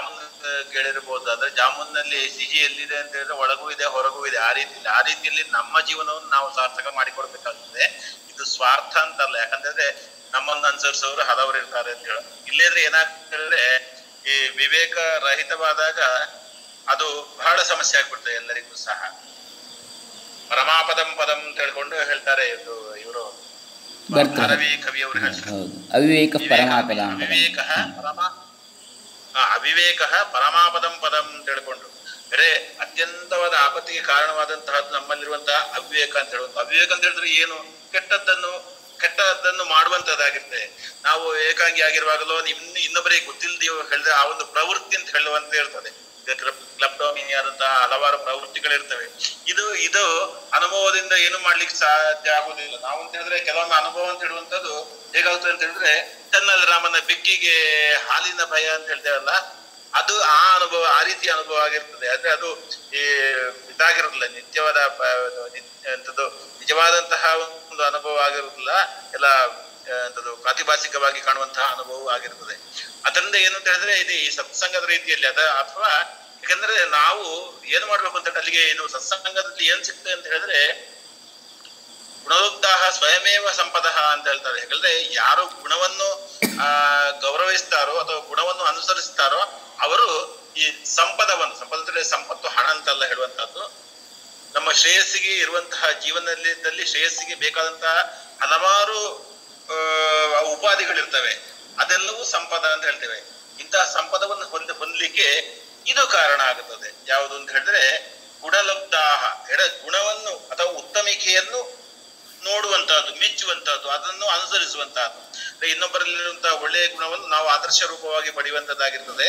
ಕೇಳಿರ್ಬೋದು. ಅಂದ್ರೆ ಜಾಮೂನ್ನಲ್ಲಿ ಸಿಹಿ ಎಲ್ಲಿದೆ ಅಂತ ಹೇಳಿದ್ರೆ ಒಳಗೂ ಇದೆ ಹೊರಗೂ ಇದೆ. ಆ ರೀತಿ ಆ ರೀತಿಯಲ್ಲಿ ನಮ್ಮ ಜೀವನವನ್ನು ನಾವು ಸಾರ್ಥಕ ಮಾಡಿಕೊಡ್ಬೇಕಾಗ್ತದೆ. ಇದು ಸ್ವಾರ್ಥ ಅಂತಲ್ಲ, ಯಾಕಂತಂದ್ರೆ ನಮ್ಮನ್ನು ಅನುಸರಿಸೋರು ಹಲವರು ಇರ್ತಾರೆ ಅಂತ ಹೇಳ. ಇಲ್ಲೇದ್ರೆ ಏನಾಗ್ತದೆ, ಈ ವಿವೇಕ ರಹಿತವಾದಾಗ ಅದು ಬಹಳ ಸಮಸ್ಯೆ ಆಗ್ಬಿಡ್ತದೆ ಎಲ್ಲರಿಗೂ ಸಹ. ಪರಮಾಪದಂ ಪದಂ ಅಂತ ಹೇಳ್ಕೊಂಡು ಹೇಳ್ತಾರೆ ಇದು ಇವರು ಅರವಿ ಕವಿಯವರು ಹೇಳ್ತಾರೆ, ಅವಿವೇಕ ಪರಮಾಪದ ಅವಿವೇಕ ಪರಮ ಅವಿವೇಕ ಪರಮಾಪದಂ ಪದಂ ಅಂತ ಹೇಳ್ಕೊಂಡು ಬೇರೆ ಅತ್ಯಂತವಾದ ಆಪತ್ತಿಗೆ ಕಾರಣವಾದಂತಹದ್ದು ನಮ್ಮಲ್ಲಿರುವಂತಹ ಅವಿವೇಕ ಅಂತ ಹೇಳುವಂತ. ಅವಿವೇಕ ಅಂತ ಹೇಳಿದ್ರೆ ಏನು? ಕೆಟ್ಟದ್ದನ್ನು ಕೆಟ್ಟದ್ದನ್ನು ಮಾಡುವಂತದ್ದಾಗಿರ್ತದೆ. ನಾವು ಏಕಾಂಗಿ ಆಗಿರುವಾಗಲೂ ಇನ್ನು ಇನ್ನೊಬ್ಬರಿಗೆ ಗೊತ್ತಿಲ್ಲದೆಯೋ ಹೇಳಿದ್ರೆ ಆ ಒಂದು ಪ್ರವೃತ್ತಿ ಅಂತ ಹೇಳುವಂತ ಇರ್ತದೆ. ಕ್ಲಬ್ಡೋಮಿನಿಯಾದಂತಹ ಹಲವಾರು ಪ್ರವೃತ್ತಿಗಳಿರ್ತವೆ. ಇದು ಇದು ಅನುಭವದಿಂದ ಏನು ಮಾಡ್ಲಿಕ್ಕೆ ಸಾಧ್ಯ ಆಗುದಿಲ್ಲ. ನಾವು ಅಂತ ಹೇಳಿದ್ರೆ ಕೆಲವೊಮ್ಮೆ ಅನುಭವ ಅಂತ ಹೇಳುವಂಥದ್ದು ಹೇಗಾಗ್ತದೆ ಅಂತ ಹೇಳಿದ್ರೆ, ಚನ್ನಲ್ ರಾಮನ ಬೆಕ್ಕಿಗೆ ಹಾಲಿನ ಭಯ ಅಂತ ಹೇಳ್ತೇವಲ್ಲ, ಅದು ಆ ಅನುಭವ, ಆ ರೀತಿಯ ಅನುಭವ ಆಗಿರ್ತದೆ. ಆದ್ರೆ ಅದು ಈ ಇದಾಗಿರೋದಿಲ್ಲ, ನಿತ್ಯವಾದ ಎಂಥದ್ದು ನಿಜವಾದಂತಹ ಒಂದು ಅನುಭವ ಆಗಿರುವುದಿಲ್ಲ, ಎಲ್ಲ ಎಂಥದ್ದು ಪ್ರಾತಿಭಾಸಿಕವಾಗಿ ಕಾಣುವಂತಹ ಅನುಭವ ಆಗಿರ್ತದೆ. ಅದರಿಂದ ಏನು ಅಂತ ಹೇಳಿದ್ರೆ ಇದು ಈ ಸತ್ಸಂಗದ ರೀತಿಯಲ್ಲಿ ಅದ, ಅಥವಾ ಯಾಕಂದ್ರೆ ನಾವು ಏನು ಮಾಡ್ಬೇಕು ಅಂತ ಅಲ್ಲಿಗೆ ಇದು ಸತ್ಸಂಗದಲ್ಲಿ ಏನ್ ಸಿಗ್ತದೆ ಅಂತ ಹೇಳಿದ್ರೆ, ಗುಣೋದ್ಧಾಹ ಸ್ವಯಮೇವ ಸಂಪದಃ ಅಂತ ಹೇಳ್ತಾರೆ. ಯಾಕಂದ್ರೆ ಯಾರು ಗುಣವನ್ನು ಆ ಗೌರವಿಸ್ತಾರೋ ಅಥವಾ ಗುಣವನ್ನು ಅನುಸರಿಸ್ತಾರೋ ಅವರು ಈ ಸಂಪದವನ್ನು, ಸಂಪದ ಅಂದ್ರೆ ಸಂಪತ್ತು ಹಣ ಅಂತಲ್ಲ ಹೇಳುವಂತಹದ್ದು, ನಮ್ಮ ಶ್ರೇಯಸ್ಸಿಗೆ ಇರುವಂತಹ ಜೀವನದಲ್ಲಿ ಶ್ರೇಯಸ್ಸಿಗೆ ಬೇಕಾದಂತಹ ಹಲವಾರು ಅಹ್ ಉಪಾಧಿಗಳಿರ್ತವೆ, ಅದೆಲ್ಲವೂ ಸಂಪದ ಅಂತ ಹೇಳ್ತೇವೆ. ಇಂತಹ ಸಂಪದವನ್ನು ಹೊಂದ ಹೊಂದಲಿಕ್ಕೆ ಇದು ಕಾರಣ ಆಗುತ್ತದೆ. ಯಾವುದು ಅಂತ ಹೇಳಿದ್ರೆ ಗುಣಲಬ್ಧಾಹ, ಎಡ ಗುಣವನ್ನು ಅಥವಾ ಉತ್ತಮಿಕೆಯನ್ನು ನೋಡುವಂತಹದ್ದು, ಮೆಚ್ಚುವಂತಹದ್ದು, ಅದನ್ನು ಅನುಸರಿಸುವಂತಹದ್ದು. ಇನ್ನೊಬ್ಬರಲ್ಲಿರುವಂತಹ ಒಳ್ಳೆಯ ಗುಣವನ್ನು ನಾವು ಆದರ್ಶ ರೂಪವಾಗಿ ಪಡೆಯುವಂತದ್ದಾಗಿರ್ತದೆ.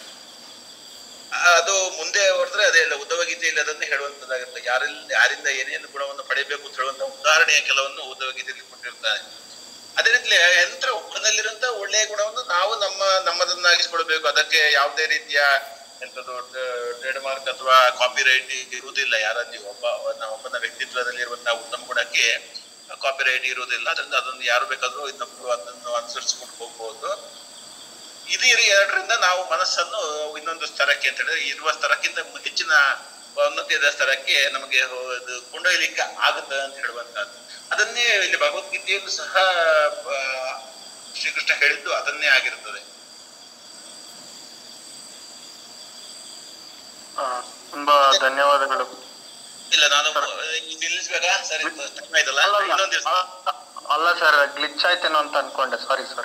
ಅದು ಮುಂದೆ ಹೊರಟ್ರೆ ಅದೇ ಇಲ್ಲ, ಉದ್ಧವ ಗೀತೆಯಲ್ಲಿ ಅದನ್ನು ಹೇಳುವಂತದ್ದಾಗಿರ್ತದೆ. ಯಾರಲ್ಲಿ ಯಾರಿಂದ ಏನೇನು ಗುಣವನ್ನು ಪಡೆಯಬೇಕು ಅಂತ ಹೇಳುವಂತಹ ಉದಾಹರಣೆಯ ಕೆಲವನ್ನು ಉದ್ಧವ ಗೀತೆಯಲ್ಲಿ ಕೊಟ್ಟಿರ್ತಾರೆ. ಅದೇ ರೀತಿ ಯಂತ್ರ ಒಬ್ಬನಲ್ಲಿರುವಂತಹ ಒಳ್ಳೆಯ ಗುಣವನ್ನು ನಾವು ನಮ್ಮ ನಮ್ಮದನ್ನಾಗಿಸ್ಕೊಳ್ಬೇಕು. ಅದಕ್ಕೆ ಯಾವುದೇ ರೀತಿಯ ಎಂಥದ್ದು ಟ್ರೇಡ್ ಮಾರ್ಕ್ ಅಥವಾ ಕಾಪಿ ರೈಟ್ ಇರುವುದಿಲ್ಲ. ಯಾರಲ್ಲಿ ಒಬ್ಬ ಒಬ್ಬನ ವ್ಯಕ್ತಿತ್ವದಲ್ಲಿ ಇರುವಂತಹ ಉತ್ತಮ ಗುಣಕ್ಕೆ ಕಾಪಿ ರೈಟ್ ಇರುವುದಿಲ್ಲ. ಅದರಿಂದ ಅದನ್ನು ಯಾರು ಬೇಕಾದ್ರೂ ಇನ್ನೊಬ್ರು ಅದನ್ನು ಅನುಸರಿಸಿಕೊಂಡು ಹೋಗ್ಬಹುದು. ಇದು ಎರಡರಿಂದ ನಾವು ಮನಸ್ಸನ್ನು ಇನ್ನೊಂದು ಸ್ಥಳಕ್ಕೆ ಅಂತ ಹೇಳಿದ್ರೆ ಇರುವ ಸ್ಥಳಕ್ಕಿಂತ ಹೆಚ್ಚಿನ ಉನ್ನತಿಯಾದ ಸ್ಥಳಕ್ಕೆ ನಮಗೆ ಕೊಂಡೊಯ್ಯಲಿಕ್ಕೆ ಆಗುತ್ತೆ ಅಂತ ಹೇಳುವಂತಹದ್ದು. ಅದನ್ನೇ ಇಲ್ಲಿ ಭಗವದ್ಗೀತೆಯಲ್ಲೂ ಸಹ ಶ್ರೀಕೃಷ್ಣ ಹೇಳಿದ್ದು ಅದನ್ನೇ ಆಗಿರುತ್ತದೆ. ತುಂಬಾ ಧನ್ಯವಾದಗಳು. ಇಲ್ಲ ನಾನು ನಿಲ್ಲಿಸ್ಬೇಕಾ? ಸರಿ, ಆಯ್ತಲ್ಲ, ಇನ್ನೊಂದ್ ದಿವಸ ಅಲ್ಲ ಸರ್, ಗ್ಲಿಚ್ ಆಯ್ತೇನೋ ಅಂತ ಅನ್ಕೊಂಡೆ. ಸಾರಿ ಸಾರಿ.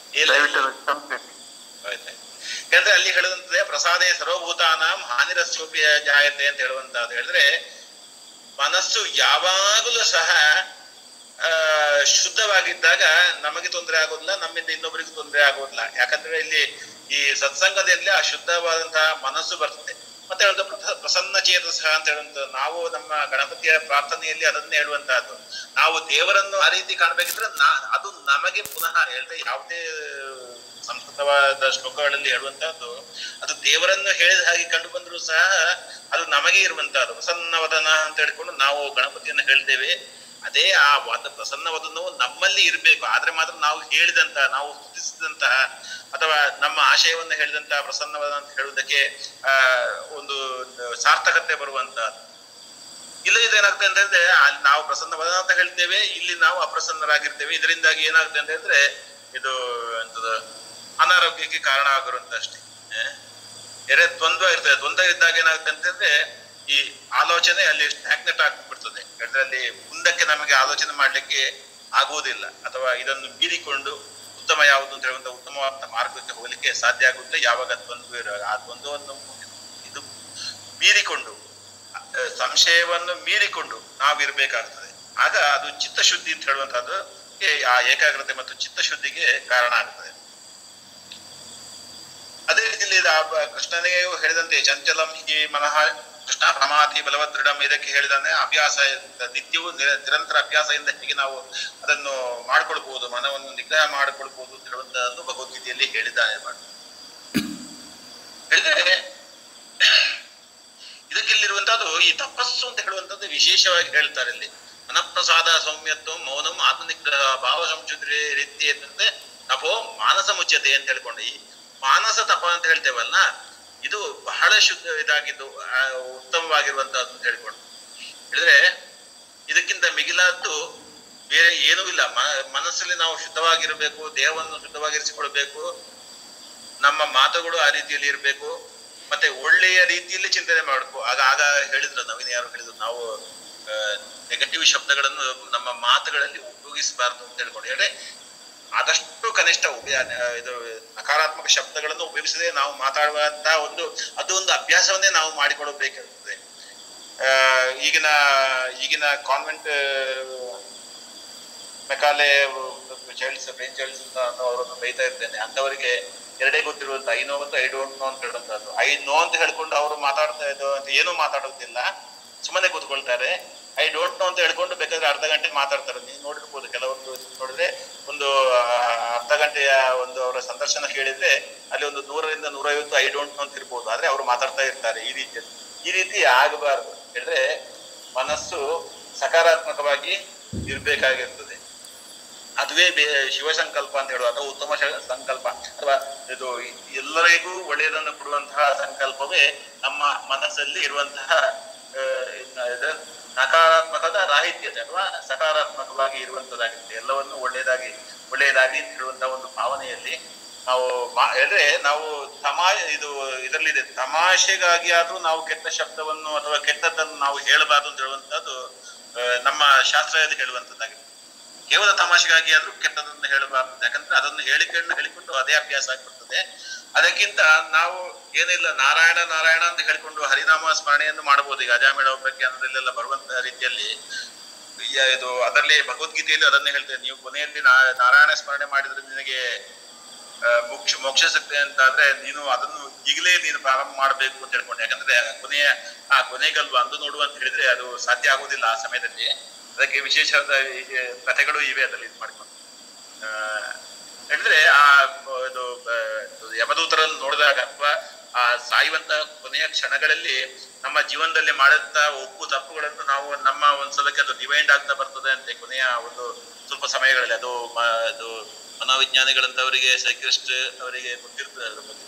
ಯಾಕಂದ್ರೆ ಅಲ್ಲಿ ಹೇಳುವಂತದೆ ಪ್ರಸಾದೇ ಸರ್ವಭೂತಾನಾಂ ಹಾನಿರಸ್ಯೋಪಿ ಜಾಯತೆ ಅಂತ ಹೇಳುವಂತದ್ದು. ಹೇಳಿದ್ರೆ ಮನಸ್ಸು ಯಾವಾಗಲೂ ಸಹ ಆ ಶುದ್ಧವಾಗಿದ್ದಾಗ ನಮಗೆ ತೊಂದರೆ ಆಗೋದಿಲ್ಲ, ನಮ್ಮಿಂದ ಇನ್ನೊಬ್ಬರಿಗೂ ತೊಂದರೆ ಆಗೋದಿಲ್ಲ. ಯಾಕಂದ್ರೆ ಇಲ್ಲಿ ಈ ಸತ್ಸಂಗದಲ್ಲಿ ಆ ಶುದ್ಧವಾದಂತಹ ಮನಸ್ಸು ಬರ್ತದೆ. ಮತ್ತೆ ಹೇಳುವಂತ ಪ್ರಸನ್ನ ಚೇತಸ ಅಂತ ಹೇಳುವಂತ, ನಾವು ನಮ್ಮ ಗಣಪತಿಯ ಪ್ರಾರ್ಥನೆಯಲ್ಲಿ ಅದನ್ನೇ ಹೇಳುವಂತಹದ್ದು. ನಾವು ದೇವರನ್ನು ಆ ರೀತಿ ಕಾಣ್ಬೇಕಿದ್ರೆ ನಾ ಅದು ನಮಗೆ ಪುನಃ ಹೇಳಿದ್ರೆ ಯಾವುದೇ ಸಂಸ್ಕೃತವಾದ ಶ್ಲೋಕಗಳಲ್ಲಿ ಹೇಳುವಂತಹದ್ದು ಅದು ದೇವರನ್ನು ಹೇಳಿದ ಹಾಗೆ ಕಂಡು ಬಂದ್ರು ಸಹ ಅದು ನಮಗೆ ಇರುವಂತಹದ್ದು. ಪ್ರಸನ್ನವದನ ಅಂತ ಹೇಳ್ಕೊಂಡು ನಾವು ಗಣಪತಿಯನ್ನು ಹೇಳ್ತೇವೆ. ಅದೇ ಆ ವಾದ ಪ್ರಸನ್ನವದನವು ನಮ್ಮಲ್ಲಿ ಇರಬೇಕು. ಆದ್ರೆ ಮಾತ್ರ ನಾವು ಹೇಳಿದಂತಹ, ನಾವು ಸ್ತುತಿಸಿದಂತಹ ಅಥವಾ ನಮ್ಮ ಆಶಯವನ್ನು ಹೇಳಿದಂತಹ ಪ್ರಸನ್ನವದನ ಅಂತ ಹೇಳುವುದಕ್ಕೆ ಆ ಒಂದು ಸಾರ್ಥಕತೆ ಬರುವಂತಹದ್ದು. ಇಲ್ಲದಿದ್ರೆ ಏನಾಗ್ತದೆ ಅಂತ ಹೇಳಿದ್ರೆ ಅಲ್ಲಿ ನಾವು ಪ್ರಸನ್ನವದನ ಅಂತ ಹೇಳ್ತೇವೆ, ಇಲ್ಲಿ ನಾವು ಅಪ್ರಸನ್ನರಾಗಿರ್ತೇವೆ. ಇದರಿಂದಾಗಿ ಏನಾಗ್ತದೆ ಅಂತ ಹೇಳಿದ್ರೆ ಇದು ಎಂತದ ಅನಾರೋಗ್ಯಕ್ಕೆ ಕಾರಣ ಆಗಿರುವಂತ ಅಷ್ಟೇ. ಎರೆ ದ್ವಂದ್ವ ಇರ್ತದೆ. ದ್ವಂದ್ವ ಇದ್ದಾಗ ಏನಾಗುತ್ತೆ ಅಂತಂದ್ರೆ ಈ ಆಲೋಚನೆ ಅಲ್ಲಿ ಸ್ಟ್ಯಾಗ್ನೆಟ್ ಆಗ್ಬಿಡ್ತದೆ. ಅದರಲ್ಲಿ ಮುಂದಕ್ಕೆ ನಮಗೆ ಆಲೋಚನೆ ಮಾಡ್ಲಿಕ್ಕೆ ಆಗುವುದಿಲ್ಲ, ಅಥವಾ ಇದನ್ನು ಮೀರಿಕೊಂಡು ಉತ್ತಮ ಯಾವುದು ಅಂತ ಹೇಳುವಂತ ಉತ್ತಮವಾದ ಮಾರ್ಗಕ್ಕೆ ಹೋಗ್ಲಿಕ್ಕೆ ಸಾಧ್ಯ ಆಗುತ್ತೆ. ಯಾವಾಗ ದ್ವಂದ್ವ ಇರೋ ಆ ದ್ವಂದ್ವವನ್ನು ಇದು ಮೀರಿಕೊಂಡು, ಸಂಶಯವನ್ನು ಮೀರಿಕೊಂಡು ನಾವು ಇರ್ಬೇಕಾಗ್ತದೆ. ಆಗ ಅದು ಚಿತ್ತಶುದ್ಧಿ ಅಂತ ಹೇಳುವಂತಹದ್ದು ಆ ಏಕಾಗ್ರತೆ ಮತ್ತು ಚಿತ್ತಶುದ್ಧಿಗೆ ಕಾರಣ ಆಗ್ತದೆ. ಅದೇ ರೀತಿಯಲ್ಲಿ ಕೃಷ್ಣನಿಗೆ ಹೇಳಿದಂತೆ ಚಂಚಲಂ ಹಿ ಮನಃ ಕೃಷ್ಣ ಪ್ರಮಾತಿ ಬಲವದೃಢಂ, ಇದಕ್ಕೆ ಹೇಳಿದಾನೆ ಅಭ್ಯಾಸ ನಿತ್ಯವೂ ನಿರಂತರ ಅಭ್ಯಾಸದಿಂದ ಹೇಗೆ ನಾವು ಅದನ್ನು ಮಾಡ್ಕೊಳ್ಬಹುದು, ಮನವನ್ನು ನಿಗ್ರಹ ಮಾಡಿಕೊಳ್ಬಹುದು ಅಂತ ಹೇಳುವಂತಹದ್ದು ಭಗವದ್ಗೀತೆಯಲ್ಲಿ ಹೇಳಿದ್ದಾನೆ. ಹೇಳಿದ್ರೆ ಇದಕ್ಕಿಲ್ಲಿರುವಂತಹದ್ದು ಈ ತಪಸ್ಸು ಅಂತ ಹೇಳುವಂತದ್ದು ವಿಶೇಷವಾಗಿ ಹೇಳ್ತಾರೆ ಇಲ್ಲಿ. ಮನಃಪ್ರಸಾದ ಸೌಮ್ಯತ್ವ ಮೌನಂ ಆತ್ಮನಿಗ್ರಹ ಭಾವ ಸಂಶುದ್ಧಿ ರೀತಿ ಅಂತಂದ್ರೆ ತಪೋ ಮಾನಸ ಮುಚ್ಚತೆ ಅಂತ ಹೇಳ್ಕೊಂಡು, ಈ ಮಾನಸ ತಪ ಅಂತ ಹೇಳ್ತೇವಲ್ಲ, ಇದು ಬಹಳ ಶುದ್ಧ ಇದಾಗಿದ್ದು ಉತ್ತಮವಾಗಿರುವಂತಹದ್ದು ಅಂತ ಹೇಳಿಕೊಂಡು ಹೇಳಿದ್ರೆ ಇದಕ್ಕಿಂತ ಮಿಗಿಲಾದ್ದು ಬೇರೆ ಏನೂ ಇಲ್ಲ. ಮನಸ್ಸಲ್ಲಿ ನಾವು ಶುದ್ಧವಾಗಿರ್ಬೇಕು, ದೇಹವನ್ನು ಶುದ್ಧವಾಗಿರಿಸಿಕೊಳ್ಬೇಕು, ನಮ್ಮ ಮಾತುಗಳು ಆ ರೀತಿಯಲ್ಲಿ ಇರಬೇಕು, ಮತ್ತೆ ಒಳ್ಳೆಯ ರೀತಿಯಲ್ಲಿ ಚಿಂತನೆ ಮಾಡಬೇಕು. ಆಗ ಆಗ ಹೇಳಿದ್ರು ನವೀನ್ ಯಾರು ಹೇಳಿದ್ರು, ನಾವು ನೆಗೆಟಿವ್ ಶಬ್ದಗಳನ್ನು ನಮ್ಮ ಮಾತುಗಳಲ್ಲಿ ಉಪಯೋಗಿಸಬಾರ್ದು ಅಂತ ಹೇಳ್ಕೊಂಡು ಹೇಳಿದ್ರೆ ಆದಷ್ಟು ಕನಿಷ್ಠ ಇದು ನಕಾರಾತ್ಮಕ ಶಬ್ದಗಳನ್ನು ಉಪಯೋಗಿಸದೆ ನಾವು ಮಾತಾಡುವಂತಹ ಒಂದು ಅದು ಒಂದು ಅಭ್ಯಾಸವನ್ನೇ ನಾವು ಮಾಡಿಕೊಡಬೇಕಾಗುತ್ತದೆ. ಆ ಈಗಿನ ಈಗಿನ convent Macaulay childs brain childs ಅವರನ್ನು ಬೈತಾ ಇರ್ತೇನೆ. ಅಂತವರಿಗೆ ಎರಡೇ ಗೊತ್ತಿರುವಂತ ಐ ನೋ ಮತ್ತು ಐ ಡೋಂಟ್ ನೋ ಅಂತ ಹೇಳುವಂತದ್ದು. ಐ ನೋ ಅಂತ ಹೇಳ್ಕೊಂಡು ಅವರು ಮಾತಾಡ್ತಾ ಇದ್ದು ಅಂತ ಏನೂ ಮಾತಾಡೋದಿಲ್ಲ, ಸುಮ್ಮನೆ ಕೂತ್ಕೊಳ್ತಾರೆ. ಐ ಡೋಂಟ್ ನೋ ಅಂತ ಹೇಳ್ಕೊಂಡು ಬೇಕಾದ್ರೆ ಅರ್ಧ ಗಂಟೆ ಮಾತಾಡ್ತಾರೆ. ನೀವು ನೋಡಿರ್ಬೋದು ಕೆಲವೊಂದು ನೋಡಿದ್ರೆ ಒಂದು ಅರ್ಧ ಗಂಟೆಯ ಒಂದು ಅವರ ಸಂದರ್ಶನ ಕೇಳಿದ್ರೆ ಅಲ್ಲಿ ಒಂದು ನೂರರಿಂದ ನೂರೈವತ್ತು ಐ ಡೋಂಟ್ ನೋ ಅಂತ ಇರ್ಬೋದು, ಆದ್ರೆ ಅವರು ಮಾತಾಡ್ತಾ ಇರ್ತಾರೆ. ಈ ರೀತಿ ಈ ರೀತಿ ಆಗಬಾರ್ದು. ಹೇಳಿದ್ರೆ ಮನಸ್ಸು ಸಕಾರಾತ್ಮಕವಾಗಿ ಇರ್ಬೇಕಾಗಿರ್ತದೆ. ಅದುವೇ ಬೇ ಶಿವ ಸಂಕಲ್ಪ ಅಂತ ಹೇಳುವ ಅಥವಾ ಉತ್ತಮ ಸಂಕಲ್ಪ ಅಥವಾ ಇದು ಎಲ್ಲರಿಗೂ ಒಳ್ಳೆಯದನ್ನು ಕೊಡುವಂತಹ ಸಂಕಲ್ಪವೇ ನಮ್ಮ ಮನಸ್ಸಲ್ಲಿ ಇರುವಂತಹ ನಕಾರಾತ್ಮಕದ ರಾಹಿತ್ಯತೆ ಅಥವಾ ಸಕಾರಾತ್ಮಕವಾಗಿ ಇರುವಂತದ್ದಾಗಿರುತ್ತೆ. ಎಲ್ಲವನ್ನು ಒಳ್ಳೆಯದಾಗಿ ಒಳ್ಳೆಯದಾಗಿ ಅಂತ ಹೇಳುವಂತಹ ಒಂದು ಭಾವನೆಯಲ್ಲಿ ನಾವು ಹೇಳಿದ್ರೆ ನಾವು ತಮಾಷೆ ಇದು ಇದರಲ್ಲಿದೆ, ತಮಾಷೆಗಾಗಿ ಆದ್ರೂ ನಾವು ಕೆಟ್ಟ ಶಬ್ದವನ್ನು ಅಥವಾ ಕೆಟ್ಟದ್ದನ್ನು ನಾವು ಹೇಳಬಾರ್ದು ಅಂತ ಹೇಳುವಂತದ್ದು ನಮ್ಮ ಶಾಸ್ತ್ರದಲ್ಲಿ ಹೇಳುವಂತದ್ದಾಗಿದೆ. ಕೇವಲ ತಮಾಷೆಗಾಗಿ ಆದ್ರೂ ಕೆಟ್ಟದನ್ನು ಹೇಳಬಾರ್ದು, ಯಾಕಂದ್ರೆ ಅದನ್ನು ಹೇಳಿಕೊಂಡು ಹೇಳಿಕೊಂಡು ಅದೇ ಅಭ್ಯಾಸ ಆಗ್ಬಿಡ್ತದೆ. ಅದಕ್ಕಿಂತ ನಾವು ಏನಿಲ್ಲ ನಾರಾಯಣ ನಾರಾಯಣ ಅಂತ ಹೇಳಿಕೊಂಡು ಹರಿನಾಮ ಸ್ಮರಣೆಯನ್ನು ಮಾಡಬಹುದು. ಈಗ ಅಜಾಮೇಳ ಒಬ್ಬಕ್ಕೆ ಅದರಲ್ಲೆಲ್ಲ ಬರುವಂತಹ ರೀತಿಯಲ್ಲಿ ಇದು ಅದರಲ್ಲಿ ಭಗವದ್ಗೀತೆಯಲ್ಲಿ ಅದನ್ನೇ ಹೇಳ್ತೇವೆ, ನೀವು ಕೊನೆಯಲ್ಲಿ ನಾರಾಯಣ ಸ್ಮರಣೆ ಮಾಡಿದ್ರೆ ನಿನಗೆ ಮೋಕ್ಷ ಮೋಕ್ಷ ಸಿಗ್ತದೆ ಅಂತ ಆದ್ರೆ ನೀನು ಅದನ್ನು ಈಗಲೇ ನೀನು ಪ್ರಾರಂಭ ಮಾಡ್ಬೇಕು ಅಂತ ಹೇಳ್ಕೊಂಡು. ಯಾಕಂದ್ರೆ ಕೊನೆಯ ಆ ಕೊನೆಗಲ್ವ ಅಂದು ನೋಡುವ ಅಂತ ಹೇಳಿದ್ರೆ ಅದು ಸಾಧ್ಯ ಆಗುದಿಲ್ಲ ಆ ಸಮಯದಲ್ಲಿ. ಅದಕ್ಕೆ ವಿಶೇಷವಾದ ಕಥೆಗಳು ಇವೆ ಅದರಲ್ಲಿ ಇದು ಮಾಡಿಕೊಂಡು ಹೇಳಿದ್ರೆ ಆ ಇದು ಯಮದೂತರನ್ನು ನೋಡಿದಾಗ ಅಥವಾ ಆ ಸಾಯುವಂತ ಕೊನೆಯ ಕ್ಷಣಗಳಲ್ಲಿ ನಮ್ಮ ಜೀವನದಲ್ಲಿ ಮಾಡುವಂತ ಒಪ್ಪು ತಪ್ಪುಗಳನ್ನು ನಾವು ನಮ್ಮ ಒಂದ್ಸಲಕ್ಕೆ ಅದು ಡಿವೈಂಡ್ ಆಗ್ತಾ ಬರ್ತದೆ ಅಂತೆ ಕೊನೆಯ ಒಂದು ಸ್ವಲ್ಪ ಸಮಯಗಳಲ್ಲಿ. ಅದು ಅದು ಮನೋವಿಜ್ಞಾನಿಗಳಂತವರಿಗೆ ಸೈಕಿಸ್ಟ್ ಅವರಿಗೆ ಗೊತ್ತಿರ್ತದೆ ಅದ್ರ ಬಗ್ಗೆ.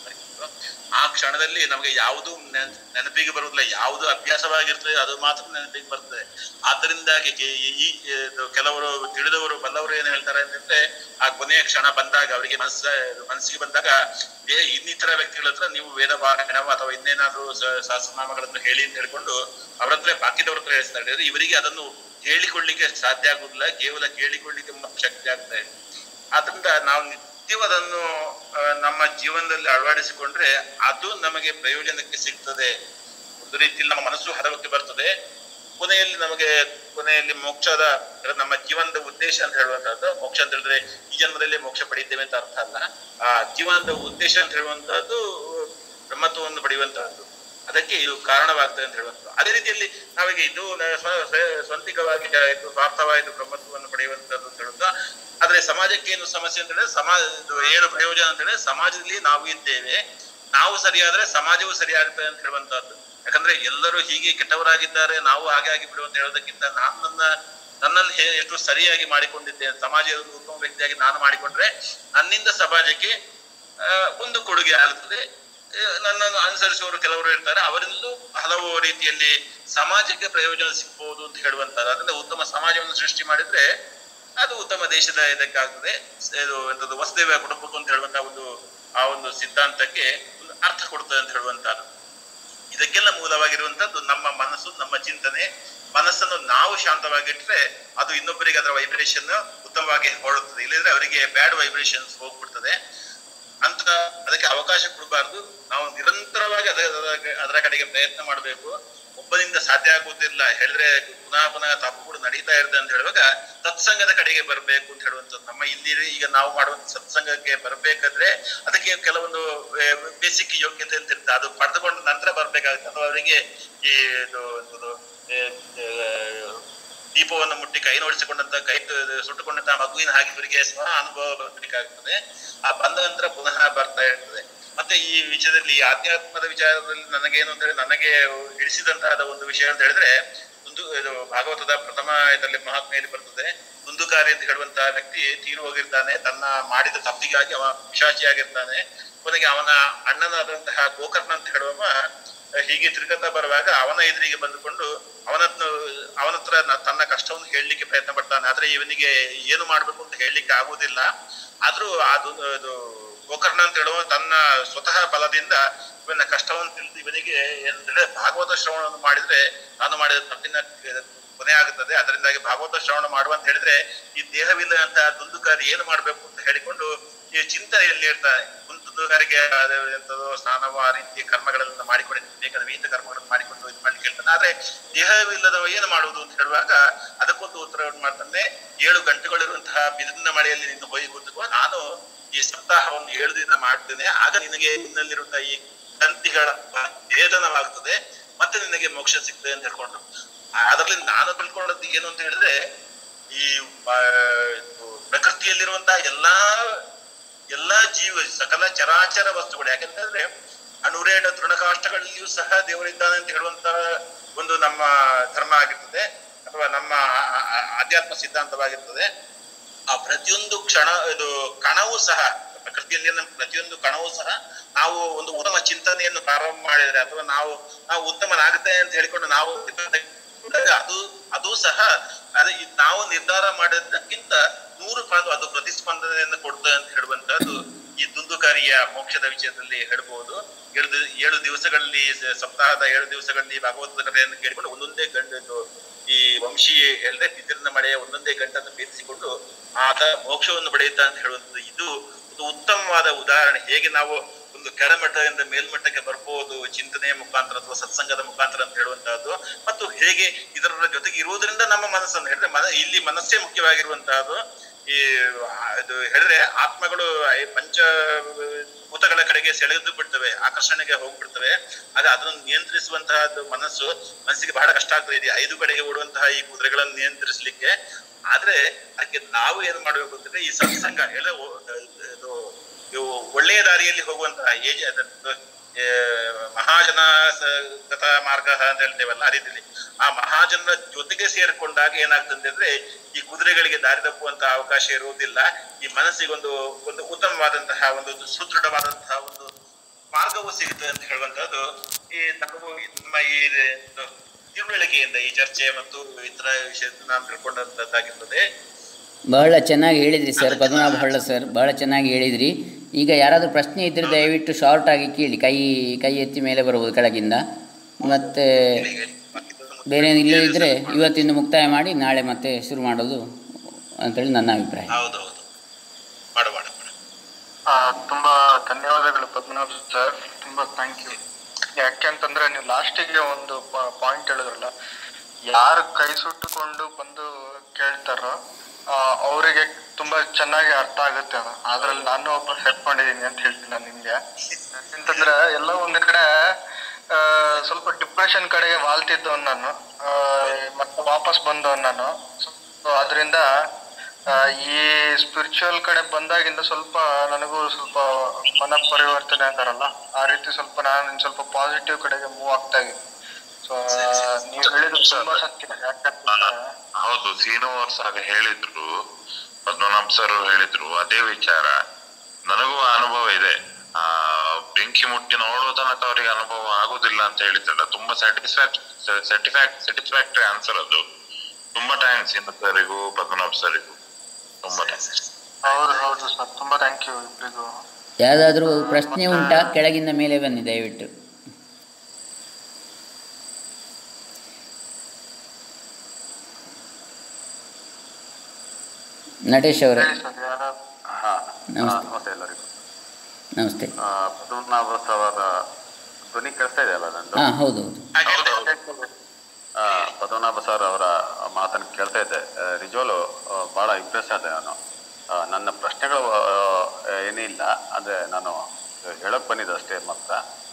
ಆ ಕ್ಷಣದಲ್ಲಿ ನಮಗೆ ಯಾವುದು ನೆನಪಿಗೆ ಬರುವುದಿಲ್ಲ, ಯಾವುದು ಅಭ್ಯಾಸವಾಗಿರ್ತದೆ ಅದು ಮಾತ್ರ ನೆನಪಿಗೆ ಬರ್ತದೆ. ಆದ್ದರಿಂದಾಗಿ ಈ ಕೆಲವರು ತಿಳಿದವರು ಬಲ್ಲವರು ಏನ್ ಹೇಳ್ತಾರೆ ಅಂತಂದ್ರೆ ಆ ಕೊನೆಯ ಕ್ಷಣ ಬಂದಾಗ ಅವರಿಗೆ ಮನಸ್ಸ ಮನಸ್ಸಿಗೆ ಬಂದಾಗ ಇನ್ನಿತರ ವ್ಯಕ್ತಿಗಳ ಹತ್ರ ನೀವು ವೇದ ಪಾರಾಯಣ ಅಥವಾ ಇನ್ನೇನಾದ್ರೂ ಸಹಸ್ರನಾಮಗಳನ್ನು ಹೇಳಿ ಅಂತ ಹೇಳ್ಕೊಂಡು ಅವ್ರ ಹತ್ರ ಬಾಕಿದವ್ರ ಹತ್ರ ಹೇಳ್ತಾರೆ. ಇವರಿಗೆ ಅದನ್ನು ಹೇಳಿಕೊಳ್ಳಿಕ್ಕೆ ಸಾಧ್ಯ ಆಗುದಿಲ್ಲ, ಕೇವಲ ಕೇಳಿಕೊಳ್ಳಿಕ್ಕೆ ಶಕ್ತಿ ಆಗ್ತಾ ಇದೆ. ಆದ್ರಿಂದ ನಾವು ನಿತ್ಯವೂ ಅದನ್ನು ನಮ್ಮ ಜೀವನದಲ್ಲಿ ಅಳವಡಿಸಿಕೊಂಡ್ರೆ ಅದು ನಮಗೆ ಪ್ರಯೋಜನಕ್ಕೆ ಸಿಗ್ತದೆ. ಒಂದು ರೀತಿಯಲ್ಲಿ ನಮ್ಮ ಮನಸ್ಸು ಹದವಕ್ಕೆ ಬರ್ತದೆ. ಕೊನೆಯಲ್ಲಿ ನಮಗೆ ಕೊನೆಯಲ್ಲಿ ಮೋಕ್ಷದ ನಮ್ಮ ಜೀವನದ ಉದ್ದೇಶ ಅಂತ ಹೇಳುವಂತಹದ್ದು, ಮೋಕ್ಷ ಅಂತ ಹೇಳಿದ್ರೆ ಈ ಜನ್ಮದಲ್ಲಿ ಮೋಕ್ಷ ಪಡೆಯುತ್ತೇವೆ ಅಂತ ಅರ್ಥ ಅಲ್ಲ. ಆ ಜೀವನದ ಉದ್ದೇಶ ಅಂತ ಹೇಳುವಂತಹದ್ದು ಬ್ರಹ್ಮತ್ವವನ್ನು ಪಡೆಯುವಂತಹದ್ದು, ಅದಕ್ಕೆ ಇದು ಕಾರಣವಾಗ್ತದೆ ಅಂತ ಹೇಳುವಂಥದ್ದು. ಅದೇ ರೀತಿಯಲ್ಲಿ ನಾವೀಗ ಇದು ಸ್ವಂತಿಕವಾಗಿ ಇದು ಸ್ವಾರ್ಥವಾಗಿ ಬ್ರಹ್ಮತ್ವವನ್ನು ಪಡೆಯುವಂತಹದ್ದು ಅಂತ ಹೇಳುತ್ತಾ. ಆದ್ರೆ ಸಮಾಜಕ್ಕೆ ಏನು ಸಮಸ್ಯೆ ಅಂತ ಹೇಳಿದ್ರೆ ಸಮಾಜ ಏನು ಪ್ರಯೋಜನ ಅಂತ ಹೇಳಿದ್ರೆ ಸಮಾಜದಲ್ಲಿ ನಾವು ಇದ್ದೇವೆ, ನಾವು ಸರಿಯಾದ್ರೆ ಸಮಾಜವು ಸರಿಯಾಗ್ತದೆ ಅಂತ ಹೇಳುವಂತಹದ್ದು. ಯಾಕಂದ್ರೆ ಎಲ್ಲರೂ ಹೀಗೆ ಕೆಟ್ಟವರಾಗಿದ್ದಾರೆ ನಾವು ಹಾಗೆ ಆಗಿ ಬಿಡುವ ಅಂತ ಹೇಳೋದಕ್ಕಿಂತ ನಾನು ನನ್ನ ನನ್ನನ್ನು ಎಷ್ಟು ಸರಿಯಾಗಿ ಮಾಡಿಕೊಂಡಿದ್ದೇನೆ, ಸಮಾಜದ ಉತ್ತಮ ವ್ಯಕ್ತಿಯಾಗಿ ನಾನು ಮಾಡಿಕೊಂಡ್ರೆ ನನ್ನಿಂದ ಸಮಾಜಕ್ಕೆ ಒಂದು ಕೊಡುಗೆ ಆಗುತ್ತದೆ. ನನ್ನನ್ನು ಅನುಸರಿಸುವವರು ಕೆಲವರು ಇರ್ತಾರೆ, ಅವರಿಂದಲೂ ಹಲವು ರೀತಿಯಲ್ಲಿ ಸಮಾಜಕ್ಕೆ ಪ್ರಯೋಜನ ಸಿಗ್ಬಹುದು ಅಂತ ಹೇಳುವಂತದ್ದು. ಅದರಿಂದ ಉತ್ತಮ ಸಮಾಜವನ್ನು ಸೃಷ್ಟಿ ಮಾಡಿದ್ರೆ ಅದು ಉತ್ತಮ ದೇಶದ ಇದಕ್ಕಾಗ್ತದೆ. ಇದು ಎಂತದ್ದು ವಸುದೈವ ಕುಟುಂಬಕ್ಕೂ ಅಂತ ಹೇಳುವಂತಹ ಒಂದು ಆ ಒಂದು ಸಿದ್ಧಾಂತಕ್ಕೆ ಒಂದು ಅರ್ಥ ಕೊಡ್ತದೆ ಅಂತ ಹೇಳುವಂತಹದ್ದು. ಇದಕ್ಕೆಲ್ಲ ಮೂಲವಾಗಿರುವಂತದ್ದು ನಮ್ಮ ಮನಸ್ಸು, ನಮ್ಮ ಚಿಂತನೆ. ಮನಸ್ಸನ್ನು ನಾವು ಶಾಂತವಾಗಿಟ್ರೆ ಅದು ಇನ್ನೊಬ್ಬರಿಗೆ ಅದರ ವೈಬ್ರೇಷನ್ ಉತ್ತಮವಾಗಿ ಹೊರಡುತ್ತದೆ, ಇಲ್ಲದ್ರೆ ಅವರಿಗೆ ಬ್ಯಾಡ್ ವೈಬ್ರೇಷನ್ಸ್ ಹೋಗ್ಬಿಡ್ತದೆ ಅಂತ. ಅದಕ್ಕೆ ಅವಕಾಶ ಕೊಡಬಾರ್ದು. ನಾವು ನಿರಂತರವಾಗಿ ಅದ ಅದರ ಕಡೆಗೆ ಪ್ರಯತ್ನ ಮಾಡಬೇಕು. ಒಬ್ಬನಿಂದ ಸಾಧ್ಯ ಆಗುವುದಿಲ್ಲ ಹೇಳಿದ್ರೆ ಪುನಃ ಪುನಃ ತಪ್ಪುಗಳು ನಡೀತಾ ಇರ್ತದೆ ಅಂತ ಹೇಳುವಾಗ ಸತ್ಸಂಗದ ಕಡೆಗೆ ಬರಬೇಕು ಅಂತ ಹೇಳುವಂಥದ್ದು. ನಮ್ಮ ಇಲ್ಲಿ ಈಗ ನಾವು ಮಾಡುವಂತ ಸತ್ಸಂಗಕ್ಕೆ ಬರಬೇಕಾದ್ರೆ ಅದಕ್ಕೆ ಕೆಲವೊಂದು ಬೇಸಿಕ್ ಯೋಗ್ಯತೆ ಅಂತ ಇರ್ತದೆ, ಅದು ಪಡೆದುಕೊಂಡ ನಂತರ ಬರ್ಬೇಕಾಗುತ್ತೆ. ಅಥವಾ ಅವರಿಗೆ ಈ ಇದು ದೀಪವನ್ನು ಮುಟ್ಟಿ ಕೈ ನೋಡಿಸಿಕೊಂಡಂತ ಕೈ ಸುಟ್ಟುಕೊಂಡಂತ ಮಗುವಿನ ಹಾಗೆ ಇವರಿಗೆ ಸಹ ಅನುಭವ ಬರ್ಬೇಕಾಗ್ತದೆ. ಆ ಬಂದ ನಂತರ ಪುನಃ ಬರ್ತಾ ಇರ್ತದೆ. ಮತ್ತೆ ಈ ವಿಷಯದಲ್ಲಿ ಆಧ್ಯಾತ್ಮದ ವಿಚಾರದಲ್ಲಿ ನನಗೇನು ಅಂತ ಹೇಳಿ ನನಗೆ ಹಿಡಿಸಿದಂತಹ ಒಂದು ವಿಷಯ ಅಂತ ಹೇಳಿದ್ರೆ ದುಂದು ಇದು ಭಾಗವತದ ಪ್ರಥಮ ಇದರಲ್ಲಿ ಮಹಾತ್ಮೆಯಲ್ಲಿ ಬರ್ತದೆ, ದುಂದುಕಾರಿ ಅಂತ ಹೇಳುವಂತಹ ವ್ಯಕ್ತಿ ತೀರು ಹೋಗಿರ್ತಾನೆ. ತನ್ನ ಮಾಡಿದ ತಪ್ಪಿಗಾಗಿ ಅವ ಪಿಶಾಚಿಯಾಗಿರ್ತಾನೆ. ಕೊನೆಗೆ ಅವನ ಅಣ್ಣನಾದಂತಹ ಗೋಕರ್ಣ ಅಂತ ಹೇಳುವವ ಹೀಗೆ ತಿರುಗತಾ ಬರುವಾಗ ಅವನ ಎದುರಿಗೆ ಬಂದುಕೊಂಡು ಅವನನ್ನು ಅವನ ಹತ್ರ ತನ್ನ ಕಷ್ಟವನ್ನು ಹೇಳಲಿಕ್ಕೆ ಪ್ರಯತ್ನ ಪಡ್ತಾನೆ. ಆದ್ರೆ ಇವನಿಗೆ ಏನು ಮಾಡ್ಬೇಕು ಅಂತ ಹೇಳಲಿಕ್ಕೆ ಆಗುವುದಿಲ್ಲ. ಆದ್ರೂ ಅದು ಇದು ಗೋಕರ್ಣ ಅಂತ ಹೇಳುವ ತನ್ನ ಸ್ವತಃ ಬಲದಿಂದ ಇವನ ಕಷ್ಟವನ್ನು ತಿಳಿದು ಇವನಿಗೆ ಏನಂದ್ರೆ ಭಾಗವತ ಶ್ರವಣವನ್ನು ಮಾಡಿದ್ರೆ ತಾನು ಮಾಡಿದ ತಪ್ಪಿನ ಕೊನೆ ಆಗುತ್ತದೆ. ಅದರಿಂದಾಗಿ ಭಾಗವತ ಶ್ರವಣ ಮಾಡುವ ಅಂತ ಹೇಳಿದ್ರೆ ಈ ದೇಹವಿಲ್ಲದಂತಹ ದುಂದುಕಾರಿ ಏನು ಮಾಡ್ಬೇಕು ಅಂತ ಹೇಳಿಕೊಂಡು ಈ ಚಿಂತನೆಯಲ್ಲಿ ಇರ್ತಾನೆ. ದುಂದುಕಾರಿಗೆ ಎಂತದೋ ಸ್ನಾನವ ಆ ರೀತಿಯ ಕರ್ಮಗಳನ್ನ ಮಾಡಿಕೊಂಡು ಬೇಕಾದ ವಿಹಿತ ಕರ್ಮಗಳನ್ನು ಮಾಡಿಕೊಂಡು ಇದು ಮಾಡ್ಲಿಕ್ಕೆ ಹೇಳ್ತಾನೆ. ಆದ್ರೆ ದೇಹವಿಲ್ಲದವ ಏನು ಮಾಡುವುದು ಅಂತ ಹೇಳುವಾಗ ಅದಕ್ಕೊಂದು ಉತ್ತರವನ್ನು ಮಾಡ್ತಾನೆ. ಏಳು ಗಂಟೆಗಳಿರುವಂತಹ ಬಿದಿರಿನ ಮಳೆಯಲ್ಲಿ ನಿನ್ನ ಹೋಗಿ ಕೂತುಕೋ, ನಾನು ಈ ಸಪ್ತಾಹವನ್ನು ಏಳು ದಿನ ಮಾಡ್ತೇನೆ, ಆಗ ನಿನಗೆ ಇನ್ನಲ್ಲಿರುವಂತಹ ಈ ತಂತಿಗಳ ವೇದನವಾಗ್ತದೆ, ಮತ್ತೆ ನಿನಗೆ ಮೋಕ್ಷ ಸಿಗ್ತದೆ ಅಂತ ಹೇಳ್ಕೊಂಡು. ಅದರಲ್ಲಿ ನಾನು ತಿಳ್ಕೊಂಡದ್ದು ಏನು ಅಂತ ಹೇಳಿದ್ರೆ, ಈ ಪ್ರಕೃತಿಯಲ್ಲಿರುವಂತಹ ಎಲ್ಲಾ ಎಲ್ಲಾ ಜೀವ ಸಕಲ ಚರಾಚರ ವಸ್ತುಗಳು, ಯಾಕೆಂತಂದ್ರೆ ಅಣುರೇಡ ತೃಣಕಾಷ್ಟಗಳಲ್ಲಿಯೂ ಸಹ ದೇವರಿದ್ದಾನೆ ಅಂತ ಹೇಳುವಂತ ಒಂದು ನಮ್ಮ ಧರ್ಮ ಆಗಿರ್ತದೆ ಅಥವಾ ನಮ್ಮ ಆಧ್ಯಾತ್ಮ ಸಿದ್ಧಾಂತವಾಗಿರ್ತದೆ. ಆ ಪ್ರತಿಯೊಂದು ಕ್ಷಣ ಇದು ಕಣವೂ ಸಹ ಪ್ರಕೃತಿಯಲ್ಲಿ ಪ್ರತಿಯೊಂದು ಕಣವೂ ಸಹ ನಾವು ಒಂದು ಉತ್ತಮ ಚಿಂತನೆಯನ್ನು ಪ್ರಾರಂಭ ಮಾಡಿದ್ರೆ ಅಥವಾ ನಾವು ನಾವು ಉತ್ತಮನಾಗುತ್ತೆ ಅಂತ ಹೇಳಿಕೊಂಡು ನಾವು ಅದು ಅದು ಸಹ ಅದೇ ನಾವು ನಿರ್ಧಾರ ಮಾಡೋದಕ್ಕಿಂತ ನೂರು ಪಾಲು ಅದು ಪ್ರತಿಸ್ಪಂದನೆಯನ್ನು ಕೊಡ್ತದೆ ಅಂತ ಹೇಳುವಂತಹದ್ದು ಈ ದುಂದುಕಾರಿಯ ಮೋಕ್ಷದ ವಿಷಯದಲ್ಲಿ ಹೇಳ್ಬಹುದು. ಏಳು ಏಳು ದಿವಸಗಳಲ್ಲಿ ಸಪ್ತಾಹದ ಏಳು ದಿವಸಗಳಲ್ಲಿ ಭಾಗವತದ ಕಥೆಯನ್ನು ಕೇಳಿಕೊಂಡು ಒಂದೊಂದೇ ಗಂಟು ಈ ವಂಶಿ ಹೇಳಿದ್ರೆ ಬಿದಿರಿನ ಮಳೆಯ ಒಂದೊಂದೇ ಗಂಟನ್ನು ಭೇದಿಸಿಕೊಂಡು ಆತ ಮೋಕ್ಷವನ್ನು ಪಡೆಯುತ್ತಾ ಅಂತ ಹೇಳುವಂಥದ್ದು ಇದು ಒಂದು ಉತ್ತಮವಾದ ಉದಾಹರಣೆ. ಹೇಗೆ ನಾವು ಒಂದು ಕೆಳಮಟ್ಟದಿಂದ ಮೇಲ್ಮಟ್ಟಕ್ಕೆ ಬರ್ಬೋದು ಚಿಂತನೆಯ ಮುಖಾಂತರ ಅಥವಾ ಸತ್ಸಂಗದ ಮುಖಾಂತರ ಅಂತ ಹೇಳುವಂತಹದ್ದು, ಮತ್ತು ಹೇಗೆ ಇದರ ಜೊತೆಗೆ ಇರುವುದರಿಂದ ನಮ್ಮ ಮನಸ್ಸನ್ನು ಹೇಳಿದ್ರೆ ಮನ ಇಲ್ಲಿ ಮನಸ್ಸೇ ಮುಖ್ಯವಾಗಿರುವಂತಹದ್ದು. ಈ ಇದು ಹೇಳಿದ್ರೆ ಆತ್ಮಗಳು ಪಂಚ ಭೂತಗಳ ಕಡೆಗೆ ಸೆಳೆದು ಬಿಡ್ತವೆ, ಆಕರ್ಷಣೆಗೆ ಹೋಗ್ಬಿಡ್ತವೆ. ಆಗ ಅದನ್ನು ನಿಯಂತ್ರಿಸುವಂತಹದ್ದು ಮನಸ್ಸು ಮನಸ್ಸಿಗೆ ಬಹಳ ಕಷ್ಟ ಆಗ್ತದೆ. ಇದೆ ಐದು ಕಡೆಗೆ ಓಡುವಂತಹ ಈ ಕುದುರೆಗಳನ್ನು ನಿಯಂತ್ರಿಸಲಿಕ್ಕೆ. ಆದ್ರೆ ಅದಕ್ಕೆ ನಾವು ಏನ್ ಮಾಡ್ಬೇಕು ಅಂತಂದ್ರೆ ಈ ಸತ್ಸಂಗ ಎಲ್ಲ ಇದು ಇವು ಒಳ್ಳೆಯ ದಾರಿಯಲ್ಲಿ ಹೋಗುವಂತಹ ಏಜ್ ಮಹಾಜನ ಗತ ಮಾರ್ಗ ಅಂತ ಹೇಳ್ತೇವಲ್ಲ, ಆ ರೀತಿಯಲ್ಲಿ ಆ ಮಹಾಜನರ ಜೊತೆಗೆ ಸೇರಿಕೊಂಡಾಗ ಏನಾಗ್ತದೆ ಅಂದ್ರೆ ಈ ಕುದುರೆಗಳಿಗೆ ದಾರಿ ತಪ್ಪುವಂತಹ ಅವಕಾಶ ಇರುವುದಿಲ್ಲ. ಈ ಮನಸ್ಸಿಗೊಂದು ಒಂದು ಉತ್ತಮವಾದಂತಹ ಒಂದು ಸುದೃಢವಾದಂತಹ ಒಂದು ಮಾರ್ಗವು ಸಿಗುತ್ತೆ ಅಂತ ಹೇಳುವಂತಹದ್ದು ಈ ನಾವು ನಮ್ಮ ಈ ತಿಳುವಳಿಕೆಯಿಂದ ಈ ಚರ್ಚೆ ಮತ್ತು ಇತರ ವಿಷಯ ನಾನು ತಿಳ್ಕೊಂಡಂತದ್ದಾಗಿರ್ತದೆ. ಬಹಳ ಚೆನ್ನಾಗಿ ಹೇಳಿದ್ರಿ ಸರ್, ಪದ್ಮನಾಭ ಹೊಳ್ಳ ಸರ್, ಬಹಳ ಚೆನ್ನಾಗಿ ಹೇಳಿದ್ರಿ. ಈಗ ಯಾರಾದರೂ ಪ್ರಶ್ನೆ ಇದ್ದರೆ ದಯವಿಟ್ಟು ಶಾರ್ಟ್ ಆಗಿ ಕೇಳಿ, ಕೈ ಕೈ ಎತ್ತಿ ಮೇಲೆ ಬರ್ಬೋದು ಕೆಳಗಿಂದ. ಮತ್ತು ಬೇರೆ ಇಲ್ಲದಿದ್ದರೆ ಇವತ್ತಿಂದ ಮುಕ್ತಾಯ ಮಾಡಿ ನಾಳೆ ಮತ್ತೆ ಶುರು ಮಾಡೋದು ಅಂತೇಳಿ ನನ್ನ ಅಭಿಪ್ರಾಯ. ಹೌದೌದು, ಮಾಡುವ. ತುಂಬಾ ಧನ್ಯವಾದಗಳು ಪದ್ಮನಾಭ ಸರ್, ತುಂಬಾ ಥ್ಯಾಂಕ್ ಯು. ಯಾಕೆಂತಂದ್ರೆ ನೀವು ಲಾಸ್ಟಿಗೆ ಒಂದು ಪಾಯಿಂಟ್ ಹೇಳಿದ್ರಲ್ಲ, ಯಾರು ಕೈ ಸುಟ್ಟುಕೊಂಡು ಬಂದು ಕೇಳ್ತಾರೋ ಅವರಿಗೆ ತುಂಬಾ ಚೆನ್ನಾಗಿ ಅರ್ಥ ಆಗುತ್ತೆ. ಅದು ಅದ್ರಲ್ಲಿ ನಾನು ಒಬ್ಬ ಸೇರ್ಕೊಂಡಿದ್ದೀನಿ ಅಂತ ಹೇಳ್ತೀನಿ ನಾನು ನಿಮ್ಗೆ. ಯಾಕೆಂತಂದ್ರೆ ಎಲ್ಲ ಒಂದು ಕಡೆ ಆ ಸ್ವಲ್ಪ ಡಿಪ್ರೆಷನ್ ಕಡೆಗೆ ವಾಲ್ತಿದ್ದವನ್ ನಾನು, ಮತ್ತೆ ವಾಪಸ್ ಬಂದವನ್ ನಾನು. ಸೊ ಅದರಿಂದ ಈ ಸ್ಪಿರಿಚುವಲ್ ಕಡೆ ಬಂದಾಗಿಂದ ಸ್ವಲ್ಪ ನನಗೂ ಸ್ವಲ್ಪ ಮನ ಪರಿವರ್ತನೆ ಅಂತಾರಲ್ಲ, ಆ ರೀತಿ ಸ್ವಲ್ಪ ನಾನು ಸ್ವಲ್ಪ ಪಾಸಿಟಿವ್ ಕಡೆಗೆ ಮೂವ್ ಆಗ್ತಾ ಇದ್ದೀನಿ. ಸೊ ನೀವು ಹೇಳಿದ್ರು ತುಂಬಾ ಸತ್ಯ. ಯಾಕಂದ್ರೆ ಹೌದು, ಸೀನೋವರ್ ಸರ್ ಹೇಳಿದ್ರು, ಪದ್ಮನಾಭ ಸರ್ ಹೇಳಿದ್ರು ಅದೇ ವಿಚಾರ. ನನಗೂ ಅನುಭವ ಇದೆ. ಆ ಬೆಂಕಿ ಮುಟ್ಟಿ ನೋಡೋ ತನಕ ಅವರಿಗೆ ಅನುಭವ ಆಗುದಿಲ್ಲ ಅಂತ ಹೇಳಿದ್ರಲ್ಲ, ತುಂಬಾ ಸ್ಯಾಟಿಸ್ಫ್ಯಾಕ್ಟ್ ಸರ್ಟಿಫ್ಯಾಕ್ಟ್ ಸ್ಯಾಟಿಸ್ಫ್ಯಾಕ್ಟರಿ ಆನ್ಸರ್ ಅದು. ತುಂಬಾ ಥ್ಯಾಂಕ್ಸ್ ಇನ್ನು ಸರಿಗೂ ಪದ್ಮನಾಭ ಸರಿಗೂ ತುಂಬಾ ಥ್ಯಾಂಕ್ಸ್. ಹೌದು ಹೌದು ಸರ್, ತುಂಬಾ ಥ್ಯಾಂಕ್ ಯು ಇಬ್ಬರಿಗೂ. ಯಾವುದಾದ್ರೂ ಪ್ರಶ್ನೆ ಉಂಟಾ? ಕೆಳಗಿಂದ ಮೇಲೆ ಬನ್ನಿ ದಯವಿಟ್ಟು. ನಟೇಶ್ ಅವರೇ. ನಮಸ್ತೆ ಎಲ್ಲರಿಗೂ. ನಮಸ್ತೆ. ಪದ್ಮನಾಭ ಅವರ ಧ್ವನಿ ಕೇಳ್ತಾ ಇದೆಯಲ್ಲ ನಂದು? ಹಾಂ ಹೌದು ಹೌದು. ಪದ್ಮನಾಭ ಸರ್ ಅವರ ಮಾತನ್ನು ಕೇಳ್ತಾ ಇದ್ದೆ. ನಿಜವಲ್ಲೂ ಭಾಳ ಇಂಪ್ರೆಸ್ ಆದೆ ನಾನು. ನನ್ನ ಪ್ರಶ್ನೆಗಳು ಏನಿಲ್ಲ, ಅಂದರೆ ನಾನು ಹೇಳಕ್ಕೆ ಬಂದಿದ್ದೆ ಅಷ್ಟೇ ಮಾತ್ರ.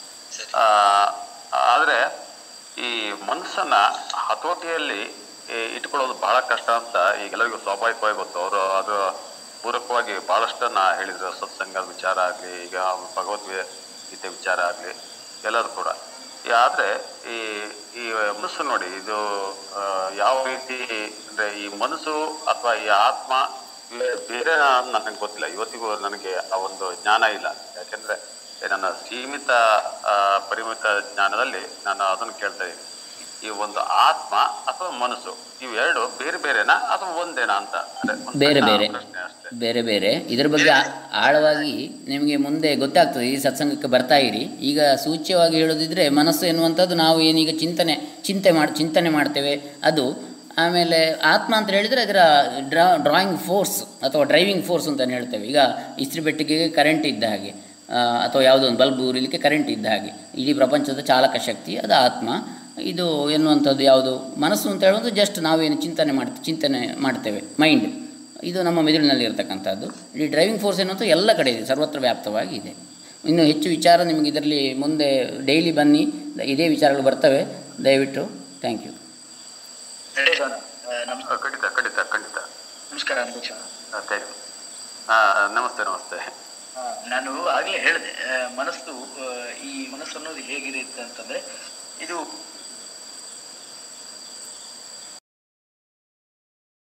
ಆದರೆ ಈ ಮನಸ್ಸನ್ನು ಹತೋಟಿಯಲ್ಲಿ ಇಟ್ಕೊಳ್ಳೋದು ಬಹಳ ಕಷ್ಟ ಅಂತ ಈಗೆಲ್ಲರಿಗೂ ಸ್ವಾಭಾವಿಕವಾಗಿ ಗೊತ್ತು. ಅವರು ಅದು ಪೂರಕವಾಗಿ ಭಾಳಷ್ಟನ್ನ ಹೇಳಿದರು. ಸತ್ಸಂಗದ ವಿಚಾರ ಆಗಲಿ, ಈಗ ಭಗವದ್ಗೀತೆ ವಿಚಾರ ಆಗಲಿ, ಎಲ್ಲರೂ ಕೂಡ. ಆದರೆ ಈ ಈ ಮನಸ್ಸು ನೋಡಿ, ಇದು ಆ, ಯಾವ ರೀತಿ ಅಂದರೆ ಈ ಮನಸ್ಸು ಅಥವಾ ಈ ಆತ್ಮ ಬೇ- ಬೇರೆ ನನಗೆ ಗೊತ್ತಿಲ್ಲ, ಇವತ್ತಿಗೂ ನನಗೆ ಆ ಒಂದು ಜ್ಞಾನ ಇಲ್ಲ. ಯಾಕೆಂದರೆ ನನ್ನ ಸೀಮಿತ ಆ, ಪರಿಮಿತ ಜ್ಞಾನದಲ್ಲಿ ನಾನು ಅದನ್ನು ಕೇಳ್ತಾ ಇದ್ದೀನಿ. ಈ ಒಂದು ಆತ್ಮ ಅಥವಾ ಮನಸ್ಸು ಇವೆರಡು ಬೇರೆ ಬೇರೆನಾ ಅಥವಾ ಒಂದೇನಾ ಅಂತ, ಅಂದ್ರೆ ಒಂದು ಬೇರೆ ಸಣ್ಣ ಬೇರೆ ಪ್ರಶ್ನೆ ಅಷ್ಟೇ. ಬೇರೆ ಬೇರೆ ಇದರ ಬಗ್ಗೆ ಆ- ಆಳವಾಗಿ ನಿಮಗೆ ಮುಂದೆ ಗೊತ್ತಾಗ್ತದೆ. ಈ ಸತ್ಸಂಗಕ್ಕೆ ಬರ್ತಾ ಇರಿ. ಈಗ ಸೂಚ್ಯವಾಗಿ ಹೇಳೋದಿದ್ರೆ ಮನಸ್ಸು ಎನ್ನುವಂಥದ್ದು ನಾವು ಏನೀಗ ಚಿಂತನೆ ಚಿಂತೆ ಮಾಡಿ ಚಿಂತನೆ ಮಾಡ್ತೇವೆ ಅದು. ಆಮೇಲೆ ಆತ್ಮ ಅಂತ ಹೇಳಿದರೆ ಅದರ ಡ್ರಾ ಡ್ರಾಯಿಂಗ್ ಫೋರ್ಸ್ ಅಥವಾ ಡ್ರೈವಿಂಗ್ ಫೋರ್ಸ್ ಅಂತ ಹೇಳ್ತೇವೆ. ಈಗ ಇಸ್ತ್ರಿ ಪೆಟ್ಟಿಗೆಗೆ ಕರೆಂಟ್ ಇದ್ದ ಹಾಗೆ, ಆ, ಅಥವಾ ಯಾವುದೋ ಒಂದು ಬಲ್ಬ್ ಉರಿಲಿಕ್ಕೆ ಕರೆಂಟ್ ಇದ್ದ ಹಾಗೆ ಇಡೀ ಪ್ರಪಂಚದ ಚಾಲಕ ಶಕ್ತಿ ಅದು ಆತ್ಮ. ಇದು ಎನ್ನುವಂಥದ್ದು ಯಾವುದು ಮನಸ್ಸು ಅಂತ ಹೇಳೋದು ಜಸ್ಟ್ ನಾವೇನು ಚಿಂತನೆ ಮಾಡ್ತೇವೆ ಚಿಂತನೆ ಮಾಡ್ತೇವೆ ಮೈಂಡ್, ಇದು ನಮ್ಮ ಮೆದುಳಿನಲ್ಲಿ ಇರತಕ್ಕಂಥದ್ದು. ಈ ಡ್ರೈವಿಂಗ್ ಫೋರ್ಸ್ ಎನ್ನುವಂಥ ಎಲ್ಲ ಕಡೆ ಇದೆ, ಸರ್ವತ್ರ ವ್ಯಾಪ್ತವಾಗಿ ಇದೆ. ಇನ್ನು ಹೆಚ್ಚು ವಿಚಾರ ನಿಮಗೆ ಇದರಲ್ಲಿ ಮುಂದೆ ಡೈಲಿ ಬನ್ನಿ, ಇದೇ ವಿಚಾರಗಳು ಬರ್ತವೆ. ದಯವಿಟ್ಟು ಥ್ಯಾಂಕ್ ಯು. ನಡೆಸೋಣ. ಆ, ಖಂಡಿತ ಖಂಡಿತ ಖಂಡಿತ. ನಮಸ್ಕಾರ ಅಧ್ಯಕ್ಷ. Thank you. ಹಾಂ, ನಮಸ್ತೆ ನಮಸ್ತೆ. ಆ, ನಾನು ಆಗಲೇ ಹೇಳಿದೆ, ಆ, ಮನಸ್ಸು ಆ, ಈ ಮನಸ್ಸು ಅನ್ನೋದು ಹೇಗಿರುತ್ತೆ ಅಂತಂದ್ರೆ ಇದು